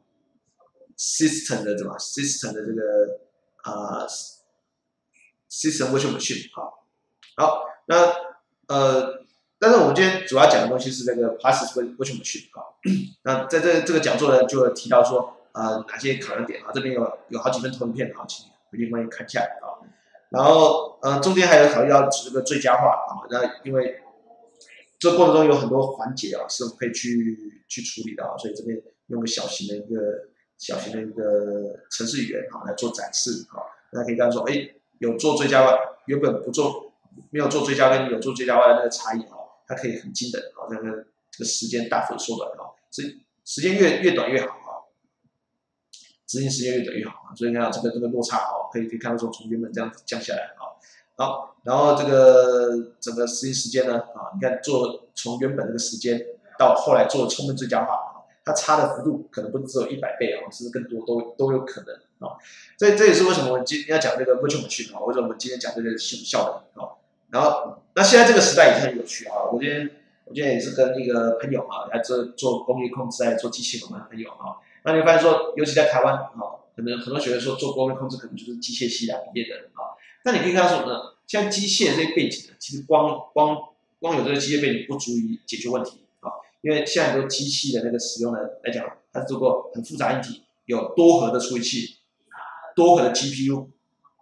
system 的什么 system 的这个啊、呃、system virtual machine 啊。好，那呃。但是我们今天主要讲的东西是那个 Parsys Virtual Machine 啊。那在这这个讲座呢，就提到说，呃，哪些考量点啊？这边有有好几份投影片啊，请回去帮你看一下啊。然后呃，中间还有考虑到这个最佳化啊。那因为这过程中有很多环节啊，是我们可以去去处理的啊，所以这边用个小型的一个小型的一个程式语言啊来做展示啊。那可以刚才说，哎，有做最佳化，原本不做没有做最佳跟有做最佳化的那个差异啊。它可以很精等啊，那个这个时间大幅缩短啊，所以时间越越短越好啊，执行时间越短越好啊，所以你看这个这个落差啊，可以可以看到说从原本这样子降下来啊，好，然后这个整个实际时间呢啊，你看做从原本这个时间到后来做充分最佳化啊，它差的幅度可能不只有一百倍啊，甚至更多都都有可能啊，所以这也是为什么我们今天要讲这个 virtual machine 啊，为什么我们今天讲这个系统效能啊。然后，那现在这个时代也是很有趣啊！我今天我今天也是跟一个朋友啊，来做做工业控制，在做机器人的朋友啊。那你会发现说，尤其在台湾啊，可能很多学生说做工业控制可能就是机械系啊毕业的啊。那你可以看到说呢，像机械这些背景呢，其实光光光有这个机械背景不足以解决问题啊，因为现在很多机器的那个使用呢来讲，它是做过很复杂硬体，有多核的处理器，多核的 G P U。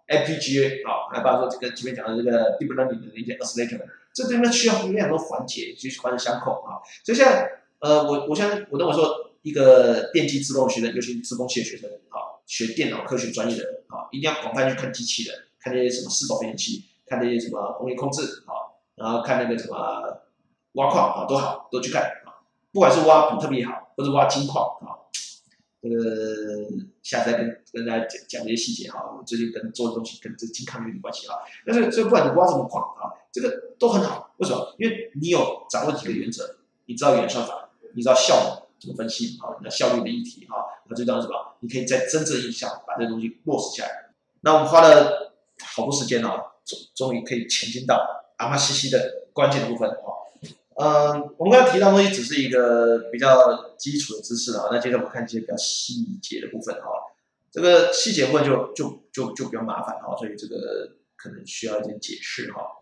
F P G A 啊，还包括这个前面讲的这个 deep learning 的一些 oscillator， 这对面需要非常多环节去环节相扣啊。所以现在呃，我我相信我认为说，一个电机自动学的，尤其是自工系的学生啊，学电脑科学专业的人啊，一定要广泛去看机器人，看那些什么四轴变器，看那些什么工业控制啊，然后看那个什么挖矿啊，都好，都去看啊。不管是挖比特币好，或者挖金矿啊。这个下次再跟跟大家讲讲这些细节哈，我最近跟做的东西跟这个金矿有点关系啊。但是所以不管你挖什么矿啊，这个都很好。为什么？因为你有掌握几个原则，你知道演算法，你知道效率怎么分析啊，那效率的议题哈，那最重要是什么？你可以在真正意义上把这个东西落实下来。那我们花了好多时间啊，终终于可以前进到阿玛西西的关键的部分啊。嗯，我们刚才提到的东西只是一个比较基础的知识啊，那接着我们看一些比较细节的部分哈。这个细节部分就就就就比较麻烦哈，所以这个可能需要一点解释哈。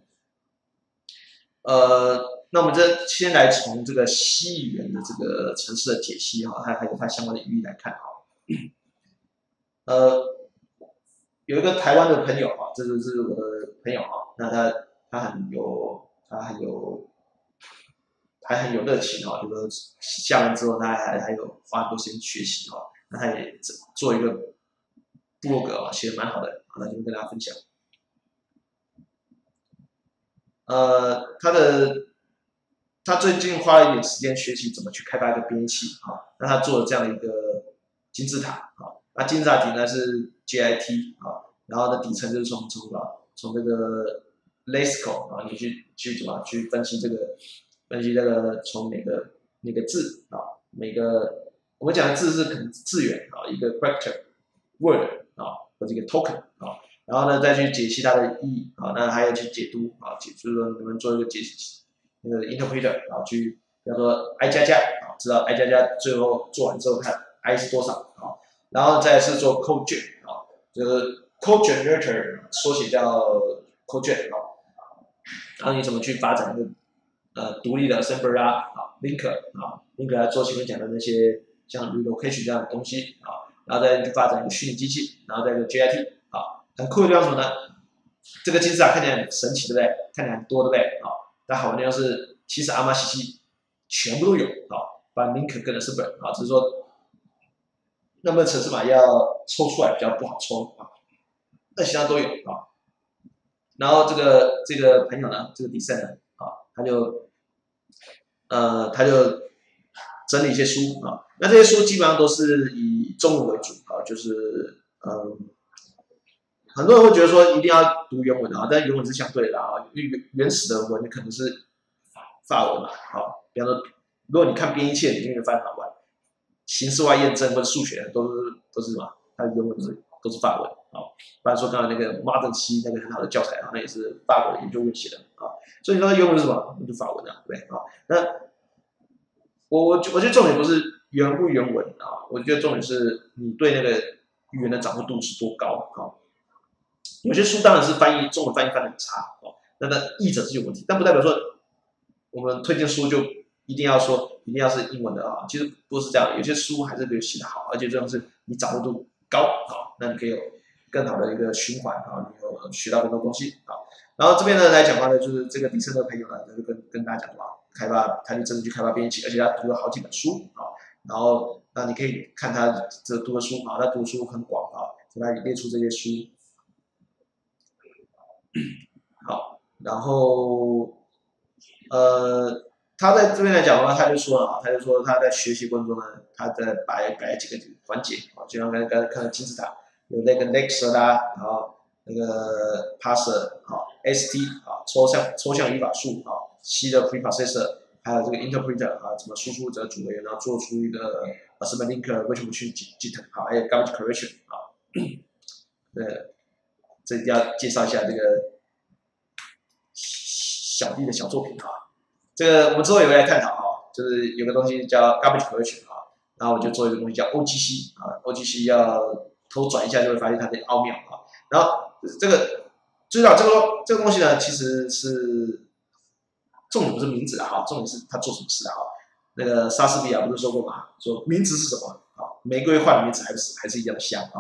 呃，那我们这先来从这个西语言的这个程式的解析哈，它还有它相关的语义来看哈。呃，有一个台湾的朋友哈，这就是我的朋友哈，那他他很有他很有。还很有热情哈，就说下班之后他还还有花很多时间学习哈，那他也做一个部落格啊，写的蛮好的，那就跟大家分享。呃，他的他最近花了一点时间学习怎么去开发一个编译器啊，那他做了这样的一个金字塔啊，那金字塔底呢是 J I T 啊，然后呢底层就是从从从这个 Lexical 啊，你去去怎么去分析这个。分析这个从每个每个字啊，每个我们讲的字是可能字源啊，一个 character、word 啊，或者一个 token 啊，然后呢再去解析它的意义啊，那还有去解读啊，解就是说你们做一个解析那个 interpreter 啊，去比方说 i 加加啊，知道 i 加加最后做完之后看 i 是多少啊，然后再是做 code gen 啊，这个 code generator 缩写叫 code gen 啊，然后你怎么去发展一个呃，独立的 assembler 啊 ，linker 啊 ，linker 来做前面讲的那些像 relocation 这样的东西啊，然后再去发展一个虚拟机器，然后再一个 J I T 啊，很酷的地方是什么呢？这个金字塔看起来很神奇，对不对？看起来很多，对不对？啊，但好玩的地方是，其实阿玛西西全部都有啊，把 linker 跟 assembler 啊，只是说那么程式码要抽出来比较不好抽啊，那其他都有啊。然后这个这个朋友呢，这个 design 呢，啊，他就呃，他就整理一些书啊，那这些书基本上都是以中文为主啊，就是嗯，很多人会觉得说一定要读原文啊，但原文是相对的啊，因为原始的文可能是法文嘛，好，比方说如果你看编译器，你就会翻法文，形式化验证或者数学都是都是什么，它的原文是都是法文啊，不然说刚才那个 Modern C 那个很好的教材啊，那也是法国的研究院写的啊，所以你说原文是什么？那就法文啊，对不对啊？那我我我觉得重点不是原不原文啊，我觉得重点是你对那个语言的掌握度是多高啊。有些书当然是翻译中文翻译翻的很差哦，那那译者是有问题，但不代表说我们推荐书就一定要说一定要是英文的啊，其实不是这样的，有些书还是可以写得好，而且这样是你掌握度高啊，那你可以有更好的一个循环啊，你有学到更多东西啊。然后这边呢来讲话呢，就是这个底层的朋友呢，就跟跟大家讲话，开发他就真的去开发编译器，而且他读了好几本书啊，然后那你可以看他这读的书啊，他读书很广啊，所以他列出这些书。好，然后呃，他在这边来讲的话，他就说了啊，他就说他在学习过程中呢，他在摆摆几个环节啊，就像刚才刚才看到金字塔有那个 Nexer 啦，然后那个 Parser 啊 ，S T 啊，抽象抽象语法树啊 ，C 的 Preprocessor， 还有这个 Interpreter 啊，怎么输出这个组员，然后做出一个 Assembly Linker 为什么去 Git 啊，还有 Garbage Collection 啊，对。这要介绍一下这个小弟的小作品啊，这个我们之后也会来探讨啊，就是有个东西叫 garbage collection 啊，然后我就做一个东西叫 O G C 啊 ，O G C 要头转一下就会发现它的奥妙啊，然后这个知道这个这个东西呢，其实是重点不是名字啊，重点是他做什么事啊。那个莎士比亚不是说过嘛，说名字是什么啊？玫瑰换名字还是还是一样香啊。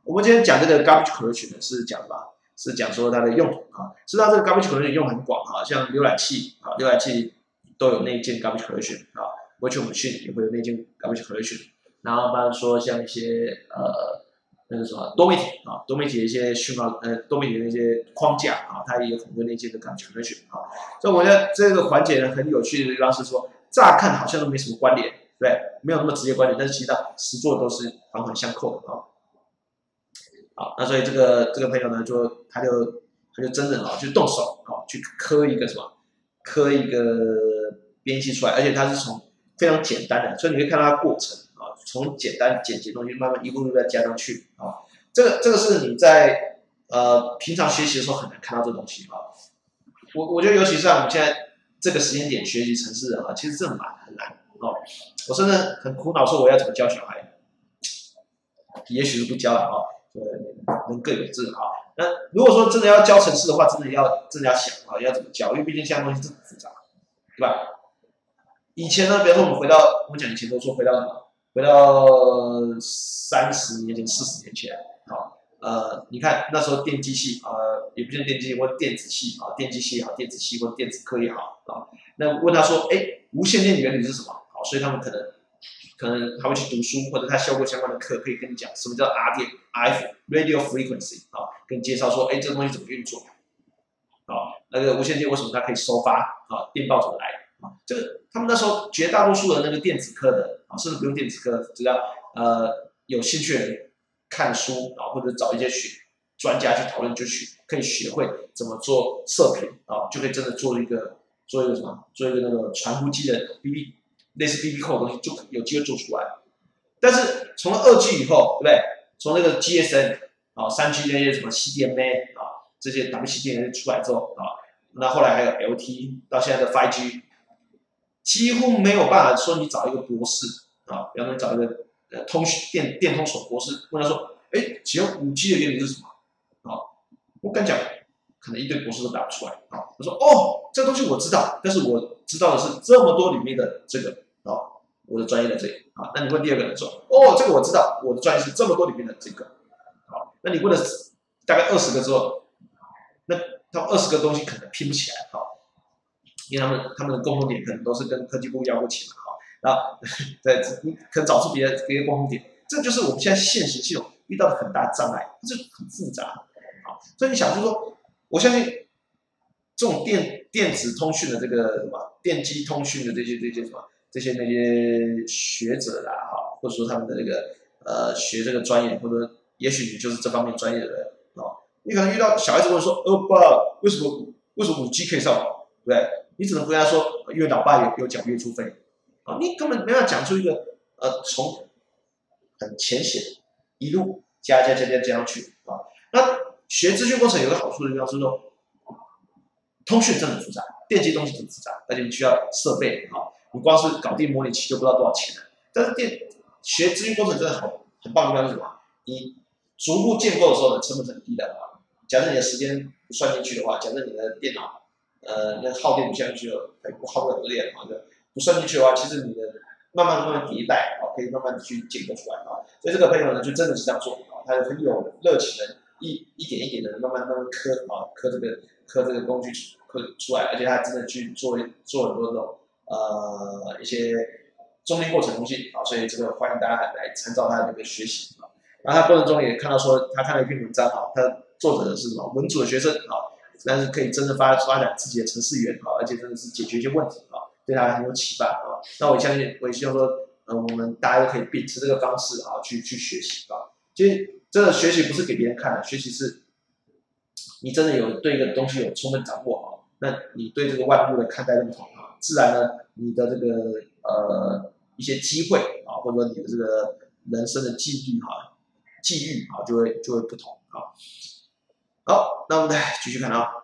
我们今天讲这个 garbage collection 呢，是讲吧，是讲说它的用途啊。实际上这个 garbage collection 用很广啊，像浏览器啊，浏览器都有内建 garbage collection 啊 ，virtual machine 也会有内建 garbage collection。然后，比方说像一些呃那个什么多媒体啊，多媒体的一些讯号呃多媒体的一些框架啊，它也有很多内建的 garbage collection 啊。所以我觉得这个环节呢很有趣的地方是说，乍看好像都没什么关联，对，没有那么直接关联，但是其实它实作都是环环相扣的啊。好，那所以这个这个朋友呢，就他就他就真的啊，就动手啊，去刻一个什么，刻一个编辑器出来，而且他是从非常简单的，所以你会看到它过程啊，从简单简洁的东西慢慢一步一步再加上去啊。这个这个是你在呃平常学习的时候很难看到这个东西啊。我我觉得尤其是像我们现在这个时间点学习程式啊，其实真的蛮很难哦。我真的很苦恼，说我要怎么教小孩，也许是不教了啊。人各有志啊。那如果说真的要教程式的话，真的要真的要想啊，要怎么教？因为毕竟现在东西真的很复杂，对吧？以前呢，比如说我们回到我们讲以前都说回到什么？回到三十年前、四十年前，好，呃，你看那时候电机系，呃，也不是电机系或电子系啊，电机系也好，电子系或电子科也好啊。那问他说，哎，无线电原理是什么？好，所以他们可能。可能他会去读书，或者他修过相关的课，可以跟你讲什么叫 R 电 R F radio frequency 啊，跟你介绍说，哎，这个东西怎么运作？啊，那个无线电为什么它可以收发？啊，电报怎么来？啊，这个他们那时候绝大多数的那个电子科的啊，甚至不用电子科，只要呃有兴趣的人看书啊，或者找一些学专家去讨论，就学可以学会怎么做射频啊，就可以真的做一个做一个什么，做一个那个传呼机的 B B。类似 B B 扣的东西就有机会做出来，但是从二 G 以后，对不对？从那个 G S M 啊、三 G 那些什么 C D M A 啊，这些 W C D M A 出来之后啊，那后来还有 L T E 到现在的 五 G， 几乎没有办法说你找一个博士啊，比方说你找一个呃通讯电电通所博士，问他说，哎，请问五 G 的原理是什么？啊，我跟你讲，可能一堆博士都答不出来啊。他说，哦，这个东西我知道，但是我知道的是这么多里面的这个。哦，我的专业的这个啊，那你问第二个人说，哦，这个我知道，我的专业是这么多里面的这个，好，那你问了大概二十个之后，那他二十个东西可能拼不起来，好，因为他们他们的共同点可能都是跟科技部要过钱嘛，好，然后对，你可能找出别的别的共同点，这就是我们现在现行系统遇到的很大的障碍，这很复杂，好，所以你想就是说，我相信这种电电子通讯的这个什么电机通讯的这些这些什么。这些那些学者啦，哈，或者说他们的那个呃学这个专业，或者也许你就是这方面专业的人啊，你可能遇到小孩子问说，呃爸，为什么为什么五 G 可以上网，对不对？你只能回答说，因为老爸有有缴月租费啊，你根本没办法讲出一个呃从很浅显一路加加加加加上去啊。那学资讯工程有个好处的地方是说，通讯真的很复杂，电机东西很复杂，而且你需要设备啊。你光是搞定模拟器就不知道多少钱了。但是电学资讯工程真的很很棒的地方是什么？你逐步建构的时候呢，成本是很低的啊。假设你的时间不算进去的话，假设你的电脑呃那耗电不下去了，不耗不了电啊，不算进去的话，其实你的慢慢慢慢迭代啊，可以慢慢的去建构出来啊。所以这个朋友呢，就真的是这样做啊，他很有热情的，一一点一点的慢慢慢慢刻啊，刻这个刻这个工具刻出来，而且他真的去做做很多这种。呃，一些中间过程东西啊，所以这个欢迎大家来参照他的那个学习啊。然后他过程中也看到说，他看了一篇文章啊，他作者是什么文组的学生啊，但是可以真正发发展自己的程式员啊，而且真的是解决一些问题啊，对他很有启发啊。那我相信，我也希望说，呃，我们大家都可以秉持这个方式啊，去去学习啊。其实真的学习不是给别人看的，学习是你真的有对一个东西有充分掌握啊，那你对这个万物的看待都不同啊。自然呢，你的这个呃一些机会啊，或者说你的这个人生的际遇哈、际遇啊，就会就会不同啊。好，那我们来继续看啊。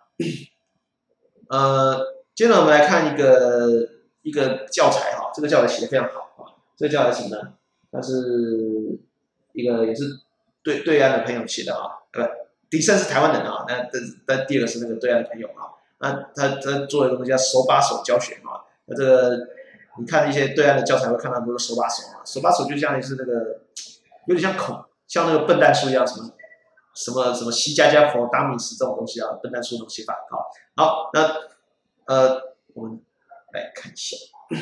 呃，接着我们来看一个一个教材哈，这个教材写的非常好啊。这个教材是什么呢？它是一个也是对对岸的朋友写的啊，对吧？第一是台湾人啊，那但第二个是那个对岸的朋友啊。那他他做的东西叫手把手教学啊，那这个你看一些对岸的教材会看到很多手把手啊，手把手就像是那个有点像口像那个笨蛋书一样，什么什么什么西加加佛达米斯这种东西啊，笨蛋书那种写法。好，好，那呃，我们来看一下。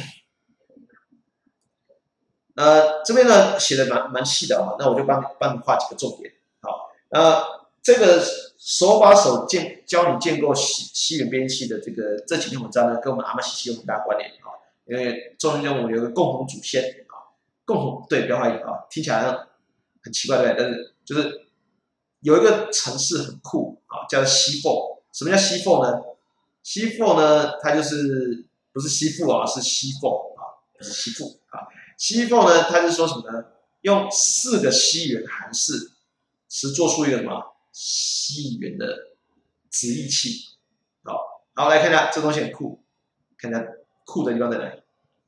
呃，这边呢写的蛮蛮细的啊，那我就帮你帮你画几个重点。好，呃，这个手把手建教你建构西西元编译器的这个这几篇文章呢，跟我们阿玛西西有很大关联啊，因为中文中我们有个共同祖先啊，共同对，不要怀疑啊，听起来很奇怪对，但是就是有一个城市很酷啊，叫西凤。什么叫西凤呢？西凤呢，它就是不是西富啊，是西凤啊，不是西富啊。西凤呢，它是说什么呢？用四个西元函式，实做出一个什么西元的直译器。好，好来看一下这东西很酷，看一下酷的地方在哪里。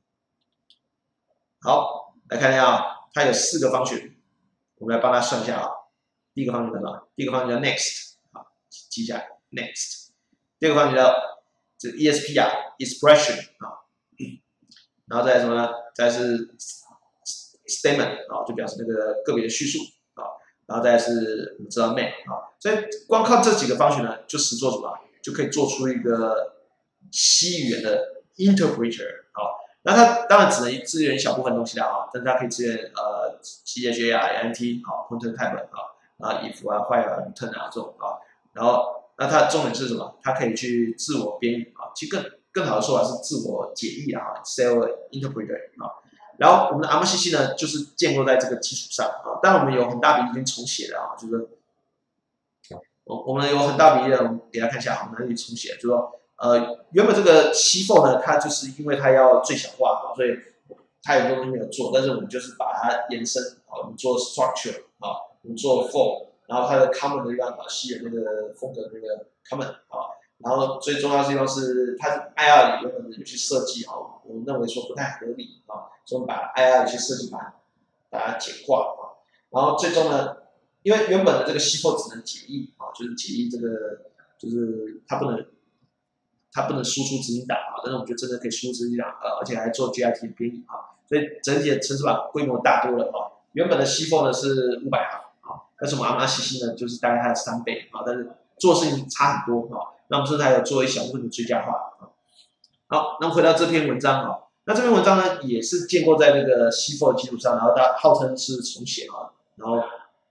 好，来看一下啊，它有四个方选，我们来帮它算一下啊。第一个方选叫什么？第一个方选叫 next 啊，记一下 next。第二个方选叫这 E S P 啊 expression 啊。然后再来什么呢？再来是 statement 啊，就表示那个个别的叙述啊。然后再来是我们知道 main 啊，所以光靠这几个方选呢，就实做什么？就可以做出一个西语言的 interpreter 啊。那它当然只能支援一小部分东西啦啊，但是它可以支援呃 C H A 啊、N T 啊、pointer type 啊、啊 if 啊、while 啊、return 啊这种啊。然后那它的重点是什么？它可以去自我编译啊，其实更更好的说法是自我解译啊 ，self interpreter 啊。然后我们的 A M A C C 呢，就是建构在这个基础上啊。当然我们有很大比例已经重写了啊，就是我我们有很大比例的，我们给大家看一下啊，哪里重写？就是说呃，原本这个西凤呢，它就是因为它要最小化啊，所以它有很多东西没有做，但是我们就是把它延伸啊，我们做 structure 啊，我们做 form。然后它的 common 的地方啊，西元那个风格的那个 common 啊，然后最重要的地方是它 I R 原本有些设计啊，我们认为说不太合理啊，所以我们把 I R 有些设计把它把它简化啊，然后最终呢，因为原本的这个西凤只能解译啊，就是解译这个就是它不能它不能输出执行档啊，但是我们就真的可以输出执行档，呃，而且还做 G I T 的编译啊，所以整体的程式码规模大多了啊，原本的西凤呢是五百行。但是我们阿玛西西呢，就是大概它的三倍啊，但是做事情差很多啊。那我们甚至还有做一小部分的追加化啊。好，那我们回到这篇文章啊，那这篇文章呢也是建构在这个西凤的基础上，然后它号称是重写啊，然后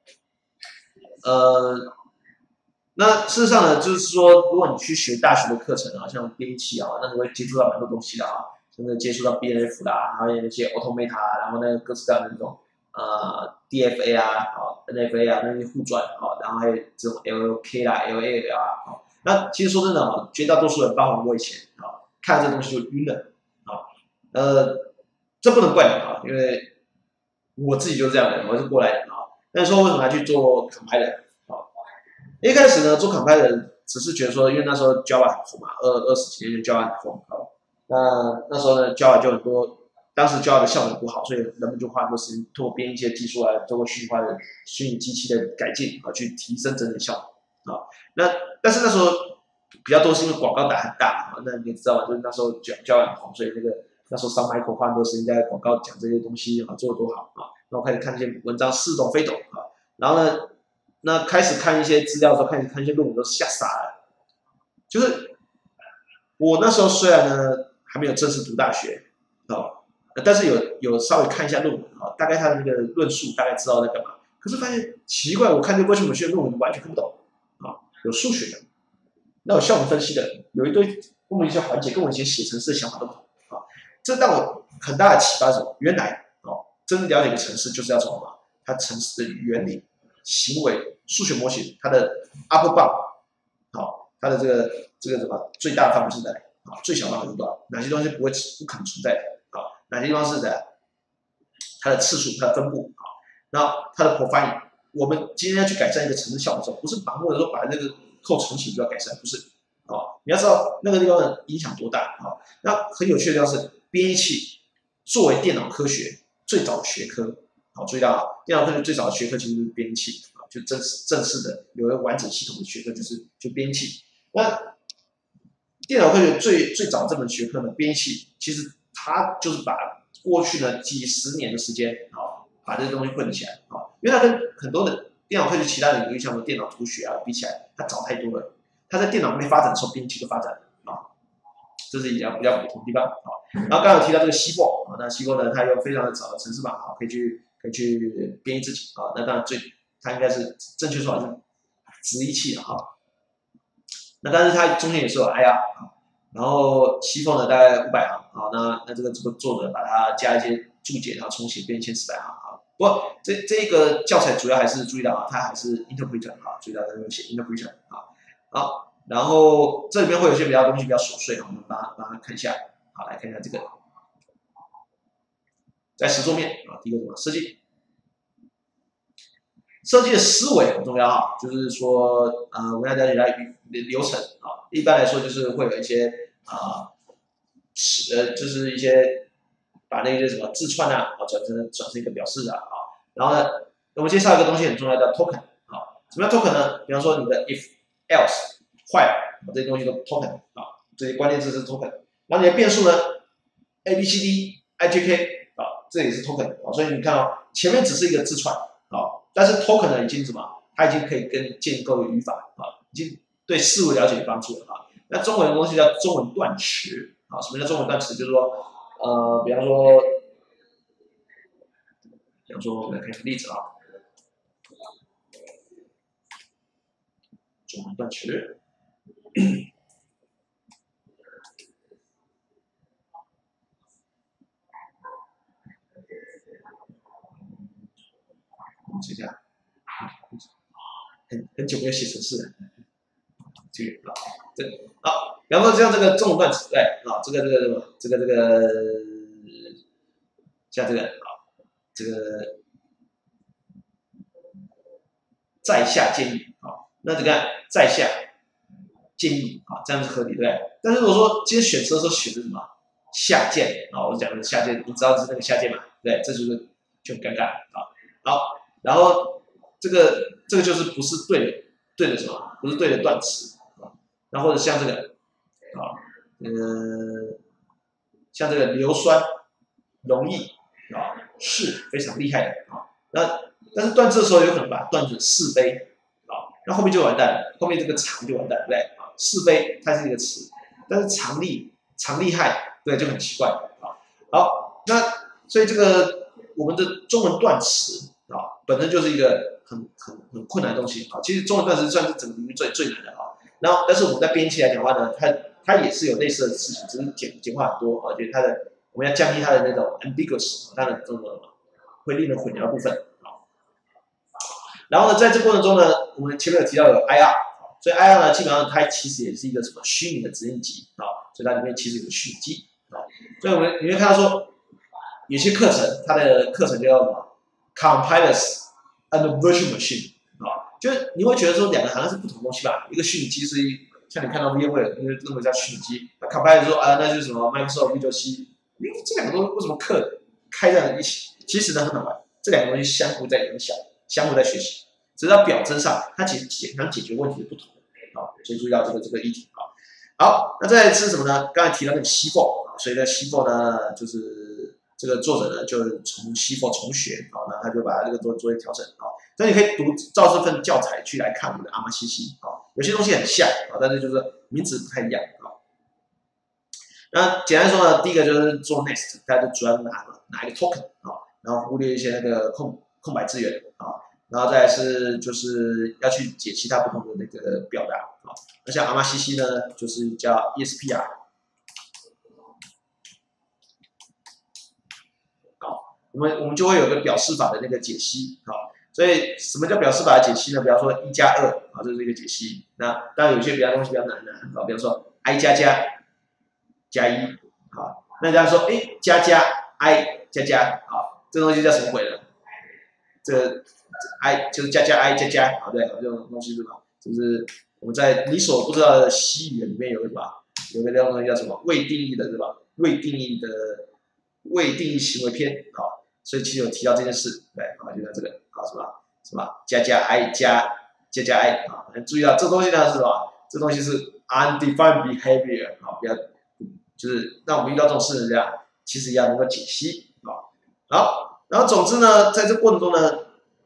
呃，那事实上呢，就是说，如果你去学大学的课程啊，像编译器啊，那你会接触到蛮多东西的啊，甚至接触到 B N F 啦，然后有一些 automata， 然后呢各式各样的那种。呃 ，D F A 啊，好 ，N F A 啊，那些互转啊，然后还有这种 L L K 啦 ，L A L 啊，好，那其实说真的啊，绝大多数人，包含我以前啊，看这东西就晕了啊，呃，这不能怪你啊，因为我自己就是这样的，我是过来人啊。但是说为什么要去做 compiler 啊？一开始呢，做 compiler 只是觉得说，因为那时候 Java 很红嘛，二二十几年前 Java 很红，好，那那时候呢 Java 就很多。当时 Java 的效能不好，所以人们就花很多时间通过编一些技术啊，通过虚拟化的虚拟机器的改进啊，去提升整体效能啊。那但是那时候比较多是因为广告打很大啊，那你也知道，就是那时候 Java 很红，所以那个那时候上 Michael 花很多时间在广告讲这些东西啊，做得多好啊。然后开始看这些文章似懂非懂啊，然后呢，那开始看一些资料的时候，开始看一些论文都吓傻了。就是我那时候虽然呢还没有正式读大学啊。但是有有稍微看一下论文啊，大概他的那个论述大概知道在干嘛。可是发现奇怪，我看这个 virtual machine 的论文完全看不懂啊，有数学的，那有效能分析的，有一堆跟我一些环节跟我以前写程式的想法都不同啊。这让我很大的启发是什么？原来哦，真正了解一个程式就是要从什么？它程式的原理、行为、数学模型，它的 upper bound 好，它的这个这个什么最大范围是在啊，最小范围是多少？哪些东西不会不可能存在的？哪些地方是的？它的次数、它的分布啊，然后它的 profiling。我们今天要去改善一个程式效能的时候，不是盲目的说把那个扣重启就要改善，不是啊。你要知道那个地方的影响多大啊。那很有趣的地方是，编译器作为电脑科学最早的学科，好，注意到啊，电脑科学最早的学科其实就是编译器啊，就正式正式的有一个完整系统的学科就是就编译器。那电脑科学最最早这门学科呢，编译器其实。它就是把过去呢几十年的时间啊，把这些东西混起来啊。 因为它跟很多的电脑科学其他的领域，像电脑图学啊比起来，它早太多了。它在电脑没发展的时候，编辑就发展了啊，这是比较比较不同的地方啊。然后刚刚有提到这个 C 四 啊，那 C 四 呢，它有非常的早的程式码啊，可以去可以去编译自己啊。那当然最它应该是正确说法是直译器的哈。那但是它中间也是有 I R 啊，然后 C 四 呢大概五百行啊，那那这个这个作者把它加一些注解，然后重写变一千四百行啊。不过这这个教材主要还是注意到啊，它还是 interpreter 啊，注意到它有写 interpreter 啊。好，然后这里面会有一些比较东西比较琐碎，我们把它把它看一下。好，来看一下这个，在实作面啊，第一个什么设计，设计的思维很重要啊，就是说呃，我们要了解它流程啊，一般来说就是会有一些啊，呃，就是一些把那些什么字串啊，啊转成转成一个表示啊啊，然后呢，我们介绍一个东西很重要的 token 啊，什么叫 token 呢？比方说你的 if else 坏了，这些东西都 token 啊，这些关键字是 token。然后你的变数呢 ，a b c d i j k 啊，这也是 token 啊，所以你看哦，前面只是一个字串啊，但是 token 呢已经什么？它已经可以跟建构语法啊，已经对事物了解有帮助了啊。那中文的东西叫中文断词啊，什么叫中文断词？就是说，呃，比方说，比方说我们来看一个例子啊，中文断词。写下，很很久没有写程式了，这个啊，这个好，比方说像这个中文断词，对啊，这个这个这个这个这个，像这个啊，这个在下建议啊，那这个在下建议啊，这样是合理对不对？但是如果说今天选择的时候选的什么下键啊，我讲的下键，你知道是那个下键嘛？对，这就是就很尴尬啊。好，然后这个这个就是不是对的对的什么？不是对的断词啊。那或者像这个啊，呃，像这个硫酸容易啊是非常厉害的啊。那但是断字的时候有可能把断成是非啊，那后面就完蛋了，后面这个长就完蛋，对不对啊？是非它是一个词，但是常厉常厉害，对，就很奇怪啊。好，那所以这个我们的中文断词啊，本身就是一个很很很困难的东西啊。其实中文断词算是整个领域最最难的啊。然后，但是我们在编辑来讲的话呢，它它也是有类似的事情，只是简简化很多啊，就是它的我们要降低它的那种 ambiguous， 它的这种会令人混淆的部分啊。然后呢，在这过程中呢，我们前面有提到有 I R， 所以 I R 呢，基本上它其实也是一个什么虚拟的指令集啊，所以它里面其实有个虚拟机啊。所以我们你会看到说，有些课程它的课程就叫什么 compilers and virtual machine 啊，就是你会觉得说两个好像是不同的东西吧？一个虚拟机是像你看到 VMware， 因为认为叫虚拟机，那 compiler 说啊，那就是什么 Microsoft Visual C， 这两个东西为什么课开在一起？其实呢很好玩，这两个东西相互在影响，相互在学习，只是在表征上它解解想解决问题是不同的啊，所以注意到这个这个议题啊。好，那再来是什么呢？刚才提到那个 C 四 啊，所以呢 C 四 呢就是这个作者呢就从 C 四 重学啊，那他就把这个做做一调整啊。所以你可以读照这份教材去来看我们的阿玛西西啊，有些东西很像啊，但是就是名字不太一样啊。那简单说呢，第一个就是做 next， 大家就主要拿拿一个 token 啊，然后忽略一些那个空空白资源啊，然后再来是就是要去解其他不同的那个表达啊。那像阿玛西西呢，就是叫 E S P R。好，我们我们就会有个表示法的那个解析啊。所以什么叫表示法的解析呢？比方说一加二啊，这是一个解析。那当然有些比较东西比较难的啊，比方说 i 加加加一啊，那这样说，哎，加加 i 加加啊，这个东西叫什么鬼呢？这个 i 就是加加 i 加加啊，对，这种东西是吧？就是我们在你所不知道的西语里面有个什么，有个东西叫什么未定义的，对吧？未定义的未定义行为篇啊，所以其实有提到这件事，对啊，就像这个。什么什么加加 i 加加加 i 啊，注意到这东西呢是什么？这东西是 undefined behavior 啊，不要就是让我们遇到这种事情这样，其实要能够解析啊。好，然后总之呢，在这过程中呢，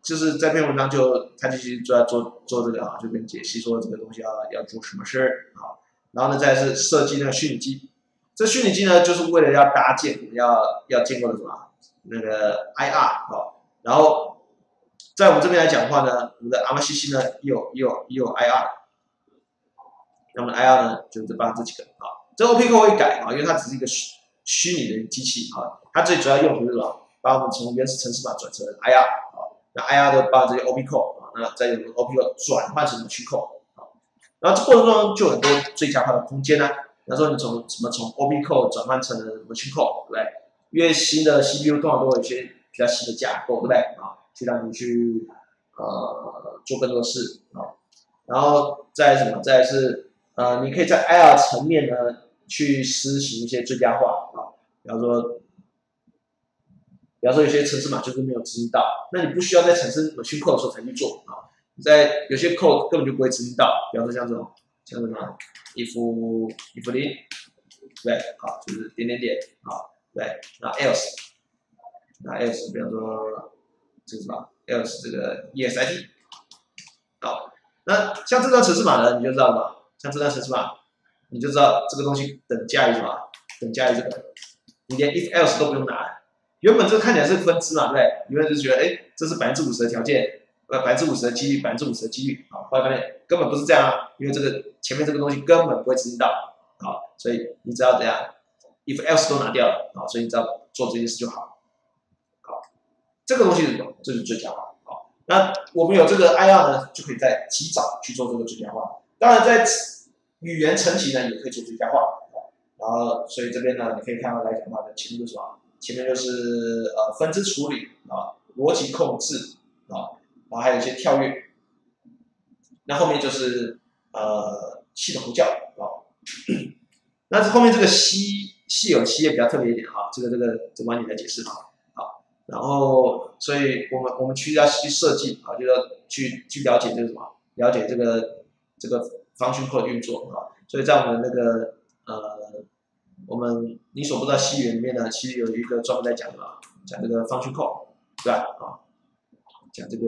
就是在这篇文章就他就其实就要做做这个啊，就跟解析说这个东西要要做什么事儿啊。然后呢，再是设计那个虚拟机。这虚拟机呢，就是为了要搭建我们要要建构的什么那个 I R 啊。然后在我们这边来讲的话呢，我们的 A M A C C 呢也有也有也有 I R。那么 I R 呢，就是这帮这几个啊。这 O P Core 会改啊，因为它只是一个虚虚拟的机器啊，它最主要用途是什么？把我们从原始程式码转成 I R 啊，那 I R 的把这些 O P Core 啊，那再用 O P Core 转换成 Machine Code 啊，然后这过程中就有很多最佳化的空间呢、啊。比方说你从什么从 O P Core 转换成 Machine Code， 对不对？因为新的 C P U 通常都有一些比较新的架构，对不对啊？去让你去呃做更多的事啊，然后再来什么？再来是呃，你可以在 I R 层面呢去施行一些最佳化啊，比方说。比方说有些程式码就是没有执行到，那你不需要在产生 machine code 的时候才去做啊。你在有些 code 根本就不会执行到，比方说像这种像什么 if if 零，对，好，就是点点点，好，对，那 else， 那 else 比方说这个什么 else 这个 exit， 好，那像这段程式码呢，你就知道什么？像这段程式码，你就知道这个东西等价于什么？等价于这个，你连 if else 都不用拿。原本这看起来是分支嘛，对不对？原本就觉得，哎，这是百分之五十的条件，呃，百分之五十的几率，百分之五十的几率，啊，后来发现根本不是这样啊，因为这个前面这个东西根本不会执行到，啊，所以你只要怎样 ，if else 都拿掉了，啊，所以你只要做这件事就好，好，这个东西是什么？这是最佳化，好，那我们有这个 I R 呢，就可以在及早去做这个最佳化，当然在语言层级呢也可以做最佳化，然后所以这边呢，你可以看到来讲的话呢，前面就是什么？前面就是呃分支处理啊，逻辑控制啊，然后还有一些跳跃，那后面就是呃系统呼叫啊，那后面这个 C 系有企业比较特别一点哈，这个这个这晚点来解释哈，好，然后所以我们我们去要去设计啊，就要去去了解这个什么，了解这个这个 function code 运作啊，所以在我们那个呃。我们你所不知道西语里面呢，其实有一个专门在讲的，讲这个 function call， 对吧？啊，讲这个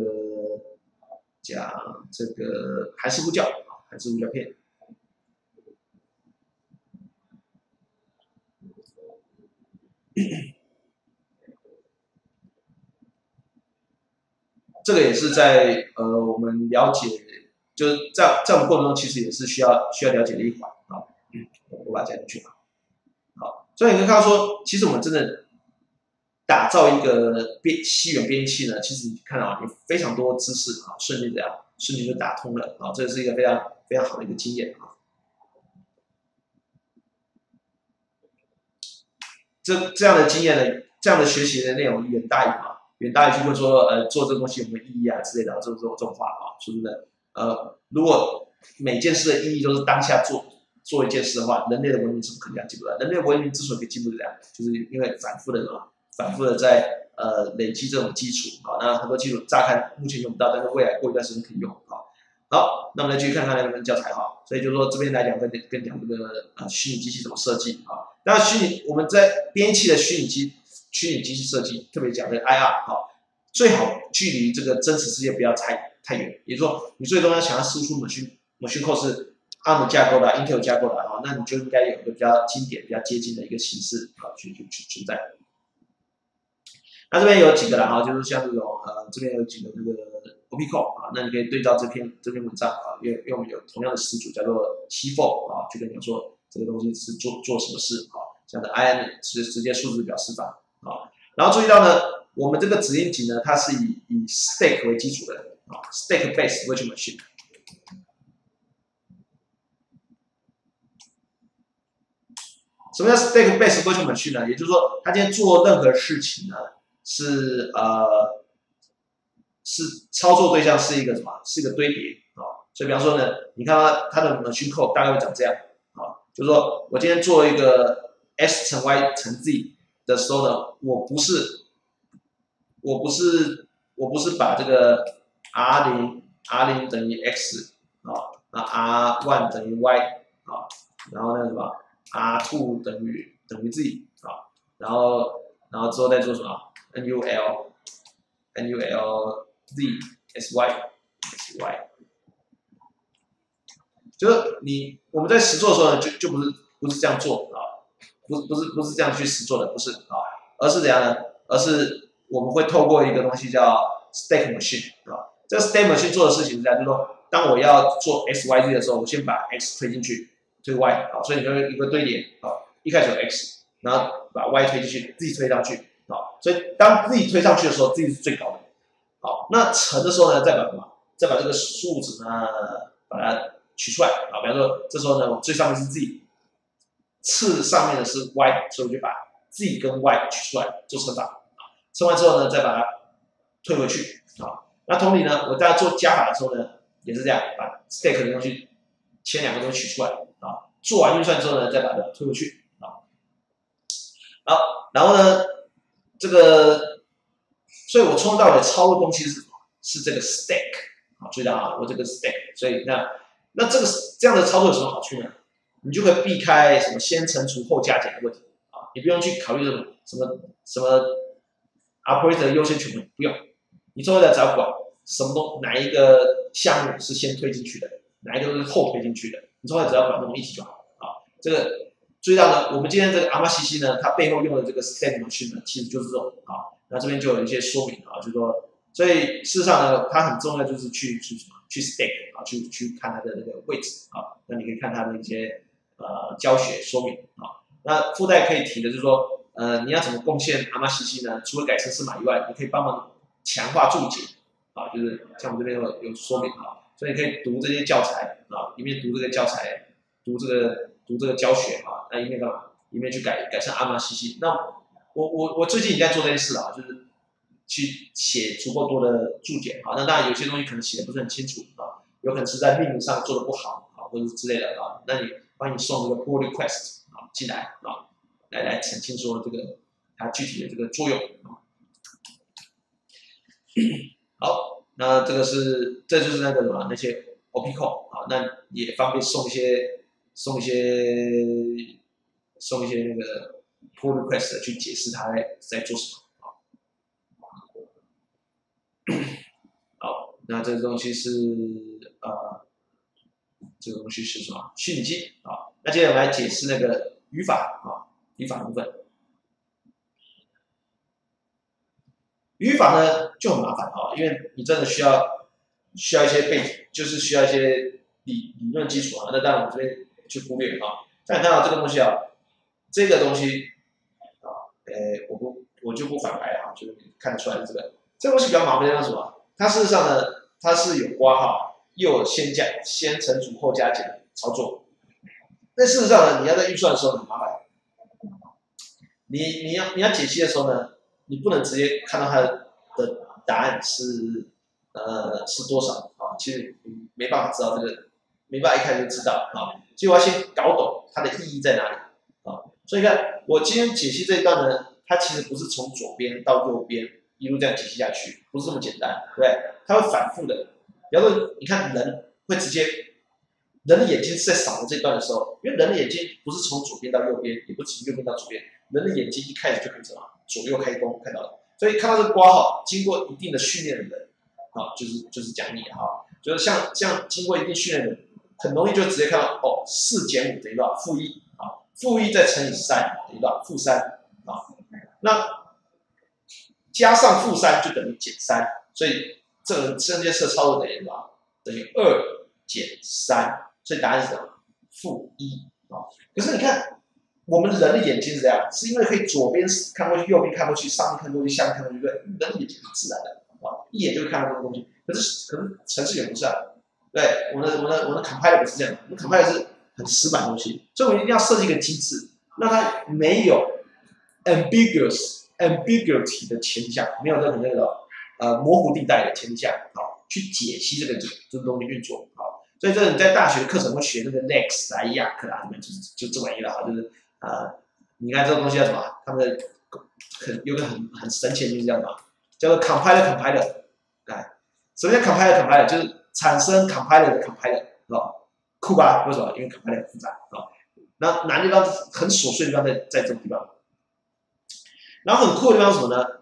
讲这个韩式呼叫啊，韩式呼叫片。这个也是在呃我们了解，就是在在我们过程中，其实也是需要需要了解的一环啊。嗯，我把它加进去吧。好，所以你可以看到说，其实我们真的打造一个编西元编译器呢，其实你看到啊，有非常多知识啊，瞬间这样瞬间就打通了啊，这是一个非常非常好的一个经验啊。这这样的经验呢，这样的学习的内容远大于啊，远大于去问说呃做这个东西有没有意义啊之类的这种这种这种话啊，是不是？呃，如果每件事的意义都是当下做。做一件事的话，人类的文明是不可能这样进步的。人类文明之所以可以进步这样，就是因为反复的什么，反复的在呃累积这种基础啊。那很多基础乍看目前用不到，但是未来过一段时间可以用啊。好，那我们来继续看看那本教材哈。所以就是说这边来讲跟跟讲这个呃虚拟机器怎么设计啊。那虚拟我们在编辑器的虚拟机虚拟机器设计，特别讲这个 I R 啊，最好距离这个真实世界不要太太远。也就是说，你最终要想要输出 machine machine code 是 A R M 架构的、Intel 架构的啊，那你就应该有一个比较经典、比较接近的一个形式啊，去去去存在。那这边有几个啦哈，就是像这种呃，这边有几个这个 O P Core 啊，那你可以对照这篇这篇文章啊，因为因为我们有同样的始祖叫做 C F O 啊，就跟你说这个东西是做做什么事啊，像是 I N 是直接数字表示法啊，然后注意到呢，我们这个指令集呢，它是以以 Stack 为基础的啊 ，Stack Based Virtual Machine。什么叫 Stack Based Virtual Machine 呢？也就是说，它今天做任何事情呢，是呃是操作对象是一个什么？是一个堆叠啊。所以比方说呢，你看它它的 machine code 大概会长这样啊，就是说我今天做一个 x 乘 y 乘 z 的时候呢，我不是我不是我不是把这个 r 零 r 零等于 x 啊，那 r 一 等于 y 啊，然后那个什么 r 二 等于等于 z 啊，然后然后之后再做什么 nul nul z sy sy，就是你我们在实做的时候呢，就就不是不是这样做啊，不是不是不是这样去实做的，不是啊，而是怎样呢？而是我们会透过一个东西叫 Stack Machine 啊，这个 Stack Machine 做的事情是这样，就是说，当我要做 x y z 的时候，我先把 x 推进去，推 y 啊，所以你就一个堆叠啊，一开始有 x， 然后把 y 推进去，自己推上去啊，所以当自己推上去的时候，自己是最高的。好，那乘的时候呢，再把什么？再把这个数值呢，把它取出来啊。比方说，这时候呢，我最上面是 z， 次上面的是 y， 所以我就把 z 跟 y 取出来做乘法啊。乘完之后呢，再把它退回去啊。那同理呢，我在做加法的时候呢，也是这样，把 stack 的东西前两个东西取出来啊。做完运算之后呢，再把它退回去啊。好，然后呢，这个，所以我从头到尾操作东西是什么？是这个 stack 啊，注意到啊，我这个 stack， 所以那那这个这样的操作有什么好处呢？你就可以避开什么先乘除后加减的问题啊，你不用去考虑这种什么什么 operator 优先权，不用，你做的只要管什么东哪一个项目是先推进去的，哪一个是后推进去的，你做的只要管这么一体就好啊。这个注意到呢，我们今天这个阿玛西西呢，它背后用的这个 stack machine 呢，其实就是这种啊。那这边就有一些说明啊，就是说，所以事实上呢，它很重要就是去去什么去 stack 啊，去去看它的那个位置啊。那你可以看它的一些呃教学说明啊。那附带可以提的就是说，呃，你要怎么贡献阿玛西西呢？除了改程式码以外，你可以帮忙强化注解啊，就是像我们这边有有说明啊，所以你可以读这些教材啊，一面读这个教材，读这个读这个教学啊，那一面干嘛？一面去改改成阿玛西西。那我我我最近也在做这件事啊，就是去写足够多的注解啊。那当然有些东西可能写的不是很清楚啊，有可能是在命名上做的不好啊，或者是之类的啊。那你帮你送这个 pull request 啊进来啊，来来澄清说这个它具体的这个作用啊。好，那这个是这就是那个什么那些 O P call 啊，那也方便送一些送一些送一些那个 pull request 去解释它在在做什么。好，那这个东西是呃，这个东西是什么？虚拟机啊。那接着我们来解释那个语法啊，语法部分。语法呢就很麻烦啊，因为你真的需要需要一些背景，就是需要一些理理论基础啊。那当然我们这边去忽略啊。但你看到这个东西啊，这个东西啊，诶，我不我就不反白啊，就是看得出来的这个这个东西比较麻烦的是什么？它事实上呢，它是有括号，又有先加先乘除后加减的操作。但事实上呢，你要在预算的时候很麻烦。你你要你要解析的时候呢，你不能直接看到它的答案是呃是多少啊？其实你没办法知道这个，没办法一开始就知道啊。所以我要先搞懂它的意义在哪里啊。所以你看，我今天解析这一段呢，它其实不是从左边到右边一路这样解析下去，不是这么简单，对不对？它会反复的。比方说，你看人会直接，人的眼睛是在扫的这段的时候，因为人的眼睛不是从左边到右边，也不是从右边到左边。人的眼睛一开始就可以什么左右开弓，看到了，所以看到这个括号，经过一定的训练的人，啊，就是就是讲你哈，就是像像经过一定训练的人，很容易就直接看到哦，四减五等于多少？负一啊，负一再乘以三等于多少？负三啊，那加上负三就等于减三，所以这个这件事操作等于多少？等于二减三，所以答案是什么？负一啊。可是你看。我们人的眼睛是这样，是因为可以左边看过去，右边看过去，上面看过去，下面看过去，对，人的眼睛是自然的，啊，一眼就会看到这个东西。可是可是程式员不是啊，对，我们的我们的我们的 compiler 不是这样的，我们 compiler 是很死板的东西，所以我们一定要设计一个机制，让它没有 ambiguous ambiguity 的前提下，没有任何那个呃模糊地带的前提下，好，去解析这个这个东西运作，好，所以这你在大学课程会学那个 Lex 啊、Yak 啊，就是就这玩意了哈，就是。呃，你看这个东西叫什么？他们的很有个很很神奇的名字叫什么？叫做 compiler compiler。哎，什么叫 compiler compiler？ 就是产生 compiler 的 compiler， 是吧？酷吧？为什么？因为 compiler 很复杂啊。那难的地方很琐碎的地方在在这个地方。然后很酷的地方是什么呢？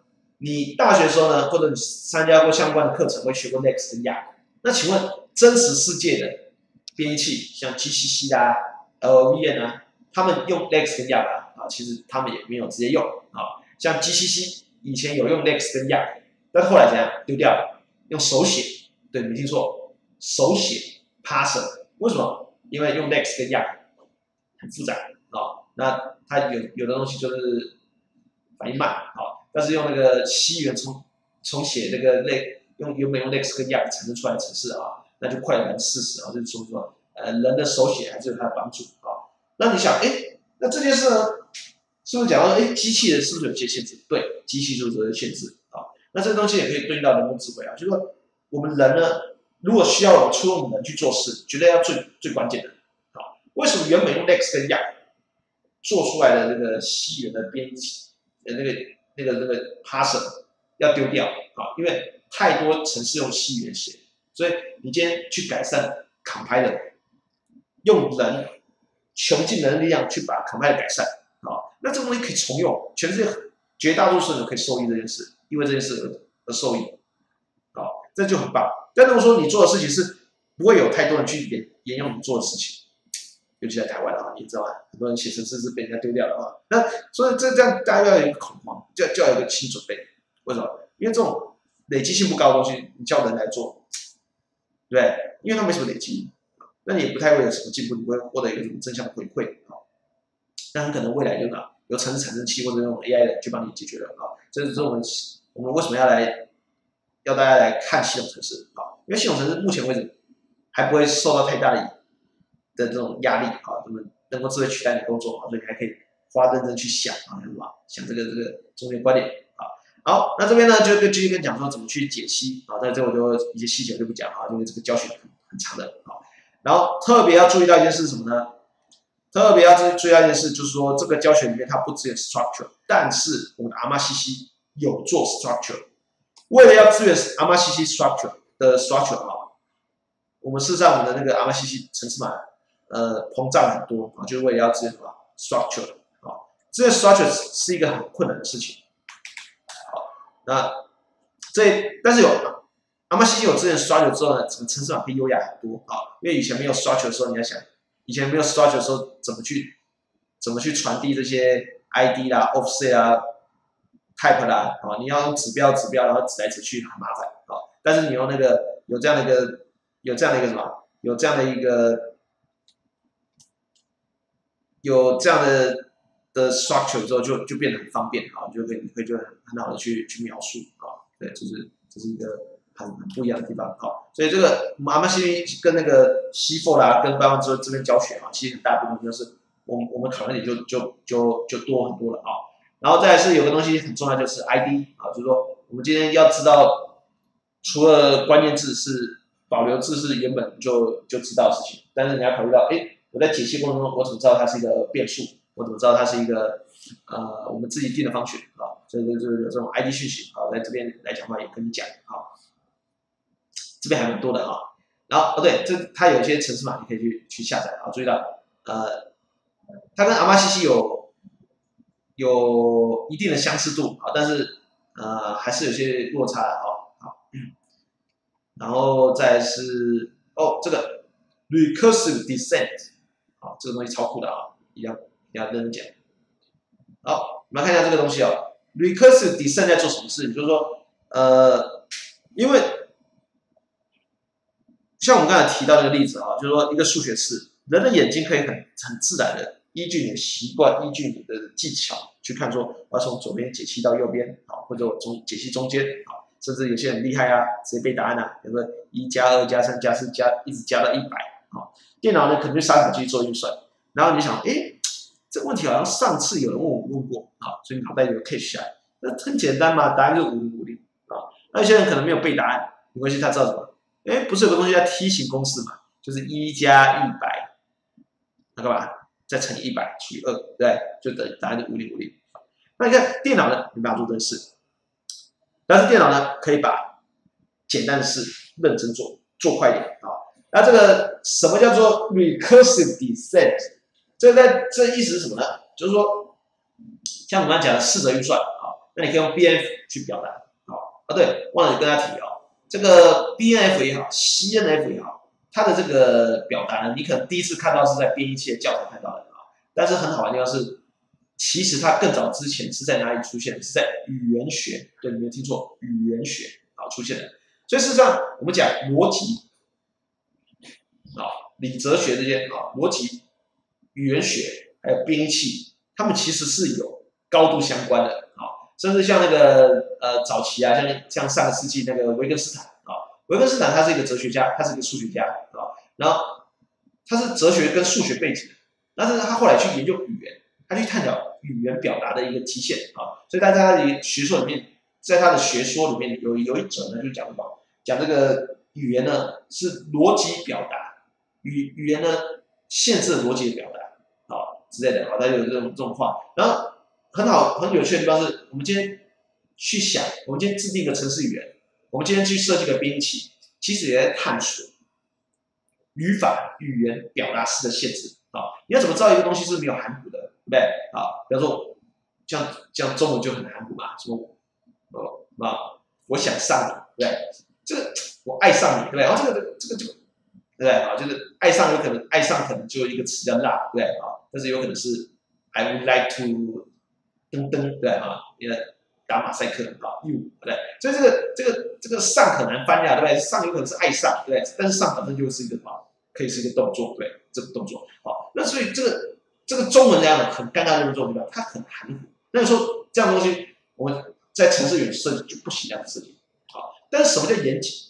你大学的时候呢，或者你参加过相关的课程，会学过 Next 跟 Yaml。那请问真实世界的编译器，像 G C C 啊、L L V M 啊，他们用 Next 跟 Yaml 啊，其实他们也没有直接用啊。像 G C C 以前有用 Next 跟 Yaml， 但后来怎样丢掉了，用手写，对，没听错，手写 parser。为什么？因为用 Next 跟 Yaml 很复杂啊，那它有有的东西就是反应慢啊。但是用那个西元重重写那个类用原本用 Next 跟 Yaml 产生出来的程式啊，那就快了百分之四十啊，就是说说呃人的手写还是有它的帮助啊。那你想，哎，那这件事呢，是不是讲到哎机器人是不是有些限制？对，机器就是有些限制啊。那这个东西也可以对应到人工智慧啊，就是说我们人呢，如果需要我们出用人去做事，绝对要最最关键的啊。为什么原本用 Next 跟 Yaml 做出来的这个西元的编辑呃那个那个那个 parser 要丢掉啊，因为太多程式用西元写，所以你今天去改善 compiler， 用人穷尽人的力量去把 compiler 改善啊，那这个东西可以重用，全世界绝大多数人可以受益这件事，因为这件事而而受益啊，这就很棒。但如果说你做的事情是不会有太多人去沿沿用你做的事情。尤其在台湾啊，你知道吧？很多人写程式是被人家丢掉的啊。那所以这这样大家要有一个恐慌，就就要有一个心理准备。为什么？因为这种累积性不高的东西，你叫人来做，对不对？因为它没什么累积，那你也不太会有什么进步，你不会获得一个什么正向的回馈啊。那很可能未来就哪有程式产生器或者用 A I 的去帮你解决了啊。这是我们我们为什么要来要大家来看系统程式啊？因为系统程式目前为止还不会受到太大的。的这种压力啊，那么能够智慧取代你的工作啊，所以你还可以花认真去想啊，是吧？想这个这个中间观点啊。好，那这边呢就就继续跟讲说怎么去解析啊，在这我就一些细节就不讲啊，因为这个教学很很长的啊。然后特别要注意到一件事是什么呢？特别要注意到一件事就是说，这个教学里面它不只有 structure， 但是我们的阿玛西西有做 structure， 为了要支援阿玛西西 structure 的 structure 啊，我们事实上我们的那个阿玛西西程式码。呃，膨胀很多啊，就是为了要支援什么 structure 啊，支援 structure 是一个很困难的事情。好，那这但是有阿玛西西有支援 structure 之后呢，整个程式码可以优雅很多啊，因为以前没有 structure 的时候，你要想，以前没有 structure 的时候，怎么去怎么去传递这些 I D 啦、offset 啊、type 啦啊，你要用指标指标，然后指来指去很麻烦啊。但是你用那个有这样的一个有这样的一个什么，有这样的一个。有这样的的 structure 之后就，就就变得很方便啊，就可以可以就很很好的去去描述啊，对，这是这是一个很很不一样的地方啊。所以这个阿玛西跟那个西佛啦，跟八万之这边教学啊，其实很大部分就是我们我们讨论点就就就就多很多了啊。然后再来是有个东西很重要，就是 I D 啊，就是说我们今天要知道，除了关键字是保留字是原本就就知道的事情，但是你要考虑到，哎。我在解析过程中，我怎么知道它是一个变数？我怎么知道它是一个呃我们自己定的方选啊？所以就是有这种 I D 讯息啊，在这边来讲的话也跟你讲啊，这边还蛮多的啊。然后哦对，这它有一些程式码你可以去去下载啊，注意到呃，它跟阿玛西西有有一定的相似度啊，但是呃还是有些落差的啊。好，嗯，然后再是哦这个 recursive descent。好，这个东西超酷的啊，一定要一定要认真讲。好，我们来看一下这个东西哦。recursive descent 在做什么事？就是说，呃，因为像我们刚才提到那个例子啊，就是说一个数学式，人的眼睛可以很很自然的依据你的习惯，依据你的技巧去看说，我要从左边解析到右边，好，或者我中解析中间，好，甚至有些很厉害啊，直接背答案啊，比如说一加二加三加四加一直加到一百，好。电脑呢可能就三秒去做运算，然后你就想，哎，这个问题好像上次有人问我问过啊，所以脑袋有 catch 下来，那很简单嘛，答案就五零五零啊。那有些人可能没有背答案，没关系，他知道什么？哎，不是有个东西叫梯形公式嘛，就是一加一百，那干嘛？再乘以一百除以二，对不对？就等于答案就五零五零。那你看电脑呢，没办法做这件事，但是电脑呢可以把简单的事认真做，做快一点啊。那这个什么叫做 recursive descent？ 这在这意思是什么呢？就是说，像我们刚才讲的四则运算啊， 那你可以用 B N F 去表达。好啊，对，忘了跟大家提哦，这个 B N F 也好 ，C N F 也好，它的这个表达呢，你可能第一次看到是在编译器的教材看到的啊，但是很好玩的地方是，其实它更早之前是在哪里出现的？是在语言学，对，你没有听错，语言学啊出现的。所以事实上，我们讲逻辑啊、理哲学这些啊，逻辑、语言学还有编译器，它们其实是有高度相关的啊，甚至像那个呃早期啊，像像上个世纪那个维根斯坦啊，维根斯坦他是一个哲学家，他是一个数学家啊，然后他是哲学跟数学背景的，但是他后来去研究语言，他去探讨语言表达的一个极限啊，所以在他的学说里面，在他的学说里面有有一则呢，就讲什么，讲这个语言呢是逻辑表达，语语言呢限制了逻辑的表达，好之类的，好，他有这种这种话，然后很好很有趣的地方是，我们今天去想，我们今天制定一个程式语言，我们今天去设计个编译器，其实也在探索语法、语言表达式的限制啊。你要怎么知道一个东西是没有含糊的，对不对？啊，比方说像像中文就很含糊嘛，什么呃啊，我想上你，对不对？这个我爱上你，对不对？然后这个这个就对不对啊？就是爱上有可能爱上可能就一个词叫 love，对不对啊？但是有可能是 I would like to 噔噔，对不对啊？因为打马赛克啊 ，you， 对不对？所以这个这个这个上很难翻呀，对不对？上有可能是爱上，对不对？但是上本身就是一个什么？可以是一个动作，对，这个动作，好，那所以这个这个中文这样的很尴尬的动作，它很含糊。那你说这样的东西，我们在程式语言设计就不行这样设计，好，但是什么叫严谨？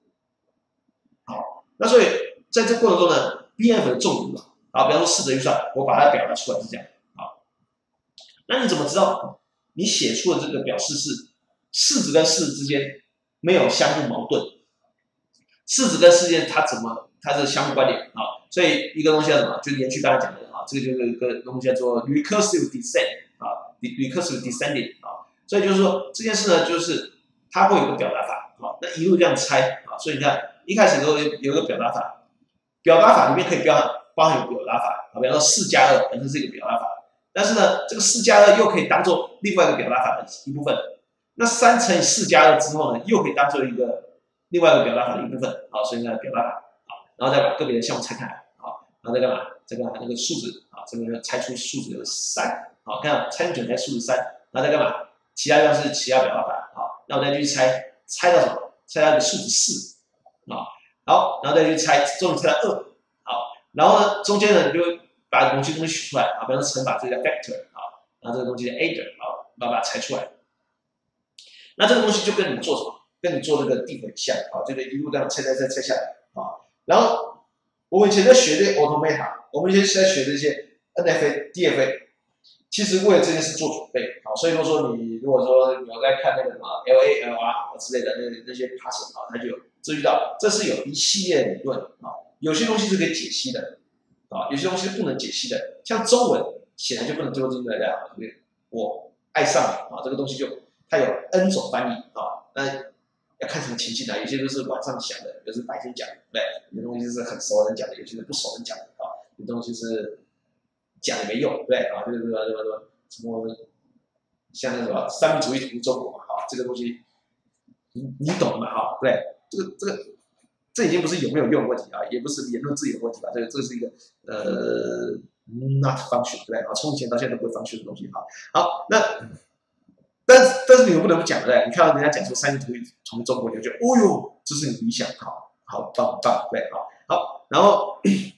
好，那所以在这过程中呢 ，B N F 的重点啊，比方说四则预算，我把它表达出来是这样，好，那你怎么知道你写出的这个表示是式子跟式子之间没有相互矛盾？式子跟事件它怎么它是相互关联啊？所以一个东西叫什么？就是延续刚才讲的啊，这个就是一个东西叫做 recursive descent 啊 ，recursive descending 啊。所以就是说这件事呢，就是它会有个表达法啊，那一路这样拆啊。所以你看一开始都有有一个表达法，表达法里面可以包含包含有表达法啊，比方说四加二本身是一个表达法，但是呢，这个四加二又可以当做另外一个表达法的一部分。那三乘以四加二之后呢，又可以当做一个另外一个表达法的一部分，好，所以呢表达法，好，然后再把个别的项目拆开来，好，然后再干嘛？再干嘛？那个数字，啊，这边拆出数字有三，好，看拆进去才数字三，然后再干嘛？其他地方是其他表达法，好，那我再去拆，拆到什么？拆到一个数字四，啊，好，然后再去拆，终于拆到二，好，然后呢中间呢你就把东西东西取出来，啊，比方说乘法这个叫 factor，啊，然后这个东西叫 adder，啊，然后把它拆出来，那这个东西就跟你做什么？跟你做这个地很像啊，这个一路这样拆拆拆拆下来啊。然后我们以前在学这些 automata， 我们以前是在学这些 N F A、D F A， 其实为了这件事做准备啊。所以说你如果说有在看那个什么 L A L R 之类的那那些 pattern 啊，他就有注意到这是有一系列理论啊，有些东西是可以解析的啊，有些东西是不能解析的。像中文显然就不能丢进来的啊，对，我爱上了啊，这个东西就它有 N 种翻译啊，那。要看什么情境啊？有些都是晚上想的，有些是白天讲的，对，有些东西是很熟人讲的，有些是不熟人讲的啊。有些东西是讲也没用，对啊，这个这个这个什么像那什么三民主义统一中国嘛，啊，这个东西你你懂嘛？哈，对，这个这个这已经不是有没有用的问题啊，也不是言论自由的问题吧？这个这是一个呃 not function， 对不对啊？从以前到现在都不会 function 的东西哈。好，那。但是但是你们不能不讲对，你看到人家讲说三民主义从中国，你就觉得哦哟，这是你理想，好好棒棒，对，好好，然后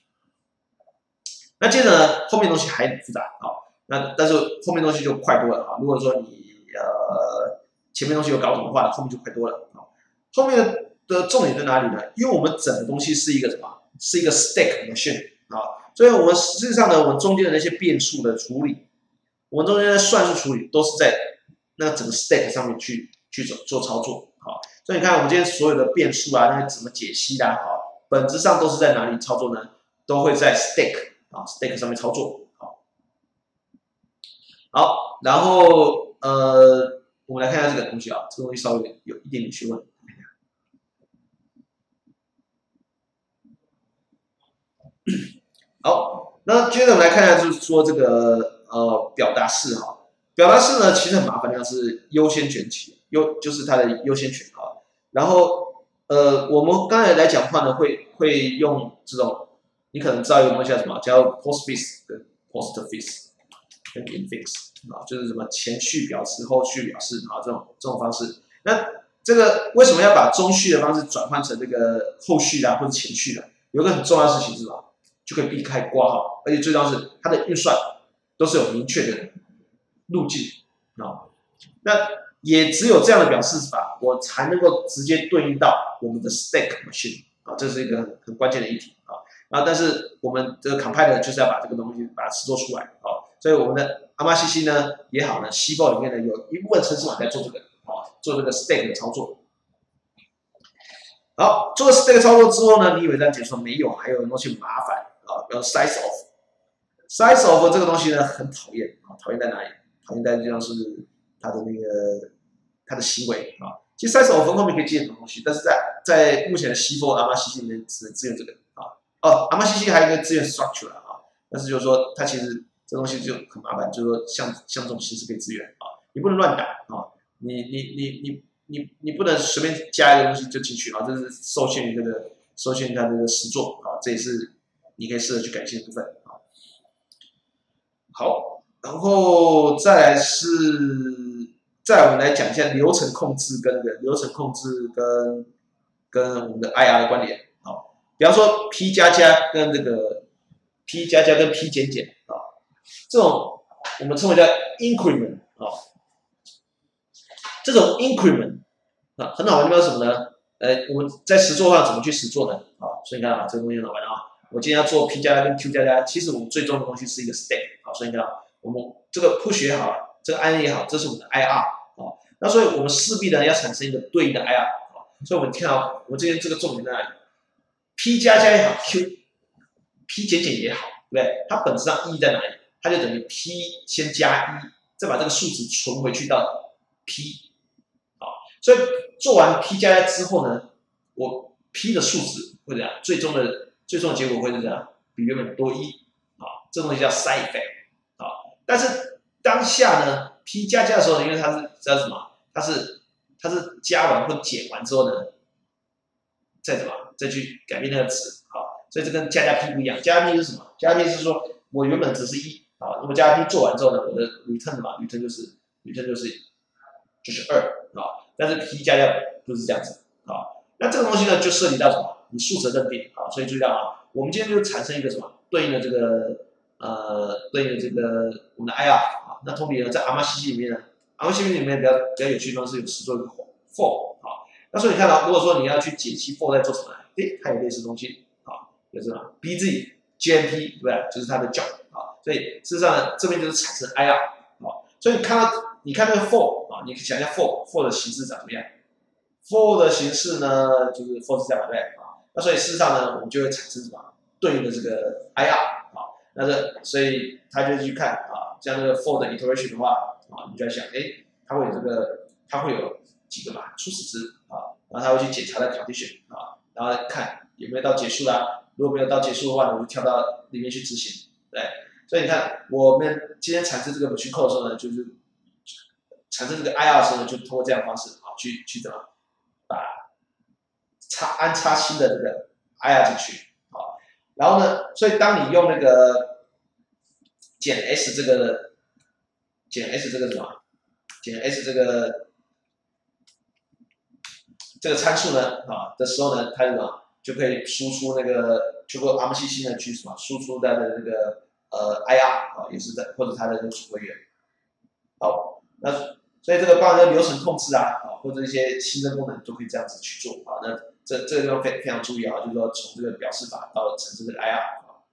那接着呢，后面东西还很复杂，好，那但是后面东西就快多了啊。如果说你呃前面东西有搞懂的话，后面就快多了啊。后面的重点在哪里呢？因为我们整个东西是一个什么？是一个 stack machine 啊，所以我们实际上呢，我们中间的那些变数的处理，我们中间的算术处理都是在那整个 stack 上面去去做做操作，好，所以你看我们今天所有的变数啊，那些怎么解析的，好，本质上都是在哪里操作呢？都会在 stack 啊 stack 上面操作，好，好，然后呃，我们来看一下这个东西啊，这个东西稍微有一点点学问。好，那接着我们来看一下，就是说这个呃表达式哈。 表达式呢其实很麻烦，它是优先权起，优就是它的优先权啊。然后呃，我们刚才来讲话呢，会会用这种，你可能知道一个东西叫什么，叫 postfix 跟 postfix 跟 infix 啊，就是什么前序表示、后序表示啊这种这种方式。那这个为什么要把中序的方式转换成这个后序啊或者前序啊？有一个很重要的事情是什么？就可以避开括号，而且最重要是它的运算都是有明确的路径啊。那也只有这样的表示法，我才能够直接对应到我们的 stack machine 啊，这是一个很很关键的议题啊。啊，但是我们这个 compiler 就是要把这个东西把它制作出来啊。所以我们的阿玛西西呢也好呢 ，C 包里面呢有一部分程式码在做这个啊，做这个 stack 的操作。好，做了 stack 操作之后呢，你以为这样结束没有？还有东西麻烦啊，比如 size of，size of 这个东西呢很讨厌啊，讨厌在哪里？讨厌在就像是它的那个它的行为啊。其实 size of 后面可以接很多东西，但是在在目前的 C 四 阿玛西西里面只能支援这个啊。哦，阿玛西西还有一个支援 structure 啊，但是就是说它其实这东西就很麻烦，就是说像像这种形式可以支援啊，你不能乱打啊，你你你你。你你不能随便加一个东西就进去啊，这是受限于这个受限于它这个实作啊，这也是你可以试着去改进的部分啊。好，然后再来是再我们来讲一下流程控制跟那个流程控制跟跟我们的 I R 的关联啊。比方说 P 加加跟这个 P 加加跟 P 减减啊，这种我们称为叫 increment 啊。这种 increment 啊，很好玩的地方是什么呢？呃，我们在实作上怎么去实作呢？啊，所以你看啊，这个东西很好玩啊。我今天要做 P 加加跟 Q 加加，其实我们最终的东西是一个 stack 啊，所以你看啊，我们这个 push 也好，这个 I N 也好，这是我们的 I R 啊。那所以我们势必呢要产生一个对应的 I R 啊。所以我们看到我们这边这个重点在哪里 ？P 加加也好 ，Q，P 减减也好，对不对？它本质上意义在哪里？它就等于 P 先加一，再把这个数值存回去到 P。所以做完 P 加加之后呢，我 P 的数值会怎样？最终的最终的结果会是怎样？比原本多一啊，这东西叫 side effect 啊。但是当下呢 ，P 加加的时候，因为它是叫什么？它是它是加完或减完之后呢，再怎么再去改变那个值啊。所以这跟加加 P 不一样，加加 P 是什么？加加 P 是说我原本值是一啊，那么加加 P 做完之后呢，我的 return 嘛 ，return 就是 return 就是就是二啊。但是 P 加加不是这样子啊，那这个东西呢就涉及到什么？你数值认定啊，所以注意到啊，我们今天就产生一个什么对应的这个呃对应的这个我们的 I R 啊，那同理呢，在阿玛西西里面呢，阿玛西西里面比较比较有趣的地方是有实做一个 for 啊，那所以你看到，如果说你要去解析 for 在做什么，诶，它有类似东西啊，有什么 B Z G M P 对不对？就是它的 job 啊，所以事实上呢，这边就是产生 I R 啊，所以你看到。你看那个 for 啊，你想一下 for for 的形式长什么样 ？for 的形式呢，就是 for 是这样对不对啊？那所以事实上呢，我们就会产生什么对应的这个 I R 啊？那这所以他就去看啊，像这个 for 的 iteration 的话啊，你就在想，哎，它会有这个，它会有几个嘛初始值啊，然后它会去检查的 condition 啊，然后看有没有到结束啦。如果没有到结束的话，我就跳到里面去执行，对。所以你看，我们今天产生这个 machine code 的时候呢，就是。产生这个 I R 的时候呢，就通过这样的方式啊，去去怎么把插安插新的这个 I R 进去啊，然后呢，所以当你用那个减 S 这个减 S 这个什么减 S 这个这个参数呢啊的时候呢，它什么就可以输出那个通过 A R M C C 呢去什么输出它的那个呃 I R 啊，也是在或者它的那个储位源。好，那所以这个包含流程控制啊，啊或者一些新增功能都可以这样子去做啊。那这这个地方非非常注意啊，就是说从这个表示法到产生这个 I R 啊。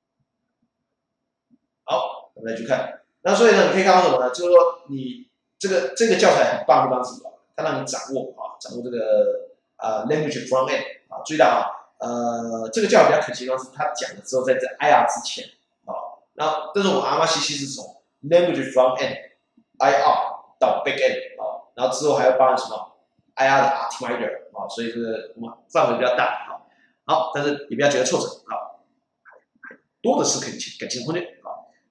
好，我们来去看。那所以呢，你可以看到什么呢？就是说你这个这个教材很棒的地方是什么？它让你掌握啊，掌握这个啊、呃、language front end 啊。注意到啊，呃，这个教材比较可惜的地方是它讲了之后，在这 I R 之前啊，然后但是我 R C C 是从 language front end。I R 到 back end 啊，然后之后还要包含什么 I R 的 optimizer 啊，所以这个我们范围比较大啊。好，但是也不要觉得挫折啊，多的是可以改进空间啊。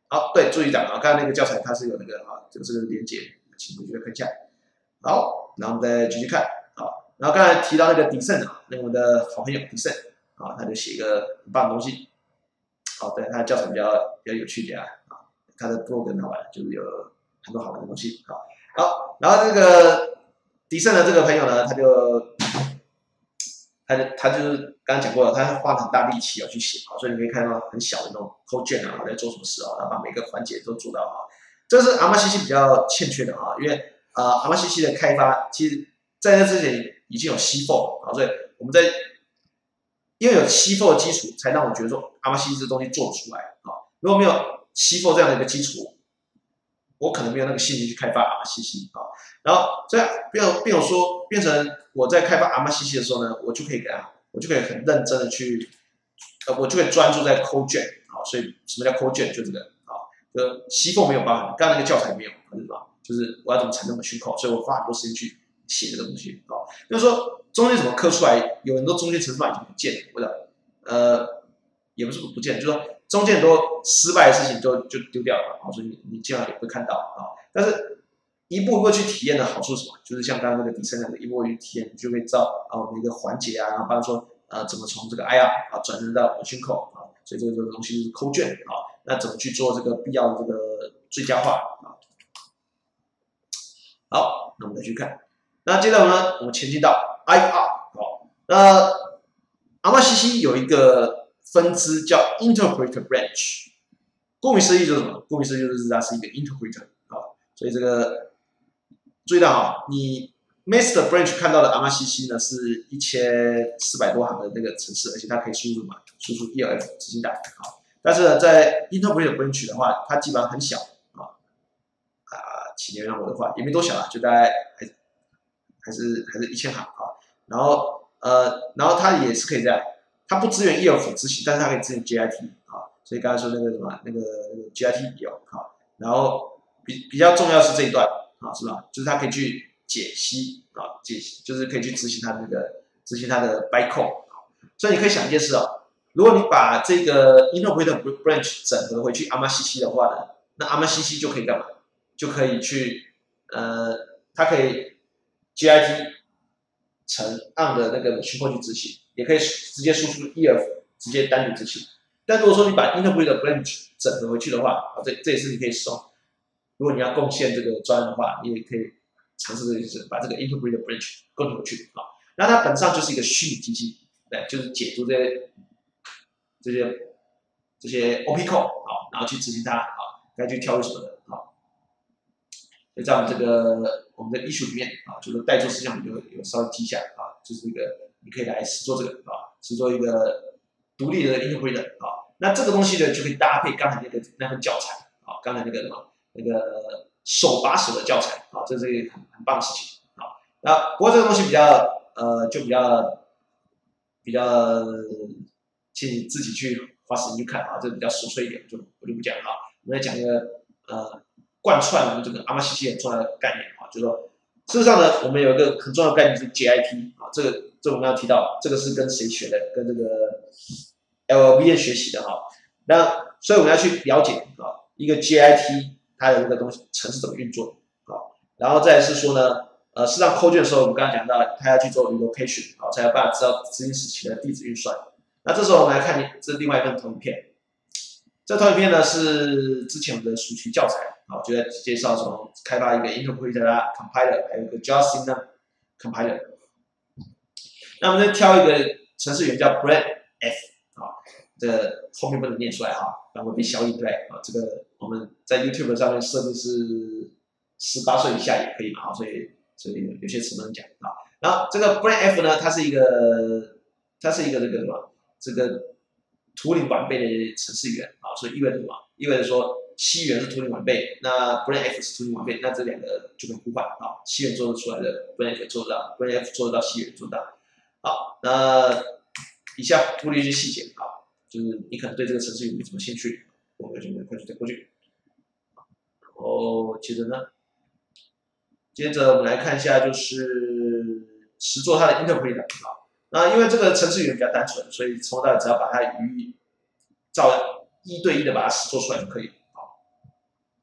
好，对，注意讲啊，刚才那个教材它是有那个啊，这个是连接，请同学看一下。好，然后我们再继续看。好，然后刚才提到那个迪胜啊，那个我们的好朋友迪胜啊，他就写一个很棒的东西。好，对，他的教材比较比较有趣点啊，他的 blog 很好玩，就是有很多好玩的东西。好，好，然后这个迪胜的这个朋友呢，他就他就他就是刚刚讲过了，他花了很大力气啊去写啊，所以你可以看到很小的那种 code 卷啊，在做什么事啊，然后把每个环节都做到啊。这是 A M A C C 比较欠缺的啊，因为呃 A M A C C 的开发，其实在那之前已经有 C 四 啊，所以我们在因为有 C 四 的基础，才让我觉得说 A M A C C 这东西做得出来啊。如果没有 C 四 这样的一个基础，我可能没有那个信心去开发 A M A C C 啊。然后这样变变有说变成我在开发 A M A C C 的时候呢，我就可以给他，我就可以很认真的去，呃，我就可以专注在 code 卷啊。所以什么叫 code 卷？就这个啊，就 C 四 没有包含，刚刚那个教材没有，是吧？就是我要怎么产生我的虚扣，所以我花很多时间去写这个东西啊。就是说中间怎么刻出来，有很多中间程式码已经不见了，不知道，呃，也不是不见了，就是说中间很多失败的事情就就丢掉了啊，所以你你这样也会看到啊。但是一步一步去体验的好处是什么？就是像刚刚那个底层那个一步一步去体验，你就会知道啊每个环节啊，然后比方说呃怎么从这个 I R 啊转成到 machine code 啊，所以这个这个东西就是抠卷啊。那怎么去做这个必要的这个最佳化啊？好，那我们再去看。那接着呢，我们前进到 I R 好，那 A M A C C 有一个分支叫 Interpreter Branch， 顾名思义就是什么？顾名思义就是它是一个 interpreter 啊，所以这个注意到啊，你 Master Branch 看到的 A M A C C 呢是一千四百多行的那个程式，而且它可以输入嘛，输出 E L F 执行档啊。但是呢，在 Interpreter Branch 的话，它基本上很小啊啊，请原谅我的话，也没多小啊，就大概还还是还是一千行啊。然后呃，然后它也是可以这样，它不支援 E L F 执行，但是它可以支援 J I T 啊。所以刚才说那个什么那个那个 J I T 有啊，然后比比较重要是这一段啊，是吧？就是它可以去解析啊，解析就是可以去执行它的那个执行它的 bytecode。所以你可以想一件事啊，如果你把这个 interpreter branch 整合回去 A M A C C 的话呢，那 A M A C C 就可以干嘛？就可以去呃，它可以 J I T 乘 on 的那个虚构去执行，也可以直接输出 E L F 直接单独执行。但如果说你把 interpreter branch 整合回去的话，啊，这这也是你可以使用。如果你要贡献这个专案的话，你也可以尝试这个，就是把这个 interpreter branch 贡献回去啊。那它本质上就是一个虚拟机器，对，就是解读这些这些这些 O P code 啊，然后去执行它啊，该去跳入什么的啊。所以在我们这个我们的 issue 里面啊，就是代做事项有有稍微记一下啊，就是一个你可以来实做这个啊，实做一个独立的 interpreter 啊。那这个东西呢，就可以搭配刚才那个那份教材啊，刚才那个什么那个手把手的教材啊，这是一个很很棒的事情啊。那不过这个东西比较呃，就比较比较，请你自己去花时间去看啊，这个比较熟悉一点，就我就不讲啊。我们来讲一个呃贯穿我们这个 A M A C C 很重要的概念啊，就是说，事实上呢，我们有一个很重要的概念是 J I T 啊，这个这个我们要提到，这个是跟谁学的？跟这个 L L V M 学习的哈。那所以我们要去了解啊，一个 J I T 它的这个东西程式怎么运作啊，然后再来是说呢。呃，事实上扣卷的时候，我们刚刚讲到，他要去做 relocation， 好，才有办法知道执行时期的地址运算。那这时候我们来看这另外一份投影片，这投影片呢是之前我们的暑期教材，好，就在介绍从开发一个 interpreter 啊 ，compiler， 还有一个 JavaScript compiler。那我们再挑一个程式员叫 Brand F， 啊，这后面不能念出来哈，然后被消音对啊，这个我们在 YouTube 上面设定是十八岁以下也可以嘛，所以。所以有些词不能讲啊。然后这个 Brand F 呢，它是一个，它是一个这个什么，这个图灵完备的程式员啊，所以意味着什么？意味着说西元是图灵完备，那 Brand F 是图灵完备，那这两个就可以互换啊。西元做得出来的 Brand F 做得到 ，Brand F 做得到，西元做得到。好，那以下忽略一些细节啊，就是你可能对这个程式有没什么兴趣，我们就快速再过去。然后接着呢？接着我们来看一下，就是实做它的 interpreter 啊。那因为这个程式语言比较单纯，所以从头到尾只要把它予以照一对一的把它实做出来就可以啊。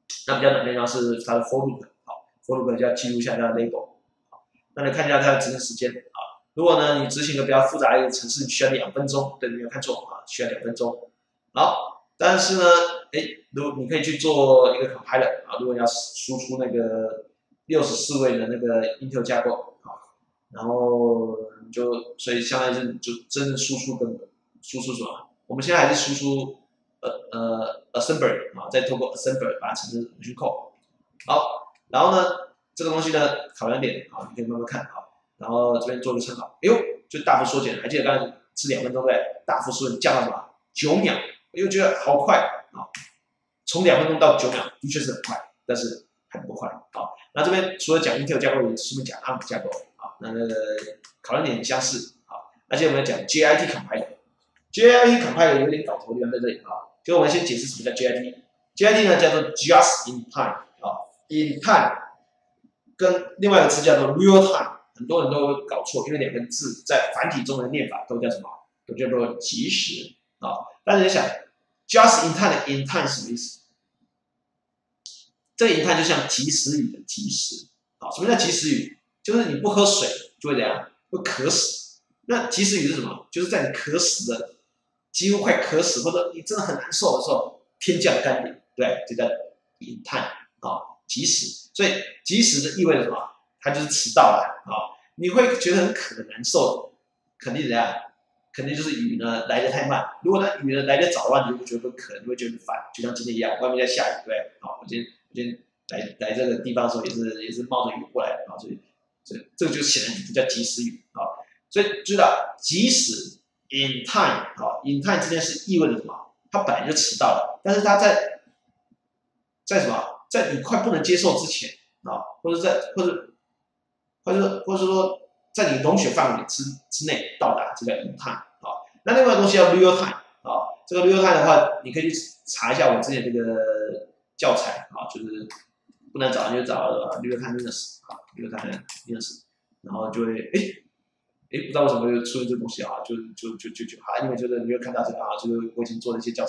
那比较难的地方是它的 for loop， 好 ，for loop 就要记录一下它的 label， 好，那你看一下它的执行时间啊。如果呢你执行一个比较复杂的一个程式，你需要两分钟，对，你没有看错啊，需要两分钟。好，但是呢，哎，如果你可以去做一个 compiler 啊，如果你要输出那个六十四位的那个 Intel 架构啊，然后你就所以相当于是就真正输出跟输出什么？我们现在还是输出呃呃 assembly 啊，再透过 assembly 把它产生 machine code。好，然后呢，这个东西呢考量点啊，你可以慢慢看啊，然后这边做个参考。哎呦，就大幅缩减，还记得刚才是两分钟对，大幅缩减降到什么？九秒，我又觉得好快啊！从两分钟到九秒，的确是很快，但是很不快啊。那这边除了讲 Intel 架构，也顺便讲 A R M 架构啊，那个考量点很相似啊。而且我们要讲 J I T compiler。J I T compiler 有点搞头的地方在这里啊，就我们先解释什么叫 J I T。J I T 呢叫做 just in time 啊 ，in time 跟另外一个词叫做 real time， 很多人都会搞错，因为两个字在繁体中的念法都叫什么？都叫做即时啊。但是你想 ，just in time 的 in time 什么意思？这个 in time 就像及时雨的及时啊。什么叫及时雨？就是你不喝水就会怎样？会渴死。那及时雨是什么？就是在你渴死的。几乎快渴死，或者你真的很难受的时候，天降甘霖，对，这叫 in time 啊，及时。所以及时的意味着什么？它就是迟到了啊。你会觉得很渴很难受，肯定怎样？肯定就是雨呢来得太慢。如果那雨呢来得早的话，你就会觉得渴，你会觉得烦，就像今天一样，外面在下雨，对，好，我今天我今天来来这个地方的时候也是也是冒着雨过来的啊，所以这这个就显然不叫及时雨啊。所以知道及时。in time 啊 ，in time 这件事意味着什么？它本来就迟到了，但是它在在什么？在你快不能接受之前啊，或者在或者或者或者说在你容许范围之之内到达，这叫 in time 啊。那另外一个东西叫 real time 啊，这个 real time 的话，你可以去查一下我之前这个教材啊，就是不能找就找 real time Linux 啊 ，real time Linux， 然后就会诶。哎，不知道为什么会出现这个东西啊？就就就就就好，因为就是你没有看到这个啊，就是我已经做了一些教材。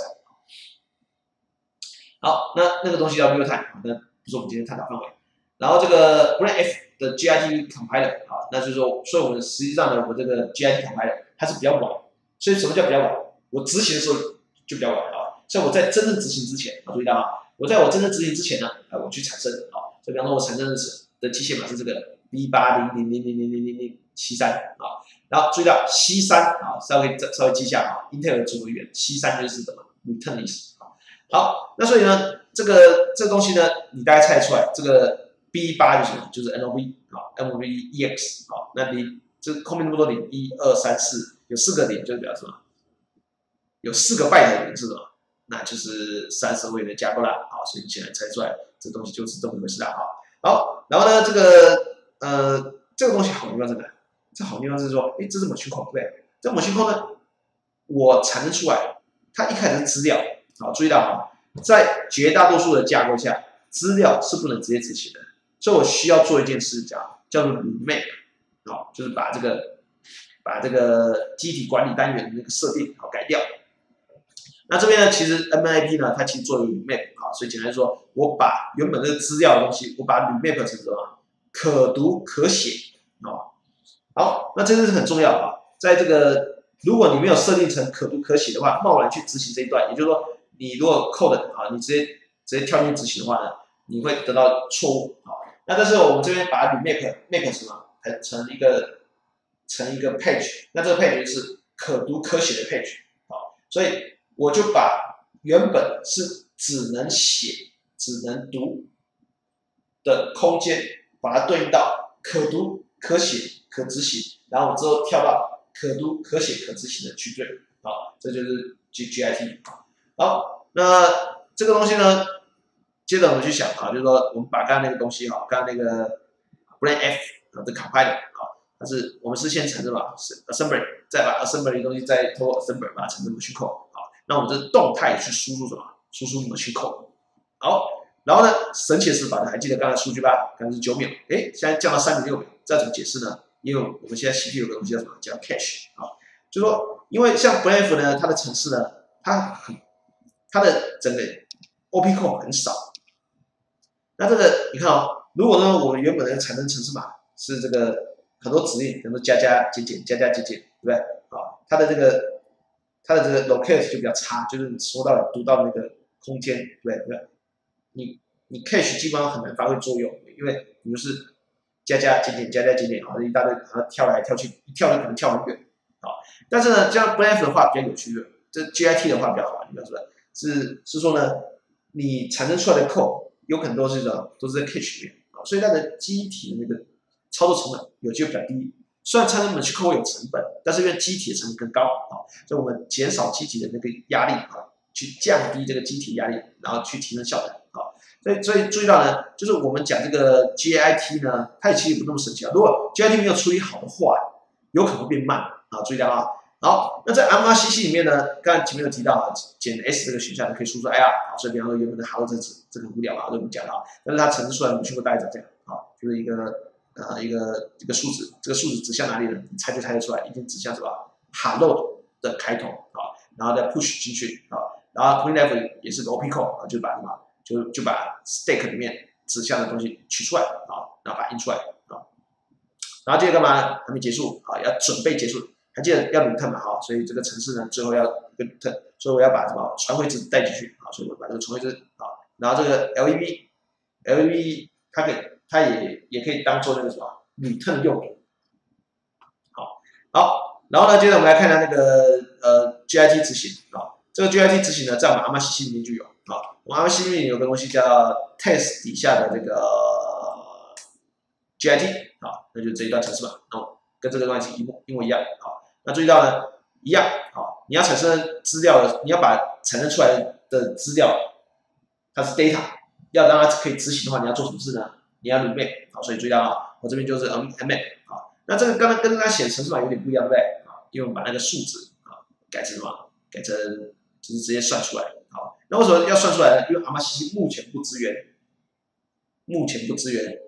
好，那那个东西叫 real time， 那不是我们今天探讨范围。然后这个 Brain F 的 G I T compiler 啊，那就是说，所以我们实际上呢，我这个 G I T compiler 它是比较晚。所以什么叫比较晚？我执行的时候就比较晚啊。像我在真正执行之前啊，注意到啊，我在我真正执行之前呢，啊，我去产生啊，就比方说我产生的的机械码是这个 B 八零零零零零零零零七三啊，然后注意到 C 三啊，稍微稍微记一下啊 ，Intel 的主语言 C 三就是什么 return 意思啊。好，那所以呢，这个这个东西呢，你大概猜得出来，这个 B 八就是什么？就是 N O V 啊 ，N O V E X 啊，那你这后面那么多零，一二三四，有四个零就是表示什么？有四个拜的零是什么？那就是三十位的架构啦啊，所以你现在猜出来，这东西就是这么回事啦啊。好，然后呢，这个呃，这个东西好地方在哪？这好地方是说，哎，这是 machine code 对不对？这 machine code 呢，我产生出来，它一开始是资料，好，注意到啊，在绝大多数的架构下，资料是不能直接执行的，所以我需要做一件事叫叫做 remake， 好，就是把这个把这个机体管理单元的那个设定好改掉。那这边呢，其实 M I P 呢，它其实做了 remake 啊，所以简单说，我把原本这个资料的东西，我把它 remake 成什么？可读可写啊。好，那这个是很重要啊，在这个如果你没有设定成可读可写的话，贸然去执行这一段，也就是说，你如果 code 啊，你直接直接跳进去执行的话呢，你会得到错误啊。那但是我们这边把它 remake make 什么？成一个成一个 page， 那这个 page 是可读可写的 page 啊，所以我就把原本是只能写、只能读的空间，把它对应到可读、可写、可执行，然后之后跳到可读、可写、可执行的区队啊，这就是 G I T。好，那这个东西呢，接着我们去想啊，就是说我们把刚刚那个东西哈，刚刚那个 Brain F 啊，这 compiler 啊，它是我们是先产生吧，是 assembly， 再把 assembly 的东西再通过 assembly 把它产生 machine code。那我们这动态去输入什么？输出 machine code。好，然后呢，神奇的是，把它还记得刚才数据吧？刚才是九秒，哎，现在降到三点六秒，这怎么解释呢？因为我们现在 C P U 有个东西叫什么？叫 cache 啊，就是说，因为像 Brave 呢，它的程式呢，它很，它的整个 O P code 很少， 那这个你看哦，如果呢我们原本的产生程式码是这个很多指令，比如说加加减减加加减减，对不对？啊，它的这个它的这个 locality 就比较差，就是你说到读到那个空间，对不对？对不你你 cache 基本上很难发挥作用，因为你就是加加减减加加减减，好像一大堆，然后跳来跳去，一跳就可能跳很远，好，但是呢，这样 B F 的话比较有趣的，这 G I T 的话比较好，你知道是吧？是是说呢，你产生出来的 code 有可能都是这种都是在 cache 里面啊，所以它的机体的那个操作成本有机会比较低。虽然产生 machine code 有成本，但是因为机体的成本更高啊，所以我们减少机体的那个压力啊，去降低这个机体压力，然后去提升效能啊。所以所以注意到呢，就是我们讲这个 G I T 呢，它其实也不那么神奇啊。如果 G I T 没有处理好的话，有可能会变慢啊。注意到啊。好，那在 M R C C 里面呢，刚才前面有提到啊，减 S 这个选项可以输出，哎呀，所以比方说原本的 Hello 这个字，这个很无聊啊，都不讲了啊。但是它呈现出来，你全部大概长这样啊，就是一个。呃，一个一个数字，这个数字指向哪里呢？你猜就猜得出来，一定指向什么 ？Hello 的开头啊，然后再 push 进去啊，然后 printf 也是个 O P call 啊，就把什么，就就把 stack 里面指向的东西取出来啊，然后把它印出来啊，然后接着干嘛呢？还没结束啊，要准备结束，还记得要 return 嘛？哈，所以这个程式呢，最后要 return，所以我要把什么传回值带进去啊，所以我把这个传回值啊，然后这个 L E V，L E V 它可以。它也也可以当做那个什么 return 用途，好，好，然后呢，接着我们来看一下那个呃 G I T 执行啊，这个 G I T 执行呢，在我们 A M A C C 里面就有啊，我们 A M A C C 里面有个东西叫 test 底下的这个 G I T 啊，那就是这一段程式嘛，哦，跟这个东西一模一模一样啊，那注意到呢，一样啊，你要产生资料的，你要把产生出来的资料，它是 data， 要让它可以执行的话，你要做什么事呢？你要 remake 好，所以注意到啊，我这边就是 mmap 啊，那这个刚刚跟它写程式码有点不一样，对不对？啊，因为我们把那个数值啊改成什么？改成就是直接算出来，好，那为什么要算出来呢？因为 A M A C C 目前不支援，目前不支援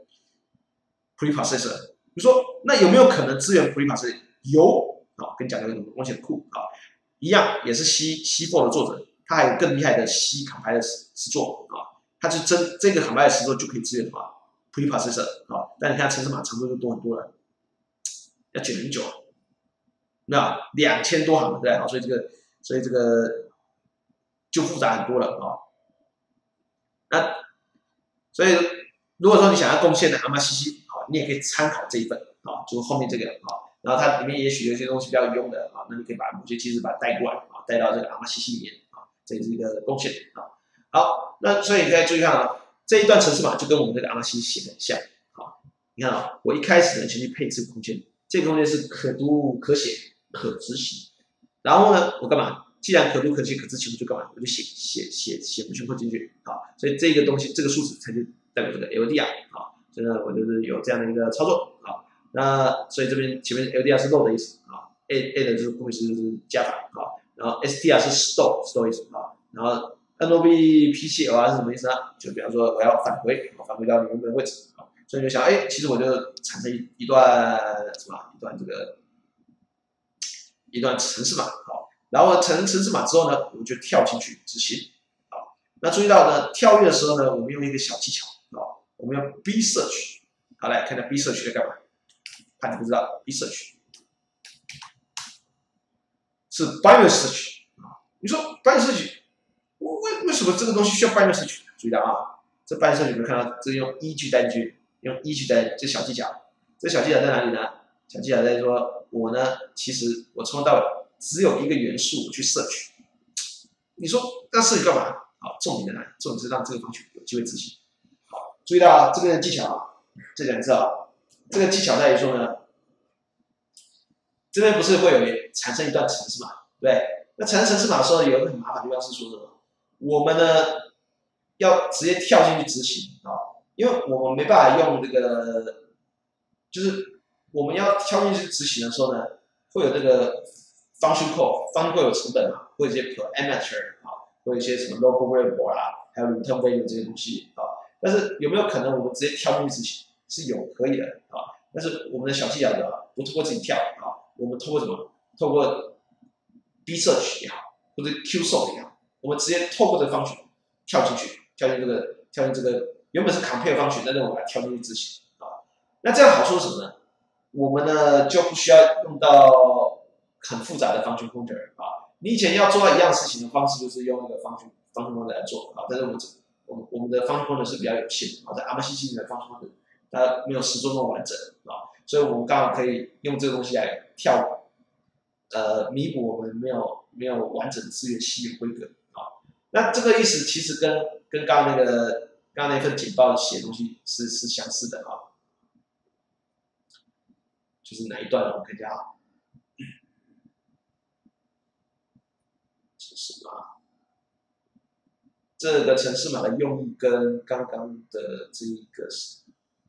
preprocessor。你说那有没有可能支援 preprocessor？有啊，跟你讲那个东西很酷啊，一样也是 C C 四 的作者，他还有更厉害的 C compiler 实作啊，他就真这个 compiler 实作就可以支援什么？ preprocessor 啊，但你看程式码长度就多很多了，要卷很久啊，那两千多行，对不对？好，所以这个，所以这个就复杂很多了啊。那所以如果说你想要贡献的 A M A C C 啊，你也可以参考这一份啊，就是后面这个啊，然后它里面也许有一些东西比较有用的啊，那你可以把某些机制把它带过来啊，带到这个 A M A C C 里面啊，这也是一个贡献啊。好，那所以你可以注意看啊。这一段程式码就跟我们这个 A M A C C 写的很像，好，你看啊，我一开始呢先去配置空间，这个空间是可读、可写、可执行，然后呢，我干嘛？既然可读、可写、可执行，我就干嘛？我就写写写写不全部进去，好，所以这个东西这个数值才就代表这个 L D R， 好，所以呢，我就是有这样的一个操作，好，那所以这边前面 L D R 是 load 的意思啊 ，A A 的就是不会是就是加法，好，然后 S T R 是 store store 意思啊，然后。N O B P C L R 是什么意思呢？就比方说我要返回，返回到你原本的位置啊，所以你就想，哎，其实我就产生一一段什么，一段这个一段程式码，好，然后产生程式码之后呢，我们就跳进去执行，好，那注意到呢，跳跃的时候呢，我们用一个小技巧啊，我们用 B search， 好，来看看 B search 在干嘛？怕你不知道 ，B search 是 binary search 啊，你说 binary search。为为什么这个东西需要 binary search？ 注意到啊，这 binary search 有没有看到？这是用依据带进去，用依据带，这小技巧。这小技巧在哪里呢？小技巧在说，我呢，其实我从头到尾只有一个元素我去 search。你说那 search 干嘛？好，重点在哪里？重点是让这个方法有机会执行。好，注意到啊，这个技巧啊，这两个字啊，这个技巧在于说呢，这边不是会有产生一段程式嘛，对不对？那产生程式码的时候，有一个很麻烦的地方是说什么？我们呢要直接跳进去执行啊，因为我们没办法用这个，就是我们要跳进去执行的时候呢，会有这个 function call，function call 有成本嘛，会有一些 parameter 啊，会有一些什么 local variable 啊，还有 return value 这些东西啊。但是有没有可能我们直接跳进去执行？是有可以的啊，但是我们的小技巧的不通过自己跳啊，我们通过什么？透过 B search 也好，或者 Q sort 也好。我们直接透过这个方式跳进去，跳进这个跳进这个原本是 compare function，但是我把它跳进去执行啊。那这样好处是什么呢？我们呢就不需要用到很复杂的 function pointer 啊。你以前要做到一样事情的方式，就是用那个 function function pointer 来做啊。但是我们我们我们的 function pointer 是比较有限的啊，在 A M A C C 里的 function pointer 它没有十座那么完整啊，所以我们刚好可以用这个东西来跳，呃，弥补我们没有没有完整资源系统规格啊。那这个意思其实跟跟刚刚那个刚刚那份简报写的东西是是相似的啊。就是哪一段我们可以讲好？城市码，这个城市码的用意跟刚刚的这一个是，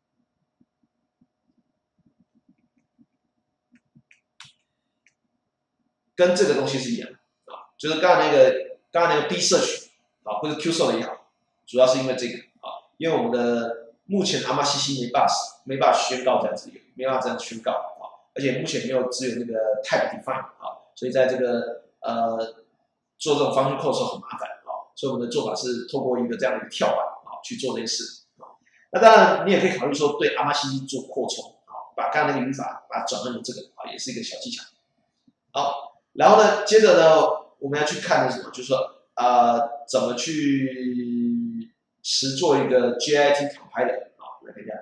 跟这个东西是一样的啊，就是刚刚那个刚刚那个 B search 啊，或者 Q search 也好，主要是因为这个啊，因为我们的目前 A M A C C 没办法没办法宣告这样子，没办法这样宣告。而且目前没有支援那个 type define 啊，所以在这个呃做这种function call 的时候很麻烦啊，所以我们的做法是透过一个这样的一个跳板啊去做这件事啊。那当然你也可以考虑说对 A M A C C 做扩充啊，把刚刚那个语法把它转换成这个啊，也是一个小技巧。好，然后呢，接着呢我们要去看的是什么？就是说呃怎么去实做一个 J I T compiler 啊，来看一下。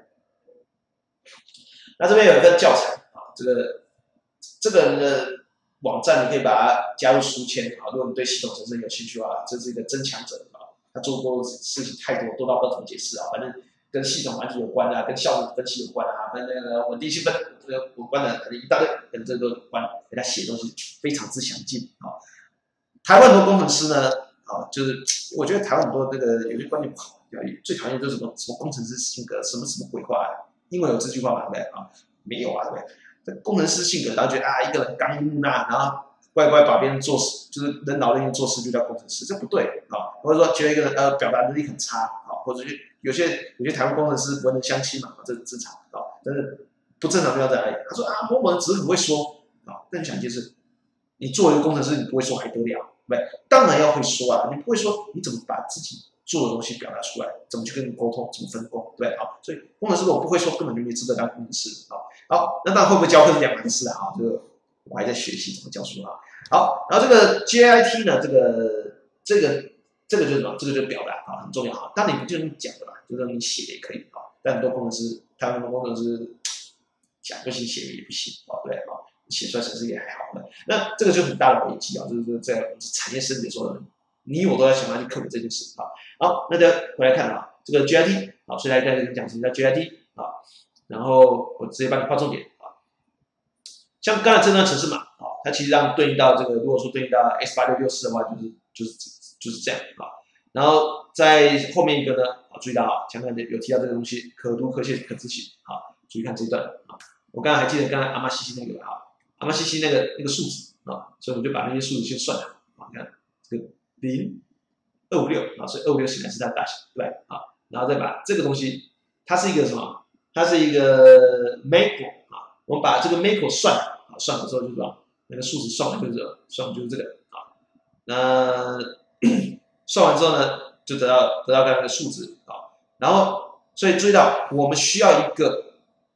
那这边有一个教材。这个这个人的网站你可以把它加入书签啊，如果你对系统程式有兴趣的话，这是一个增强者啊，他做过的事情太多，多到不知道怎么解释啊，反正跟系统完全有关啊，跟效率分析有关啊，跟那个稳定性分这个有关的，可能一大堆，跟这个有关，给他写的东西非常之详尽啊。台湾很多工程师呢，啊，就是我觉得台湾很多这个有些观念不好，最讨厌就是什么什么工程师性格，什么什么鬼话、啊，英文有这句话吗？对不对啊？没有啊，对不对？工程师性格，然后觉得啊，一个人刚木讷，然后乖乖把别人做事，就是人脑力做事就叫工程师，这不对啊。或者说觉得一个人呃表达能力很差啊，或者有些有些台湾工程师文人相亲嘛，这是正常啊。但是不正常地方在哪里？他说啊，某某人只是很会说啊。但你想一件事，你作为一个工程师，你不会说还得了？对，当然要会说啊。你不会说，你怎么把自己做的东西表达出来？怎么去跟人沟通？怎么分工？对啊。所以工程师如果不会说，根本就没资格当工程师啊。好，那当然会不会教课是两码事啊，这个我还在学习怎么教书啊。好，然后这个 J I T 呢，这个这个这个就是什么？这个就是表达啊，很重要啊。当然你不就是讲的嘛，就是你写也可以啊。但很多工程师，他们的工程师讲不行，写也不行啊，对啊，写出来程式也还好呢。那这个就很大的危机啊，就是在产业升级的时候，你我都在想办法去克服这件事啊。好，那就回来看啊，这个 J I T 啊，所以来跟你讲什么叫 J I T 啊。然后我直接帮你画重点啊，像刚才这段程式码啊，它其实上对应到这个，如果说对应到 S 八六六四的话，就是就是就是这样啊。然后在后面一个呢，啊，注意到啊，前面有提到这个东西，可读、可写、可执行啊，注意看这一段啊。我刚才还记得刚才阿玛西西那个啊，阿玛西西那个那个数字啊，所以我就把那些数字先算了啊，你看这个零二五六啊，所以二五六显然是它的大小，对啊，然后再把这个东西，它是一个什么？它是一个 macro 啊，我们把这个 macro 算了啊，算了之后就是说那个数值算完就是这个，算完就是这个啊。那算完之后呢，就得到得到刚才的数值啊。然后所以注意到我们需要一个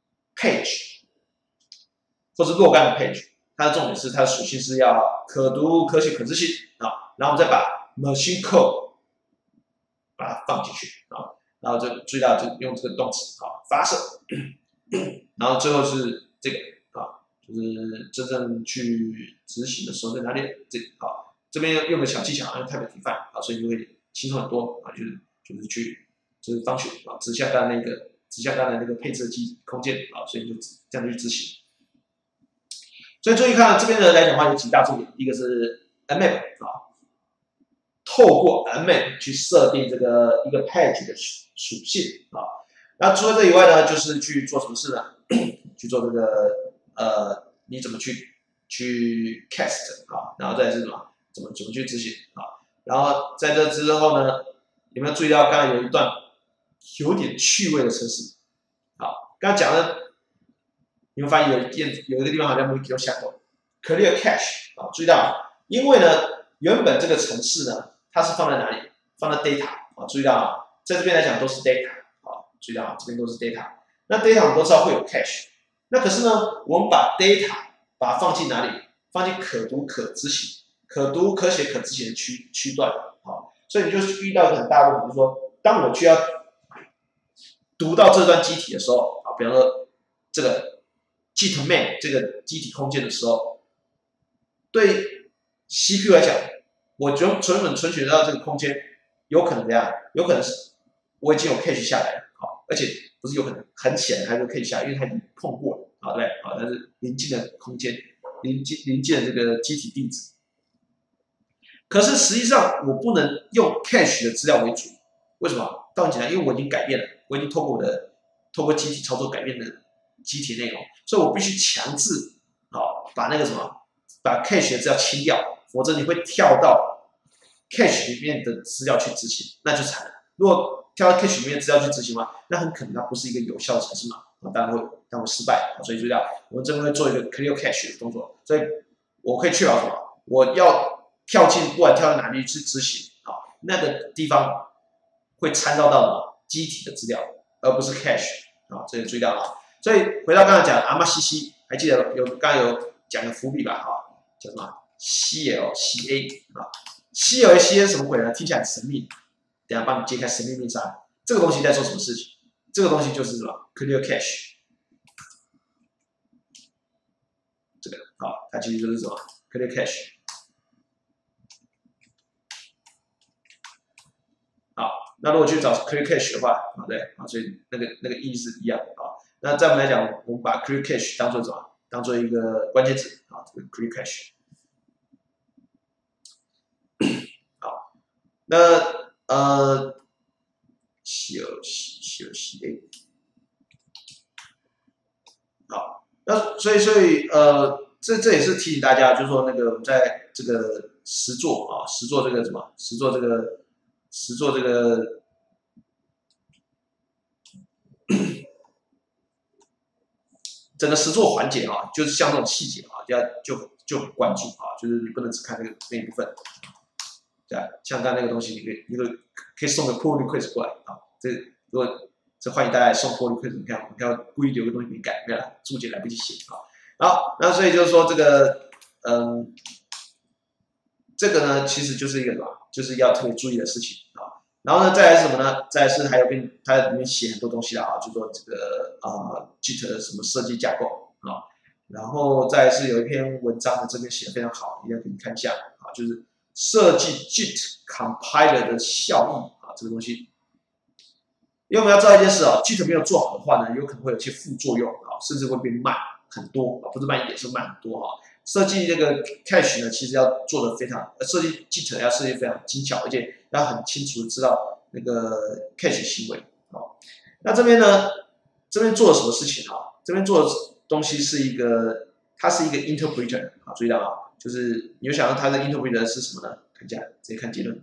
page 或是若干的 page， 它的重点是它的属性是要可读、可写、可执行啊。然后我们再把 machine code 把它放进去啊。然后就注意到，就用这个动词啊发射，然后最后是这个啊，就是真正去执行的时候在哪里？这啊这边用个小技巧，用 type define 啊，所以就会轻松很多啊，就是就是去就是方选啊，指向刚才那个指向刚才那个配置的基空间啊，所以就这样去执行。所以注意看这边的来讲的话，有几大重点，一个是 mmap 啊。透过 mmap 去设定这个一个 page 的属性啊，那除了这以外呢，就是去做什么事呢？去做这个呃，你怎么去去 cast 啊，然后再是什么？怎么怎么去执行啊？然后在这之后呢，有没有注意到刚才有一段有点趣味的程式？好，刚才讲的，你会发现有一有一个地方好像没有下口 clear cache 啊，注意到，因为呢，原本这个程式呢。它是放在哪里？放在 data 啊，注意到啊，在这边来讲都是 data 注意到啊，这边都是 data。那 data 我们都知道会有 cache， 那可是呢，我们把 data 把它放进哪里？放进可读可执行、可读可写可执行的区区段啊。所以你就遇到一个很大的问题，就是说，当我需要读到这段基体的时候啊，比方说这个 git main 这个基体空间的时候，对 C P U 来讲，我就存本存取到这个空间，有可能怎样？有可能是我已经有 cache 下来了，好，而且不是有可能，很显然还是 cache 下来，因为它已经碰过了，好对，好，它是临近的空间，临近临近的这个基体地址。可是实际上我不能用 cache 的资料为主，为什么？道理简单，因为我已经改变了，我已经透过我的透过基体操作改变的基体内容，所以我必须强制好把那个什么把 cache 的资料清掉，否则你会跳到 cache 里面的资料去执行，那就惨了。如果跳到 cache 里面的资料去执行嘛，那很可能它不是一个有效的程式码，当然会当然会失败。所以注意到我们这边会做一个 clear cache 的动作，所以我可以确保什么？我要跳进不管跳到哪里去执行啊，那个地方会参照到什么基体的资料，而不是 cache 啊，这个注意到了。所以回到刚才讲阿玛西西，还记得有刚才有讲个伏笔吧？哈，叫什么 C L C A 啊 ？C L C A 是什么鬼呢？听起来很神秘。等一下帮你揭开神秘面纱。这个东西在做什么事情？这个东西就是什么 ？Clear cache。这个好，它其实就是什么 ？Clear cache。好，那如果去找 clear cache 的话，啊对，啊所以那个那个意义是一样的啊。那在我们来讲，我们把 clear cache 当做什么？当做一个关键词啊，这个 clear cache。好，那呃 ，C L C C L C A。好，那所以所以呃，这这也是提醒大家，就是说那个我们在这个实作啊，实作这个什么，实作这个。实做这个整个实作环节啊，就是像这种细节啊，要就就很关注啊，就是你不能只看那个那一部分，对啊，像刚才那个东西，你可以一个可以送个 pull request 过来啊，这如果这欢迎大家送 pull request，你看我要故意留个东西没改，没了，注解来不及写啊，好，那所以就是说这个嗯，这个呢其实就是一个什么，就是要特别注意的事情啊。然后呢，再来是什么呢？再来是还有跟它里面写很多东西了啊，就说这个啊 Git 的什么设计架构啊，然后再来是有一篇文章呢，这边写的非常好，一定要给你看一下啊，就是设计 Git compiler 的效益啊，这个东西，因为我们要知道一件事啊 ，Git 没有做好的话呢，有可能会有一些副作用啊，甚至会变慢很多啊，不是慢一点，是慢很多啊。设计这个 cache 呢，其实要做的非常，设计 Git 要设计非常精巧，而且要很清楚的知道那个 cache 行为啊。那这边呢，这边做了什么事情啊？这边做的东西是一个，它是一个 interpreter 啊，注意到啊，就是你有想到它的 interpreter 是什么呢？看一下，直接看结论。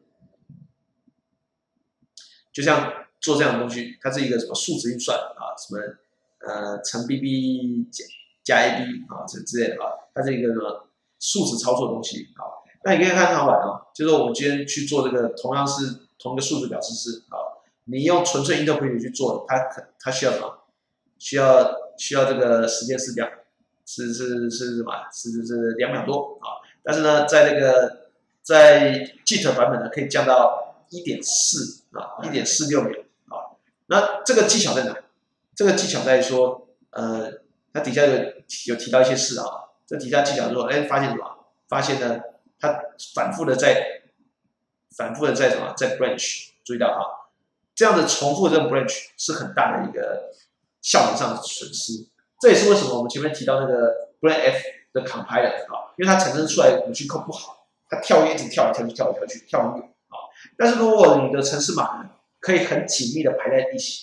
就像做这样的东西，它是一个什么数值运算啊，什么呃乘 B B 减加 A B 啊，这之类的啊，它是一个什么数值操作的东西啊。那你可以看很好玩啊，就是我们今天去做这个，同样是同一个数值表示式啊，你用纯粹 interpreter 去做，它可它需要什么？需要需要这个时间是两是是是什么？是是两秒多啊。但是呢，在这个在 Git 版本呢，可以降到一点四啊，一点四六秒啊。那这个技巧在哪？这个技巧在于说，呃，它底下有有提到一些事啊。这底下技巧就是说，哎，发现什么？发现呢，它反复的在反复的在什么？在 branch， 注意到啊，这样的重复的这种 branch 是很大的一个效能上的损失。这也是为什么我们前面提到那个 BrainF 的 compiler 啊，因为它产生出来的语句扣不好，它跳跃一直跳来跳去，跳来跳去，跳很远啊。但是如果你的程式码呢，可以很紧密的排在一起，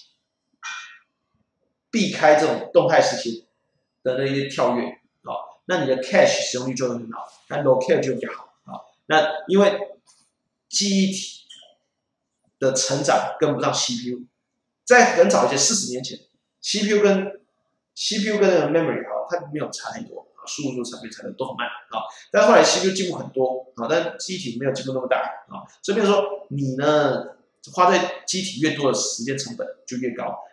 避开这种动态时期的那些跳跃啊，那你的 cache 使用率就会很好，那 locale 就比较好啊。那因为记忆体的成长跟不上 C P U， 在很早以前四十年前 ，C P U 跟 C P U 跟那个 memory 啊，它没有差太多啊，输入产品产的都很慢啊。但是后来 C P U 进步很多啊，但记忆体没有进步那么大啊，所以变成说你呢花在记忆体越多的时间成本就越高。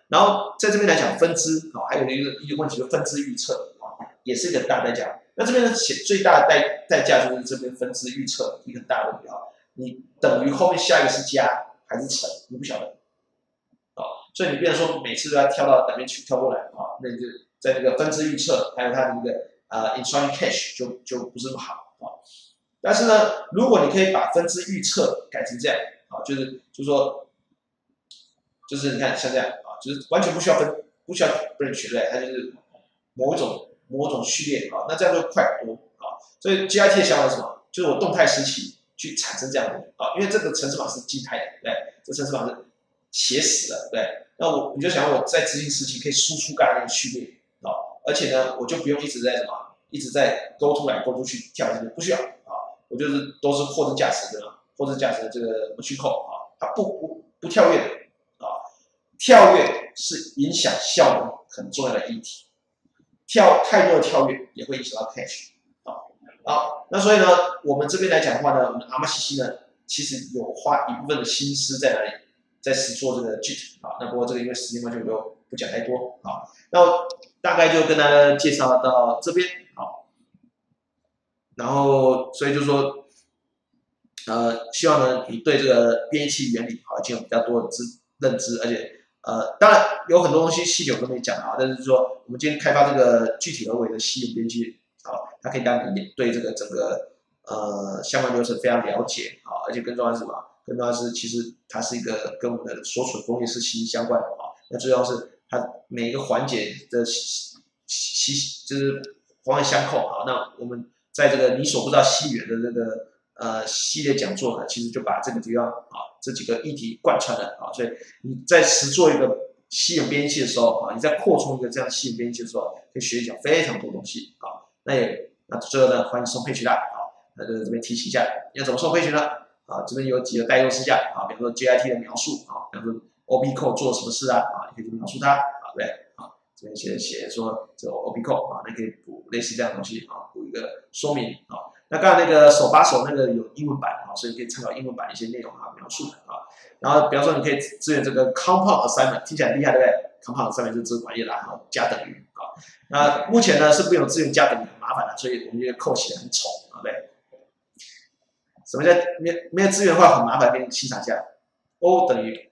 然后在这边来讲分支啊，还有一个一个问题，就分支预测啊，也是一个大代价。那这边的写最大的代代价就是这边分支预测一个大问题啊，你等于后面下一个是加还是乘，你不晓得啊，所以你变成说每次都要跳到哪边去跳过来啊，那就在这个分支预测还有它的一个呃 instruction cache 就就不是那么好啊。但是呢，如果你可以把分支预测改成这样啊，就是就是说，就是你看像这样啊，就是完全不需要分，不需要 branch 对不对？它就是某一种某种序列啊，那这样就快很多啊。所以 G I T 的想法是什么？就是我动态时期去产生这样的啊，因为这个程式码是静态的，对不对？这程式码是写死的，对不对？那我你就想我在执行时期可以输出刚才那个序列啊，而且呢，我就不用一直在什么，一直在勾出来勾出去跳进去，不需要啊，我就是都是货真价实的，货真价实的这个 machine code 啊，它不不不跳跃的啊，跳跃是影响效能很重要的议题，跳太多的跳跃也会影响到 cache 啊。好，那所以呢，我们这边来讲的话呢，我们 A M A C C 呢，其实有花一部分的心思在哪里？在实做这个 J I T 啊，那不过这个因为时间关系，我就不讲太多啊。那大概就跟大家介绍到这边好，然后所以就说，呃，希望呢你对这个编译器原理好已经有比较多的知认知，而且呃，当然有很多东西细节我都没讲啊，但是说我们今天开发这个具体而为的西语编辑啊，它可以让你对这个整个呃相关流程非常了解啊，而且更重要是什么？更重要是，其实它是一个跟我们的所处的工业是息息相关的啊。那最重要是它每一个环节的息息就是环环相扣啊。那我们在这个你所不知道西语的这个呃系列讲座呢，其实就把这个地方啊这几个议题贯穿了啊。所以你在实做一个西语编辑器的时候啊，你在扩充一个这样西语编辑器的时候，可以学讲非常多东西啊。那也那最后呢，欢迎送配群啦啊。那就这边提醒一下，要怎么送配群呢？啊，这边有几个代用事项啊，比方说 J I T 的描述啊，比方说 O B code 做什么事啊，啊，你可以去描述它啊，对不对？啊，这边写写说这个 O B code 啊，那可以补类似这样的东西啊，补一个说明啊。那刚才那个手把手那个有英文版啊，所以可以参考英文版的一些内容啊描述啊。然后比方说你可以支援这个 compound assignment， 听起来很厉害，对不对 ？compound assignment 就是这个玩意啦，啊，加等于啊。那目前呢是没有支援加等于，很麻烦的，所以我们这个扣起来很丑啊，对不对？什么叫没有没有资源的话很麻烦，跟欣赏一下 ，O 等于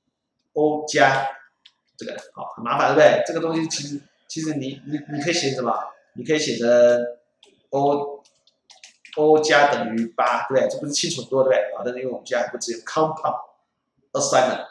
O 加这个，好，很麻烦，对不对？这个东西其实其实你你你可以写什么？你可以写成 O O 加等于八，对不对？这不是清楚很多，对不对？啊，但是因为我们现在不只有 compound assignment，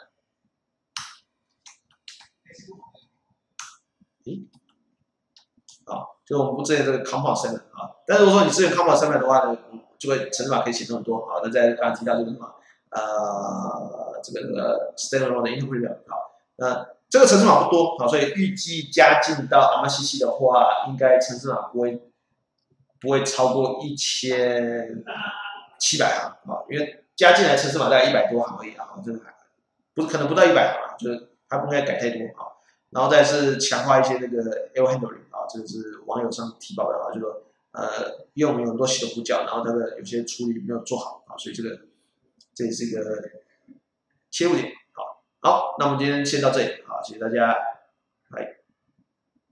咦，好，就我们不支援这个 compound assignment 啊。但是如果说你支援 compound assignment 的话呢？就会程式码可以写成很多好，那在刚刚提到这个什么呃这个这个 standalone 的 interpreter 好，那这个程式码不多好，所以预计加进到 A M A C C 的话，应该程式码不会不会超过一千七百行啊，因为加进来程式码大概一百多行而已啊，这个还不是可能不到一百行啊，就是它不应该改太多啊，然后再是强化一些那个 error handling 啊，这个是网友上提报的啊，就说。呃，因为我们有很多系统呼叫，然后它的有些处理没有做好啊，所以这个这也是一个切入点。好，好，那我们今天先到这里，好，谢谢大家，拜。